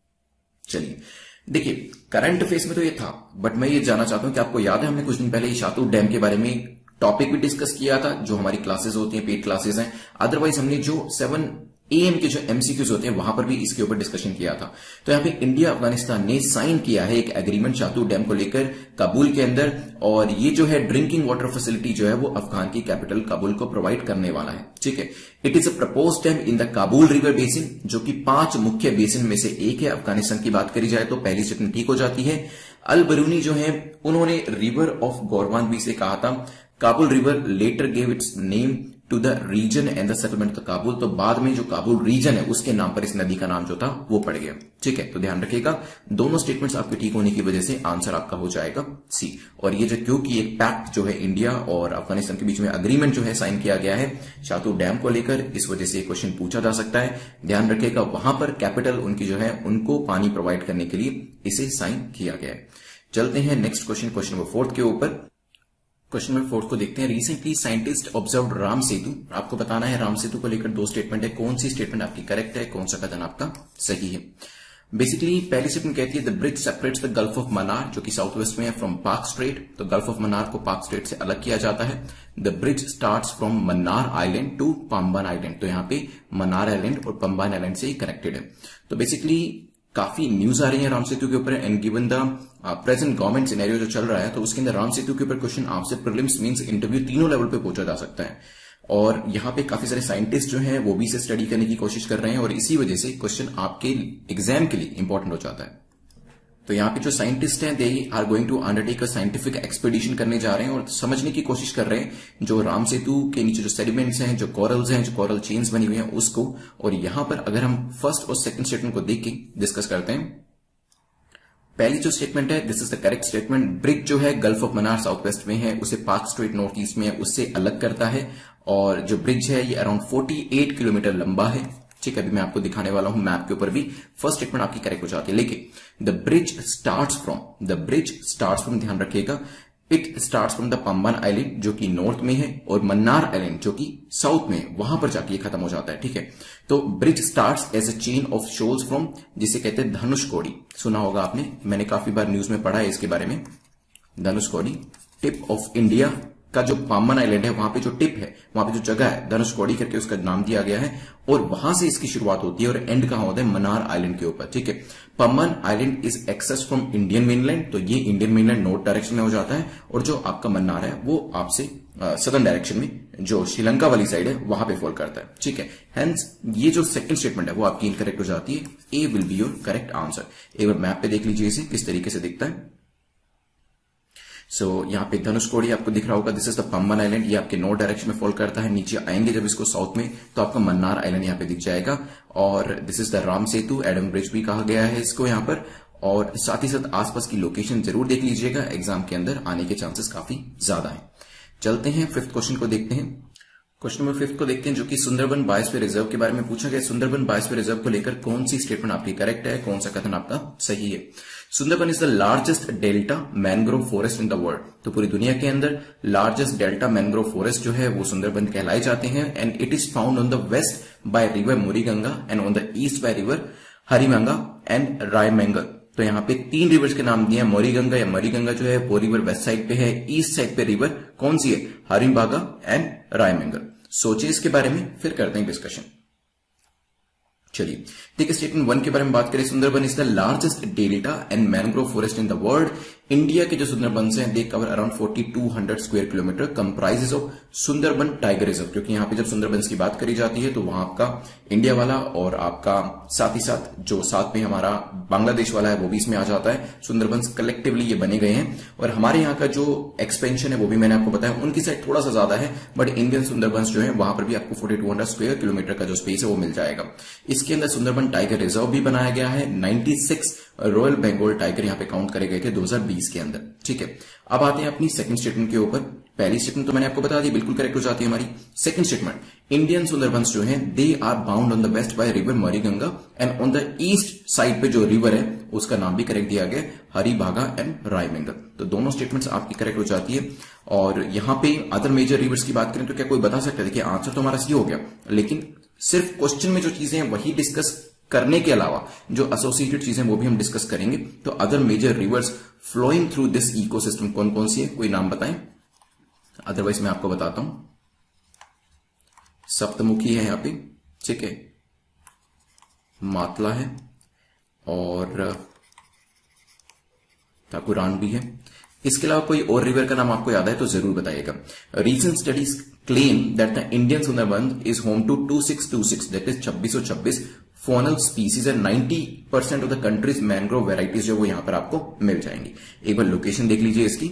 S1: चलिए देखिए, करंट अफेयर्स में तो ये था, बट मैं ये जानना चाहता हूं कि आपको याद है हमने कुछ दिन पहले ये शातूत डैम के बारे में टॉपिक भी डिस्कस किया था, जो हमारी क्लासेस होती हैं, पेड क्लासेस हैं। अदरवाइज हमने जो सेवन एएम के जो एमसीक्यूज होते हैं वहां पर भी इसके ऊपर डिस्कशन किया था। तो यहाँ पे इंडिया अफगानिस्तान ने साइन किया है एक एग्रीमेंट शातूत डैम को लेकर काबुल के अंदर, और ये जो है ड्रिंकिंग वाटर फैसिलिटी जो है वो अफगान की कैपिटल काबुल को प्रोवाइड करने वाला है। ठीक है, it is a propose dam in the Kabul river basin, जो कि पांच मुख्य बेसिन में से एक है। अफगानिस्तान की बात करी जाए तो पहली स्टेटमेंट ठीक हो जाती है। अल बरूनी जो है उन्होंने रिवर ऑफ गोरवान भी से कहा था। Kabul river later gave its name to the region and the settlement of Kabul. तो बाद में जो काबुल रीजन है उसके नाम पर इस नदी का नाम जो था वो पड़ गया। ठीक है, तो ध्यान रखिएगा, दोनों स्टेटमेंट्स आपके ठीक होने की वजह से आंसर आपका हो जाएगा सी। और ये जो क्योंकि एक पैक्ट जो है इंडिया और अफगानिस्तान के बीच में अग्रीमेंट जो है साइन किया गया है शातूत डैम को लेकर, इस वजह से क्वेश्चन पूछा जा सकता है। ध्यान रखिएगा, वहां पर कैपिटल उनकी जो है उनको पानी प्रोवाइड करने के लिए इसे साइन किया गया है। चलते हैं next question, question number fourth के ऊपर। क्वेश्चन नंबर फोर्थ को देखते हैं। Recently scientist observe Ram Setu. आपको बताना है राम सेतु को लेकर दो स्टेटमेंट है, कौन सी स्टेटमेंट आपकी करेक्ट है, कौन सा कथन आपका सही है। बेसिकली पहली स्टेटमेंट कहती है the bridge separates the gulf of Mannar, जो कि साउथ वेस्ट में है, फ्रॉम पाक स्ट्रेट। तो गल्फ ऑफ मन्नार को पाक स्ट्रेट से अलग किया जाता है। The bridge starts from Mannar island to Pamban island. तो यहाँ पे मन्नार आइलैंड और पंबान आइलैंड से ही कनेक्टेड है। तो बेसिकली काफी न्यूज आ रही है राम सेतु के ऊपर and given the present government scenario जो चल रहा है, तो उसके अंदर राम सेतु के ऊपर क्वेश्चन आपसे प्रीलिम्स मींस इंटरव्यू तीनों लेवल पे पूछा जा सकता है। और यहाँ पे काफी सारे साइंटिस्ट जो हैं वो भी इसे स्टडी करने की कोशिश कर रहे हैं और इसी वजह से क्वेश्चन आपके एग्जाम के लिए इंपॉर्टेंट हो जाता है। तो यहाँ पे जो साइंटिस्ट हैं they are going to undertake a scientific expedition करने जा रहे हैं और समझने की कोशिश कर रहे हैं जो राम सेतु के नीचे जो सेडिमेंट्स हैं, जो कोरल्स हैं, जो कोरल चेन्स बनी हुई हैं उसको। और यहाँ पर अगर हम फर्स्ट और सेकंड स्टेटमेंट को देख के डिस्कस करते हैं। पहली जो स्टेटमेंट है this is the correct statement. Bridge जो है gulf of Mannar south west में है, उससे पाक स्ट्रेट नॉर्थ ईस्ट में है, उससे अलग करता है। और जो ब्रिज है ये अराउंड अड़तालीस किलोमीटर लंबा है। ठीक है, अभी मैं आपको दिखाने वाला हूं मैप के ऊपर भी। फर्स्ट स्टेटमेंट आपकी करेक्ट हो जाती है, लेकिन the bridge starts from the bridge starts from ध्यान रखिएगा, it starts from the Pamban island जो कि नॉर्थ में है और मन्नार आइलैंड जो कि साउथ में है, वहां पर जाके ये खत्म हो जाता है। ठीक है, तो bridge starts as a chain of shoals from, जिसे कहते हैं धनुषकोडी। सुना होगा आपने, मैंने काफी बार न्यूज में पढ़ा है इसके बारे में। धनुषकोडी टिप ऑफ इंडिया का जो पाम्बन आइलैंड है, वहां पे जो टिप है, वहां पे जो जगह है, धनुषकोडी करके उसका नाम दिया गया है, और वहां से इसकी शुरुआत होती है और एंड कहां होता है, मन्नार आइलैंड के ऊपर। ठीक है, Pamban island is access from Indian mainland, तो ये इंडियन मेनलैंड नॉर्थ डायरेक्शन में हो जाता है, और जो आपका मन्नार है वो आपसे सदर्न डायरेक्शन में जो श्रीलंका वाली साइड है वहां पे फॉल करता है। ठीक है, हेंस ये जो सेकंड स्टेटमेंट है वो आपकी इनकरेक्ट हो जाती है। A will be your correct answer. एक बार मैप पे देख लीजिए इसे किस तरीके से दिखता है। सो so, यहाँ पे धनुषकोडी आपको दिख रहा होगा, this is the Pamban island, ये आपके नॉर्थ डायरेक्शन में फॉल करता है। नीचे आएंगे जब इसको साउथ में तो आपका मन्नार आइलैंड यहाँ पे दिख जाएगा, और this is the Ram Setu, Adam bridge भी कहा गया है इसको यहाँ पर। और साथ ही साथ आसपास की लोकेशन जरूर देख लीजिएगा, एग्जाम के अंदर आने के चांसेस काफी ज्यादा है। चलते हैं फिफ्थ क्वेश्चन को देखते हैं। क्वेश्चन नंबर फिफ्थ को देखते हैं जो कि सुंदरबन बायोस्फीयर रिजर्व के बारे में पूछा गया। सुंदरबन बायोस्फीयर रिजर्व को लेकर कौन सी स्टेटमेंट आपकी करेक्ट है, कौन सा कथन आपका सही है। Sundarban is the largest delta mangrove forest in the world, तो पूरी दुनिया के अंदर लार्जेस्ट डेल्टा मैंग्रोव फॉरेस्ट जो है वो सुंदरबन कहलाए जाते हैं। And it is found on the west by river Muriganga and on the east by river Harinbhanga and Raimangal. तो यहाँ पे तीन रिवर्स के नाम दिए हैं, मोरीगंगा या मरीगंगा जो है वो रिवर वेस्ट साइड पे है, ईस्ट साइड पे रिवर कौन सी है, हरिमबागा एंड रायमंगल। सोचिए इसके बारे में, फिर करते हैं डिस्कशन। चलिए देखिए, स्टेटमेंट वन के बारे में बात करें। Sundarban is the largest delta and mangrove forest in the world. India के जो सुंदरबन हैं they cover around forty two hundred square kilometre, comprises of Sundarban tiger reserve, क्योंकि यहाँ पे जब सुंदरबन की बात करी जाती है तो वहां आपका इंडिया वाला और आपका साथ ही साथ जो साथ में हमारा बांग्लादेश वाला है वो भी इसमें आ जाता है। सुंदरबन कलेक्टिवली ये बने गए हैं, और हमारे यहाँ का जो एक्सपेंशन है वो भी मैंने आपको बताया, उनकी साइड थोड़ा सा ज्यादा है, बट इंडियन सुंदरबन जो है वहां पर भी आपको forty two hundred square kilometre का जो स्पेस है वो मिल जाएगा। इसके अंदर सुंदरबन टाइगर रिजर्व भी बनाया गया है। छियानवे रॉयल बंगाल टाइगर यहाँ पे काउंट करे गए थे दो हज़ार बीस के अंदर। ठीक है, अब आते हैं अपनी सेकंड स्टेटमेंट के ऊपर। पहली स्टेटमेंट तो मैंने आपको बता दी, बिल्कुल करेक्ट हो जाती है हमारी। सेकंड स्टेटमेंट, इंडियन सुंदरबंस जो है they are bound on the west by river Muriganga and on the east side पे जो रिवर है उसका नाम भी करेक्ट दिया गया, हरिबागा एंड रायमंगल। तो दोनों स्टेटमेंट्स आपकी करेक्ट हो जाती है। और यहाँ पे अदर मेजर रिवर्स की बात करें तो क्या कोई बता सकता है? देखिए आंसर तो हमारा सही हो गया, लेकिन सिर्फ क्वेश्चन में जो चीजें हैं वही डिस्कस करने के अलावा जो एसोसिएटेड चीजें वो भी हम डिस्कस करेंगे। तो other major rivers flowing through this ecosystem कौन कौन सी है, कोई नाम बताएं, अदरवाइज मैं आपको बताता हूं। सप्तमुखी है यहाँ पे, ठीक है, मातला है और ठाकुरान भी है। इसके अलावा कोई और रिवर का नाम आपको याद है तो जरूर बताइएगा। Recent studies claim that the Indian Sundarban is home to two six two six that is छब्बीस सौ छब्बीस faunal species and ninety percent of the country's mangrove varieties जो वो यहां पर आपको मिल जाएंगी। एक बार लोकेशन देख लीजिए इसकी,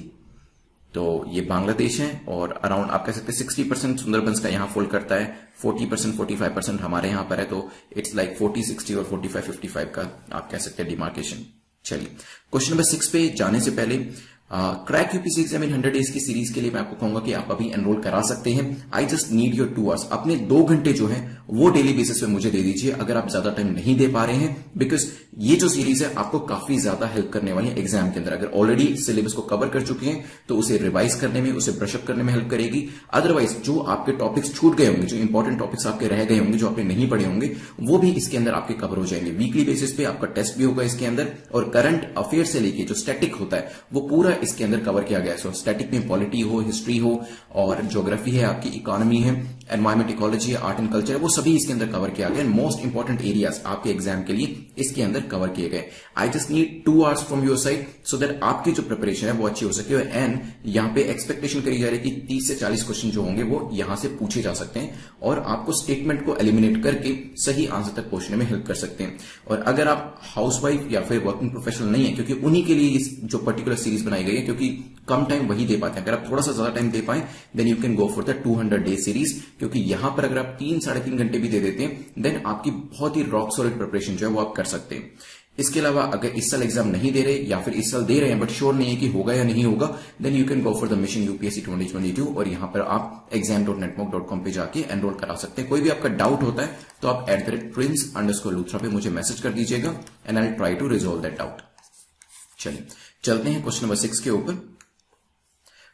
S1: तो ये बांग्लादेश है और अराउंड आप कह सकते हैं सिक्सटी परसेंट सुंदरबंस का यहां फॉल करता है, forty percent forty five percent हमारे यहां पर है, तो इट्स लाइक फोर्टी सिक्सटी और फोर्टी फाइव फिफ्टी फाइव का आप कह सकते हैं डिमार्केशन। चलिए क्वेश्चन नंबर सिक्स पे जाने से पहले crack UPSC exam in hundred days की सीरीज के लिए मैं आपको कहूंगा कि आप अभी एनरोल करा सकते हैं। I just need your two hours, अपने दो घंटे जो है वो डेली बेसिस पे मुझे दे दीजिए अगर आप ज्यादा टाइम नहीं दे पा रहे हैं, बिकॉज ये जो सीरीज है आपको काफी ज्यादा हेल्प करने वाली है एग्जाम के अंदर। अगर ऑलरेडी सिलेबस को कवर कर चुके हैं तो उसे रिवाइज करने में, उसे ब्रशअप करने में हेल्प करेगी। अदरवाइज जो आपके टॉपिक्स छूट गए होंगे, जो इंपॉर्टेंट टॉपिक्स आपके रह गए होंगे, जो आपने नहीं पढ़े होंगे, वो भी इसके अंदर आपके कवर हो जाएंगे। वीकली बेसिस पे आपका टेस्ट भी होगा इसके अंदर, और करंट अफेयर से लेके जो स्टैटिक होता है वो पूरा इसके अंदर कवर किया गया है। सो स्टैटिक में पॉलिटी हो, हिस्ट्री हो, और ज्योग्राफी है, आपकी इकोनॉमी है, एनवायरमेंट इकोलॉजी है, आर्ट एंड कल्चर है, वो सभी इसके अंदर कवर किया गया। मोस्ट इंपॉर्टेंट एरियाज आपके एग्जाम के लिए इसके अंदर कवर किए गए। I just need two hours from your side so that आपकी जो प्रिपरेशन है वो अच्छी हो सके। एंड यहाँ पे एक्सपेक्टेशन करी जा रही है कि तीस से चालीस क्वेश्चन जो होंगे वो यहां से पूछे जा सकते हैं, और आपको स्टेटमेंट को एलिमिनेट करके सही आंसर तक पहुंचने में हेल्प कर सकते हैं। और अगर आप हाउसवाइफ या फिर वर्किंग प्रोफेशनल नहीं है, क्योंकि उन्हीं के लिए इस जो पर्टिकुलर सीरीज बनाई गई है, क्योंकि कम टाइम वही दे पाते हैं। अगर आप थोड़ा सा ज्यादा टाइम दे पाए then you can go for the two hundred day series, क्योंकि यहां पर अगर आप तीन साढ़े तीन घंटे भी दे देते हैं देन आपकी बहुत ही रॉक सॉलिड प्रिपरेशन जो है वो आप कर सकते हैं। इसके अलावा अगर इस साल एग्जाम नहीं दे रहे या फिर इस साल दे रहे हैं बट श्योर नहीं है कि होगा या नहीं होगा, then you can go for the mission UPSC twenty twenty two, और यहां पर आप एग्जाम डॉट नेटमॉक डॉट कॉम पे जाके एनरोल करा सकते हैं। कोई भी आपका डाउट होता है तो आप at the rate Prince underscore Luthra पे मुझे मैसेज कर दीजिएगा and I will try to resolve that doubt. चलिए चलते हैं क्वेश्चन नंबर सिक्स के ऊपर।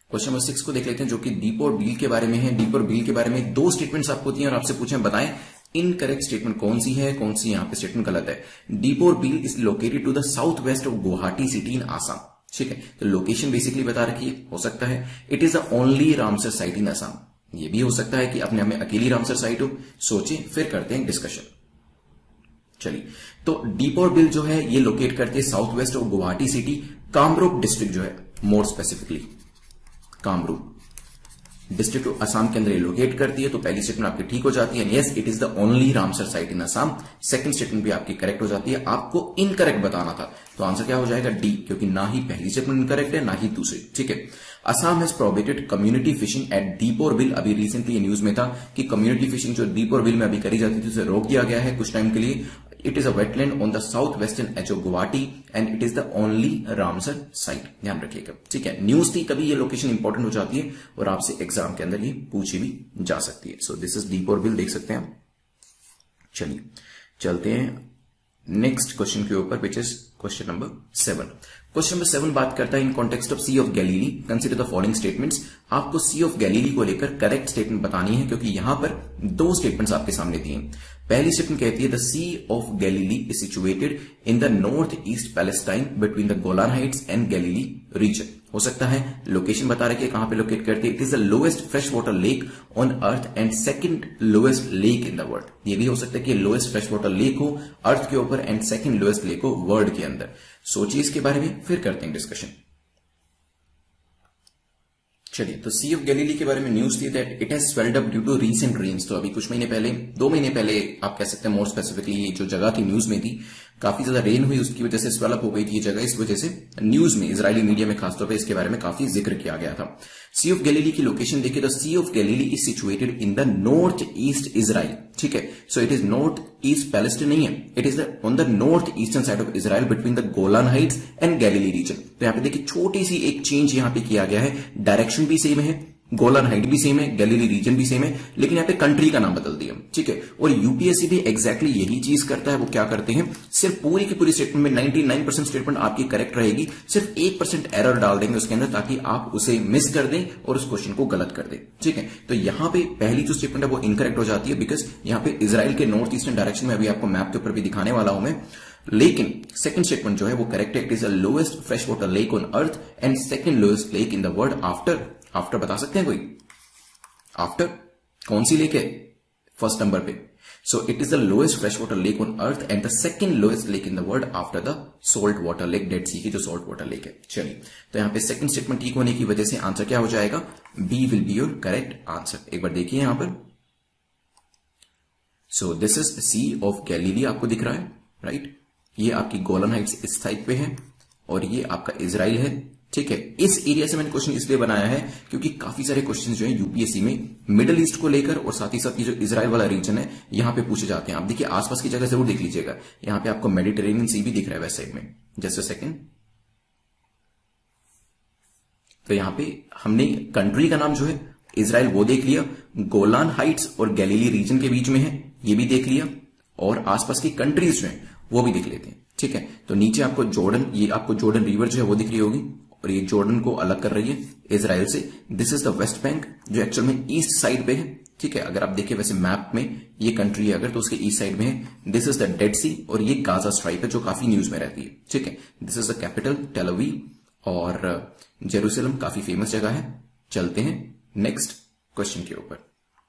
S1: क्वेश्चन नंबर सिक्स को देख लेते हैं, जो कि डीप और बील के बारे में है। डीप और बील के बारे में दो स्टेटमेंट्स आपको दिए और आपसे पूछे बताएं इनकरेक्ट स्टेटमेंट कौन सी है, कौन सी यहां पे स्टेटमेंट गलत है। Deepor Beel is located to the south west of Guwahati city in Assam. ठीक है, तो लोकेशन बेसिकली बता रखी है, हो सकता है it is the only Ramsar site in Assam, ये भी हो सकता है कि अपने हमें अकेली रामसर साइट हो। सोचे फिर करते हैं डिस्कशन। चलिए, तो डीप और बिल जो है ये लोकेट करते हैं south west of Guwahati city, Kamrup district जो है, more specifically Kamrup district of Assam के अंदर ये लोकेट करती है। तो पहली स्टेटमेंट आपकी ठीक हो जाती है, yes it is the only Ramsar site in Assam. Second statement भी आपकी करेक्ट हो जाती है। आपको इनकरेक्ट बताना था, तो आंसर क्या हो जाएगा, डी, क्योंकि ना ही पहली स्टेटमेंट इनकरेक्ट है ना ही दूसरी। ठीक है, Assam has prohibited community fishing at deep और बिल। अभी रिसेंटली ये न्यूज में था कि कम्युनिटी फिशिंग जो डीप और बिल में अभी करी जाती थी उसे रोक दिया गया है कुछ टाइम के लिए। It is a wetland on the southwestern edge of Guwahati and it is the only Ramsar site। ध्यान रखिएगा। ठीक है, न्यूज थी, कभी ये लोकेशन इंपॉर्टेंट हो जाती है और आपसे एग्जाम के अंदर ये पूछी भी जा सकती है। सो दिस इज डीप और बिल, देख सकते हैं। चलिए चलते हैं नेक्स्ट क्वेश्चन के ऊपर, which is question number seven. Question number seven बात करता है in context of sea of Galilee consider the following statements. आपको सी ऑफ गैलीली को लेकर करेक्ट स्टेटमेंट बतानी है, क्योंकि यहां पर दो स्टेटमेंट्स आपके सामने दिए। पहली स्टेटमेंट कहती है the sea of Galilee is situated in the north east Palestine between the Golan Heights and Galilee region. हो सकता है लोकेशन बता रखे कहां पे लोकेट करती है। It is the lowest fresh water lake on earth and second lowest lake in the world. ये भी हो सकता है कि लोएस्ट फ्रेश वाटर लेक हो अर्थ के ऊपर एंड सेकंड लोएस्ट लेक हो वर्ल्ड के अंदर। सोचिए इसके बारे में, फिर करते हैं डिस्कशन। चलिए, तो सी ऑफ गैलीली के बारे में न्यूज थी that it has swelled up due to recent rains. तो अभी कुछ महीने पहले, दो महीने पहले आप कह सकते हैं मोर स्पेसिफिकली, जो जगह की न्यूज में थी काफी ज्यादा रेन हुई, उसकी वजह से स्वेल अप हो गई थी ये जगह। इस वजह से न्यूज में, इजरायली मीडिया में खासतौर पर इसके बारे में काफी जिक्र किया गया था। सी ऑफ गैलीली की लोकेशन देखिए तो sea of Galilee is situated in the north east Israel. ठीक है, so it is north east Palestine नहीं है, it is on the north eastern side of Israel between the Golan Heights and Galilee region. तो यहां पे देखिए छोटी सी एक चेंज यहां पे किया गया है, डायरेक्शन भी सेम है, गोलान हाइट भी सेम है, गैलीली रीजन भी सेम है, लेकिन यहाँ पे कंट्री का नाम बदल दिया। ठीक है, और यूपीएससी भी एग्जैक्टली यही चीज करता है। वो क्या करते हैं, सिर्फ पूरी की पूरी स्टेटमेंट में निन्यानवे परसेंट स्टेटमेंट आपकी करेक्ट रहेगी, सिर्फ एक परसेंट एरर डाल देंगे उसके अंदर ताकि आप उसे मिस कर दें और उस क्वेश्चन को गलत कर दें। ठीक है, तो यहां पे पहली जो स्टेटमेंट है वो इनकरेक्ट हो जाती है, बिकॉज यहां पे इजराइल के नॉर्थ ईस्टर्न डायरेक्शन में, अभी आपको मैप के ऊपर भी दिखाने वाला हूं मैं। लेकिन सेकंड स्टेटमेंट जो है वो करेक्ट है, it is the lowest fresh water lake on earth and second lowest lake in the world after, after बता सकते हैं कोई, आफ्टर कौन सी लेक है फर्स्ट नंबर पे। So it is the lowest fresh water lake on earth and the second lowest lake in the world after the salt water lake, dead sea की जो सोल्ट वाटर लेक है। चलिए, तो यहां पे second statement ठीक होने की वजह से आंसर क्या हो जाएगा, B will be your correct answer. एक बार देखिए यहां पर, so this is sea of Galilee आपको दिख रहा है, राइट। ये आपकी गोलन हाइट्स इस साइड पे है और ये आपका इजराइल है। ठीक है, इस एरिया से मैंने क्वेश्चन इसलिए बनाया है क्योंकि काफी सारे क्वेश्चन जो है यूपीएससी में मिडिल ईस्ट को लेकर और साथ ही साथ ये जो इजराइल वाला रीजन है यहां पे पूछे जाते हैं। आप देखिए आसपास की जगह जरूर देख लीजिएगा, यहां पे आपको मेडिटेरेनियन सी भी दिख रहा है वेस्ट साइड में। जस्ट अ सेकंड, तो यहां पे हमने कंट्री का नाम जो है इजराइल वो देख लिया, गोलान हाइट्स और गैलीली रीजन के बीच में है ये भी देख लिया, और आसपास की कंट्रीज जो है वो भी देख लेते हैं। ठीक है, तो नीचे आपको जॉर्डन, ये आपको जॉर्डन रिवर जो है वो दिख रही होगी और ये जॉर्डन को अलग कर रही है इजराइल से। This is the West Bank जो एक्चुअल में ईस्ट साइड पे है। ठीक है, अगर आप देखिए वैसे मैप में ये कंट्री है अगर, तो उसके ईस्ट साइड में है। This is the Dead Sea और ये गाजा स्ट्राइप है जो काफी न्यूज में रहती है। ठीक है, this is the capital Tel Aviv और जेरूसलम काफी फेमस जगह है। चलते हैं नेक्स्ट क्वेश्चन के ऊपर।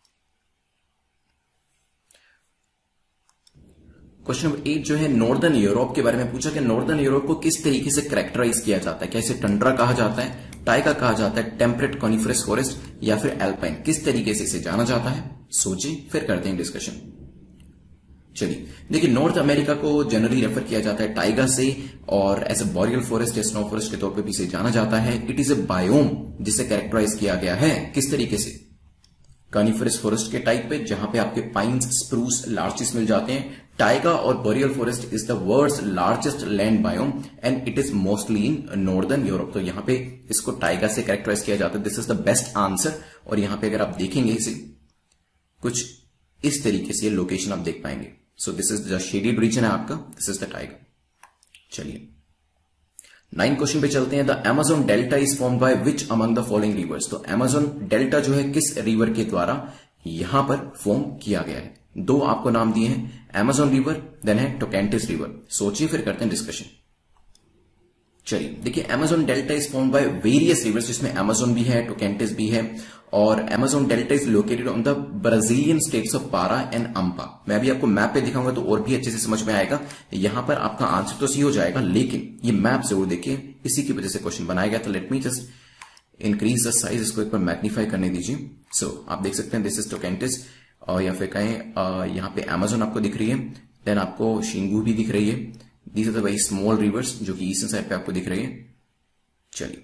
S1: क्वेश्चन नंबर एट जो है नॉर्दर्न यूरोप के बारे में पूछा कि नॉर्दर्न यूरोप को किस तरीके से कैरेक्टराइज किया जाता है, क्या इसे टंड्रा कहा जाता है, टाइगा कहा जाता है, टेम्परेट कॉनिफरस फॉरेस्ट या फिर एल्पाइन, किस तरीके से इसे जाना जाता है। सोचिए फिर करते हैं डिस्कशन। चलिए देखिए, नॉर्थ अमेरिका को जनरली रेफर किया जाता है टाइगा से और एज ए बॉरियल फॉरेस्ट या स्नो फॉरेस्ट के तौर पर भी इसे जाना जाता है। इट इज ए बायोम जिसे कैरेक्टराइज किया गया है किस तरीके से, कॉनिफरस फॉरेस्ट के टाइप पे जहां पे आपके पाइन्स, स्प्रूस, लार्चेस मिल जाते हैं। टाइगा और boreal forest is the world's largest land biome and it is mostly in northern Europe. तो यहां पे इसको टाइगा से कैरेक्टराइज किया जाता है। This is the best answer. और यहां पे अगर आप देखेंगे इसे कुछ इस तरीके से लोकेशन आप देख पाएंगे। So this is the shaded region है आपका, दिस इज द टाइगर। चलिए नाइन क्वेश्चन पे चलते हैं। The Amazon delta is form by which among the following rivers. तो अमेजोन डेल्टा जो है किस रिवर के द्वारा यहां पर फॉर्म किया गया है। दो आपको नाम दिए हैं, अमेजोन रिवर देन है टोकेंटिस रिवर। सोचिए फिर करते हैं डिस्कशन। चलिए देखिए, Amazon delta is form by various rivers, जिसमें अमेजोन भी है, टोकेंटिस भी है। और Amazon delta is located on the Brazilian states of Para and Amapa. मैं अभी आपको मैप पे दिखाऊंगा तो और भी अच्छे से समझ में आएगा। यहां पर आपका आंसर तो सही हो जाएगा, लेकिन ये मैप जरूर देखिए, इसी की वजह से क्वेश्चन बनाया गया था। Let me just increase the size, इसको एक बार मैग्नीफाई करने दीजिए। सो so, आप देख सकते हैं दिस इज टोकेंटिस, और या फिर कहें यहाँ पे अमेजोन आपको दिख रही है, देन आपको शिंगू भी दिख रही है। These are the very small rivers जो कि ईस्टर्न साइड पे आपको दिख रही है। चलिए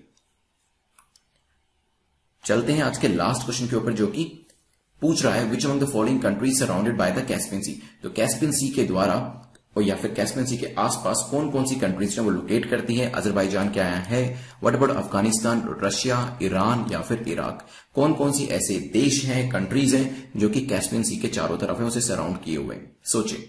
S1: चलते हैं आज के लास्ट क्वेश्चन के ऊपर, जो कि पूछ रहा है which among the following countries surrounded by the Caspian Sea. तो कैस्पियन सी के द्वारा और या फिर कैस्पियन सी के आसपास कौन कौन सी कंट्रीज वो लोकेट करती है। अजरबैजान क्या है, what about Afghanistan, Russia, Iran या फिर इराक। कौन कौन सी ऐसे देश हैं, कंट्रीज हैं जो कि कैस्पियन सी के चारों तरफ है, उसे सराउंड किए हुए हैं। सोचिए।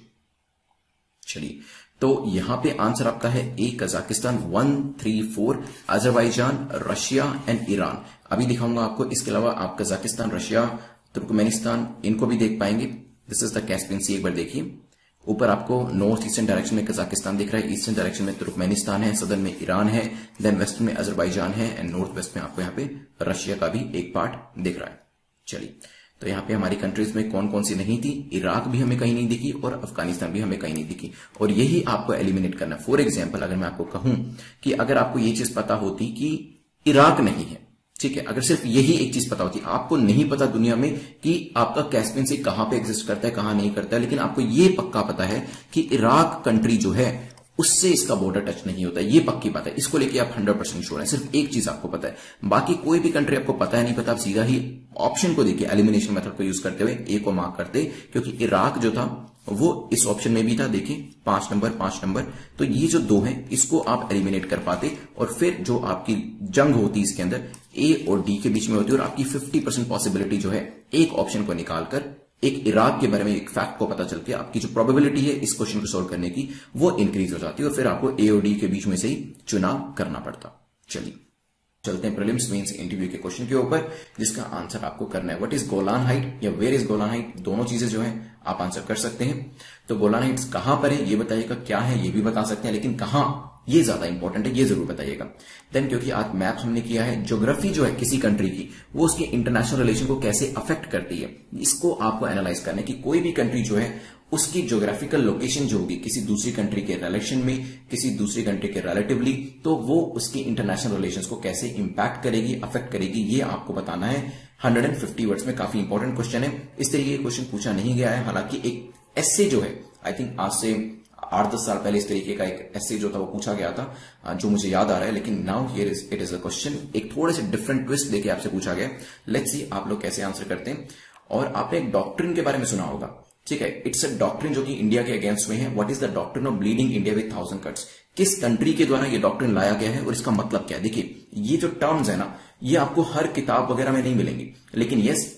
S1: चलिए तो यहां पे आंसर आपका है A Kazakhstan, one three four, Azerbaijan, Russia and Iran. अभी दिखाऊंगा आपको। इसके अलावा आप कजाकिस्तान, रशिया, तुर्कमेनिस्तान इनको भी देख पाएंगे। This is the Caspian Sea. एक बार देखिए, ऊपर आपको नॉर्थ ईस्टर्न डायरेक्शन में कजाकिस्तान दिख रहा है, ईस्टर्न डायरेक्शन में तुर्कमेनिस्तान है, सदर्न में ईरान है, देन वेस्टर्न में अजरबैजान है एंड नॉर्थ वेस्ट में आपको यहाँ पे रशिया का भी एक पार्ट दिख रहा है। चलिए तो यहाँ पे हमारी कंट्रीज में कौन कौन सी नहीं थी, इराक भी हमें कहीं नहीं दिखी और अफगानिस्तान भी हमें कहीं नहीं दिखी, और यही आपको एलिमिनेट करना। फॉर एग्जाम्पल अगर मैं आपको कहूं कि अगर आपको ये चीज पता होती कि इराक नहीं है, ठीक है, अगर सिर्फ यही एक चीज पता होती, आपको नहीं पता दुनिया में कि आपका कैस्पियन सी कहां पे एग्जिस्ट करता है कहां नहीं करता है, लेकिन आपको ये पक्का पता है कि इराक कंट्री जो है उससे इसका बॉर्डर टच नहीं होता, ये पक्की बात है। इसको लेके आप हंड्रेड परसेंट श्योर है। सिर्फ एक चीज आपको पता है, बाकी कोई भी कंट्री आपको पता है नहीं पता, आप सीधा ही ऑप्शन को देखिए, एलिमिनेशन मेथड को यूज करते हुए ए को मार्क करते, क्योंकि इराक जो था वो इस ऑप्शन में भी था। देखिए पांच नंबर पांच नंबर, तो ये जो दो हैं इसको आप एलिमिनेट कर पाते, और फिर जो आपकी जंग होती इसके अंदर ए और डी के बीच में होती है, और आपकी फिफ्टी परसेंट पॉसिबिलिटी जो है एक ऑप्शन को निकालकर एक इराक के बारे में एक फैक्ट को पता चल के आपकी जो प्रोबेबिलिटी है इस क्वेश्चन को सोल्व करने की वो इंक्रीज हो जाती है, और फिर आपको ए और डी के बीच में से ही चुनाव करना पड़ता। चलिए चलते हैं प्रीलिम्स मेंस इंटरव्यू के क्वेश्चन के ऊपर, जिसका आंसर आपको करना है। व्हाट इज गोलान हाइट या वेयर इज गोलान हाइट, दोनों चीजें जो है आप आंसर कर सकते हैं। तो गोलान हाइट्स कहां पर है ये बताइएगा, क्या है ये भी बता सकते हैं, लेकिन कहां ये ज्यादा इंपॉर्टेंट है, ये जरूर बताइएगा। देन क्योंकि आज मैप हमने किया है, ज्योग्राफी जो है किसी कंट्री की वो उसके इंटरनेशनल रिलेशन को कैसे अफेक्ट करती है, इसको आपको एनालाइज करना है कि कोई भी कंट्री जो है उसकी ज्योग्राफिकल लोकेशन जो होगी किसी दूसरी कंट्री के रिलेशन में, किसी दूसरी कंट्री के रिलेटिवली, तो वो उसकी इंटरनेशनल रिलेशंस को कैसे इंपैक्ट करेगी, अफेक्ट करेगी, ये आपको बताना है। हंड्रेड फिफ्टी वर्ड्स में काफी इंपॉर्टेंट क्वेश्चन है। इस तरीके के क्वेश्चन पूछा नहीं गया है, हालांकि एक एस्से जो है आई थिंक आज से आठ दस साल पहले इस तरीके का एक एस्से जो था वो पूछा गया था, जो मुझे याद आ रहा है, लेकिन now here is it is a question एक थोड़े से डिफरेंट ट्विस्ट देके आपसे पूछा गया। लेट्स सी आप लोग कैसे आंसर करते हैं। और आपने एक डॉक्ट्रिन के बारे में सुना होगा, ठीक है, इट्स अ डॉक्ट्रिन जो कि इंडिया के अगेंस्ट में है। What is the doctrine of bleeding India with thousand cuts, किस कंट्री के द्वारा ये डॉक्ट्रिन लाया गया है और इसका मतलब क्या है। देखिए ये जो टर्म्स है ना, ये आपको हर किताब वगैरह में नहीं मिलेंगी, लेकिन यस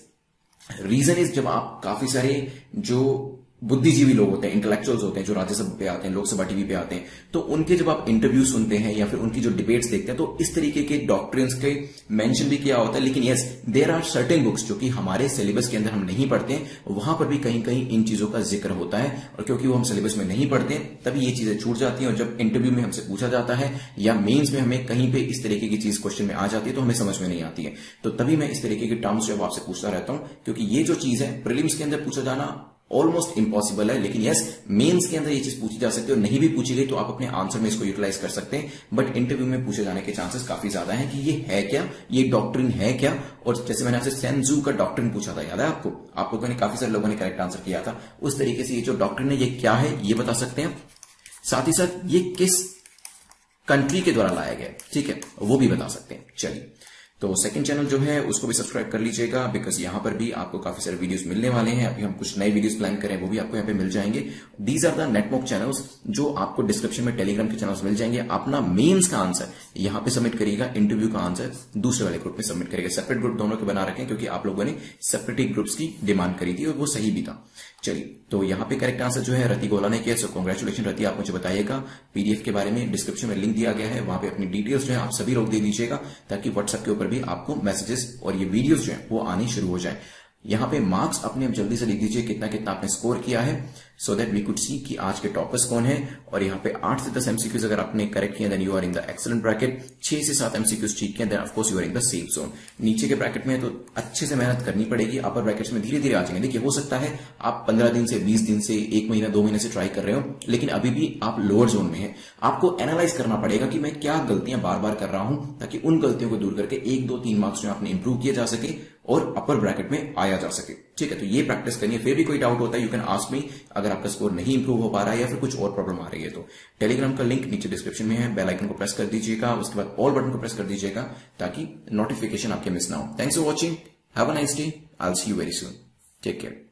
S1: रीजन इज जब आप काफी सारे जो बुद्धिजीवी लोग होते हैं, इंटेलेक्चुअल्स होते हैं, जो राज्यसभा पे आते हैं, लोकसभा टीवी पे आते हैं, तो उनके जब आप इंटरव्यू सुनते हैं या फिर उनकी जो डिबेट्स देखते हैं, तो इस तरीके के डॉक्ट्रिन्स के मेंशन भी किया होता है। लेकिन yes there are certain books जो कि हमारे सिलेबस के अंदर हम नहीं पढ़ते हैं, वहां पर भी कहीं कहीं इन चीजों का जिक्र होता है, और क्योंकि वो हम सिलेबस में नहीं पढ़ते हैं तभी ये चीजें छूट जाती हैं। और जब इंटरव्यू में हमसे पूछा जाता है या मेन्स में हमें कहीं पे इस तरीके की चीज क्वेश्चन में आ जाती है तो हमें समझ में नहीं आती है। तो तभी मैं इस तरीके के टर्म्स जो आपसे पूछता रहता हूं, क्योंकि ये जो चीज है प्रीलिम्स के अंदर पूछा जाना ऑलमोस्ट इम्पॉसिबल है, लेकिन यस मेंस के अंदर ये चीज पूछी जा सकती है, और नहीं भी पूछी गई तो आप अपने आंसर में इसको यूटिलाइज कर सकते हैं। बट इंटरव्यू में पूछे जाने के चांसेस काफी ज्यादा हैं कि ये है क्या, ये डॉक्ट्रिन है क्या। और जैसे मैंने आपसे सेंजू का डॉक्ट्रिन पूछा था, याद है आपको, आप लोगों ने काफी सारे लोगों ने करेक्ट आंसर किया था। उस तरीके से ये जो डॉक्ट्रिन है ये क्या है ये बता सकते हैं, साथ ही साथ ये किस कंट्री के द्वारा लाया गया, ठीक है, वो भी बता सकते हैं। चलिए तो सेकंड चैनल जो है उसको भी सब्सक्राइब कर लीजिएगा, बिकॉज यहां पर भी आपको काफी सारे वीडियोस मिलने वाले हैं। अभी हम कुछ नए वीडियोस प्लान करें, वो भी आपको यहाँ पे मिल जाएंगे। These are the Netmock channels जो आपको डिस्क्रिप्शन में टेलीग्राम के चैनल्स मिल जाएंगे। अपना मेंस का आंसर यहाँ पे सबमिट करिएगा, इंटरव्यू का आंसर दूसरे वाले ग्रुप में सबमिट करिएगा। सेपरेट ग्रुप दोनों के बना रखें, क्योंकि आप लोगों ने सेपरेट ग्रुप्स की डिमांड करी थी और वो सही भी था। चलिए, तो यहाँ पे करेक्ट आंसर जो है रति गोला ने किया। सो कांग्रेचुलेशन रति, आप मुझे बताइएगा। पीडीएफ के बारे में डिस्क्रिप्शन में लिंक दिया गया है, वहां पे अपनी डिटेल्स जो है आप सभी लोग दे दीजिएगा, ताकि व्हाट्सएप के ऊपर भी आपको मैसेजेस और ये वीडियोस जो है वो आनी शुरू हो जाए। यहाँ पे मार्क्स अपने आप जल्दी से लिख दीजिए, कितना कितना आपने स्कोर किया है, so that we could see कि आज के टॉपर्स कौन है। और यहाँ पे आठ से दस एमसीक्यूज अगर आपने करेक्ट किया, then you are in the excellent bracket. छह से सात एमसीक्यूज ठीक किया, then of course you are in the safe zone. नीचे के ब्रैकेट में तो अच्छे से मेहनत करनी पड़ेगी, अपर ब्रैकेट्स में धीरे धीरे आ जाएंगे। देखिए, हो सकता है आप पंद्रह दिन से, बीस दिन से, एक महीना, दो महीने से ट्राई कर रहे हो, लेकिन अभी भी आप लोअर जोन में है। आपको एनालाइज करना पड़ेगा कि मैं क्या गलतियां बार बार कर रहा हूं, ताकि उन गलतियों को दूर करके एक दो तीन मार्क्स जो आपने इंप्रूव किए जा सके और अपर ब्रैकेट में आया जा सके। ठीक है, तो ये प्रैक्टिस करनी है। फिर भी कोई डाउट होता है, यू कैन आस्क मी, अगर आपका स्कोर नहीं इंप्रूव हो पा रहा है या फिर कुछ और प्रॉब्लम आ रही है तो। टेलीग्राम का लिंक नीचे डिस्क्रिप्शन में है, बेल आइकन को प्रेस कर दीजिएगा, उसके बाद ऑल बटन को प्रेस कर दीजिएगा, ताकि नोटिफिकेशन आपके मिस ना हो। Thanks for watching, have a nice day, I will see you very soon, take care.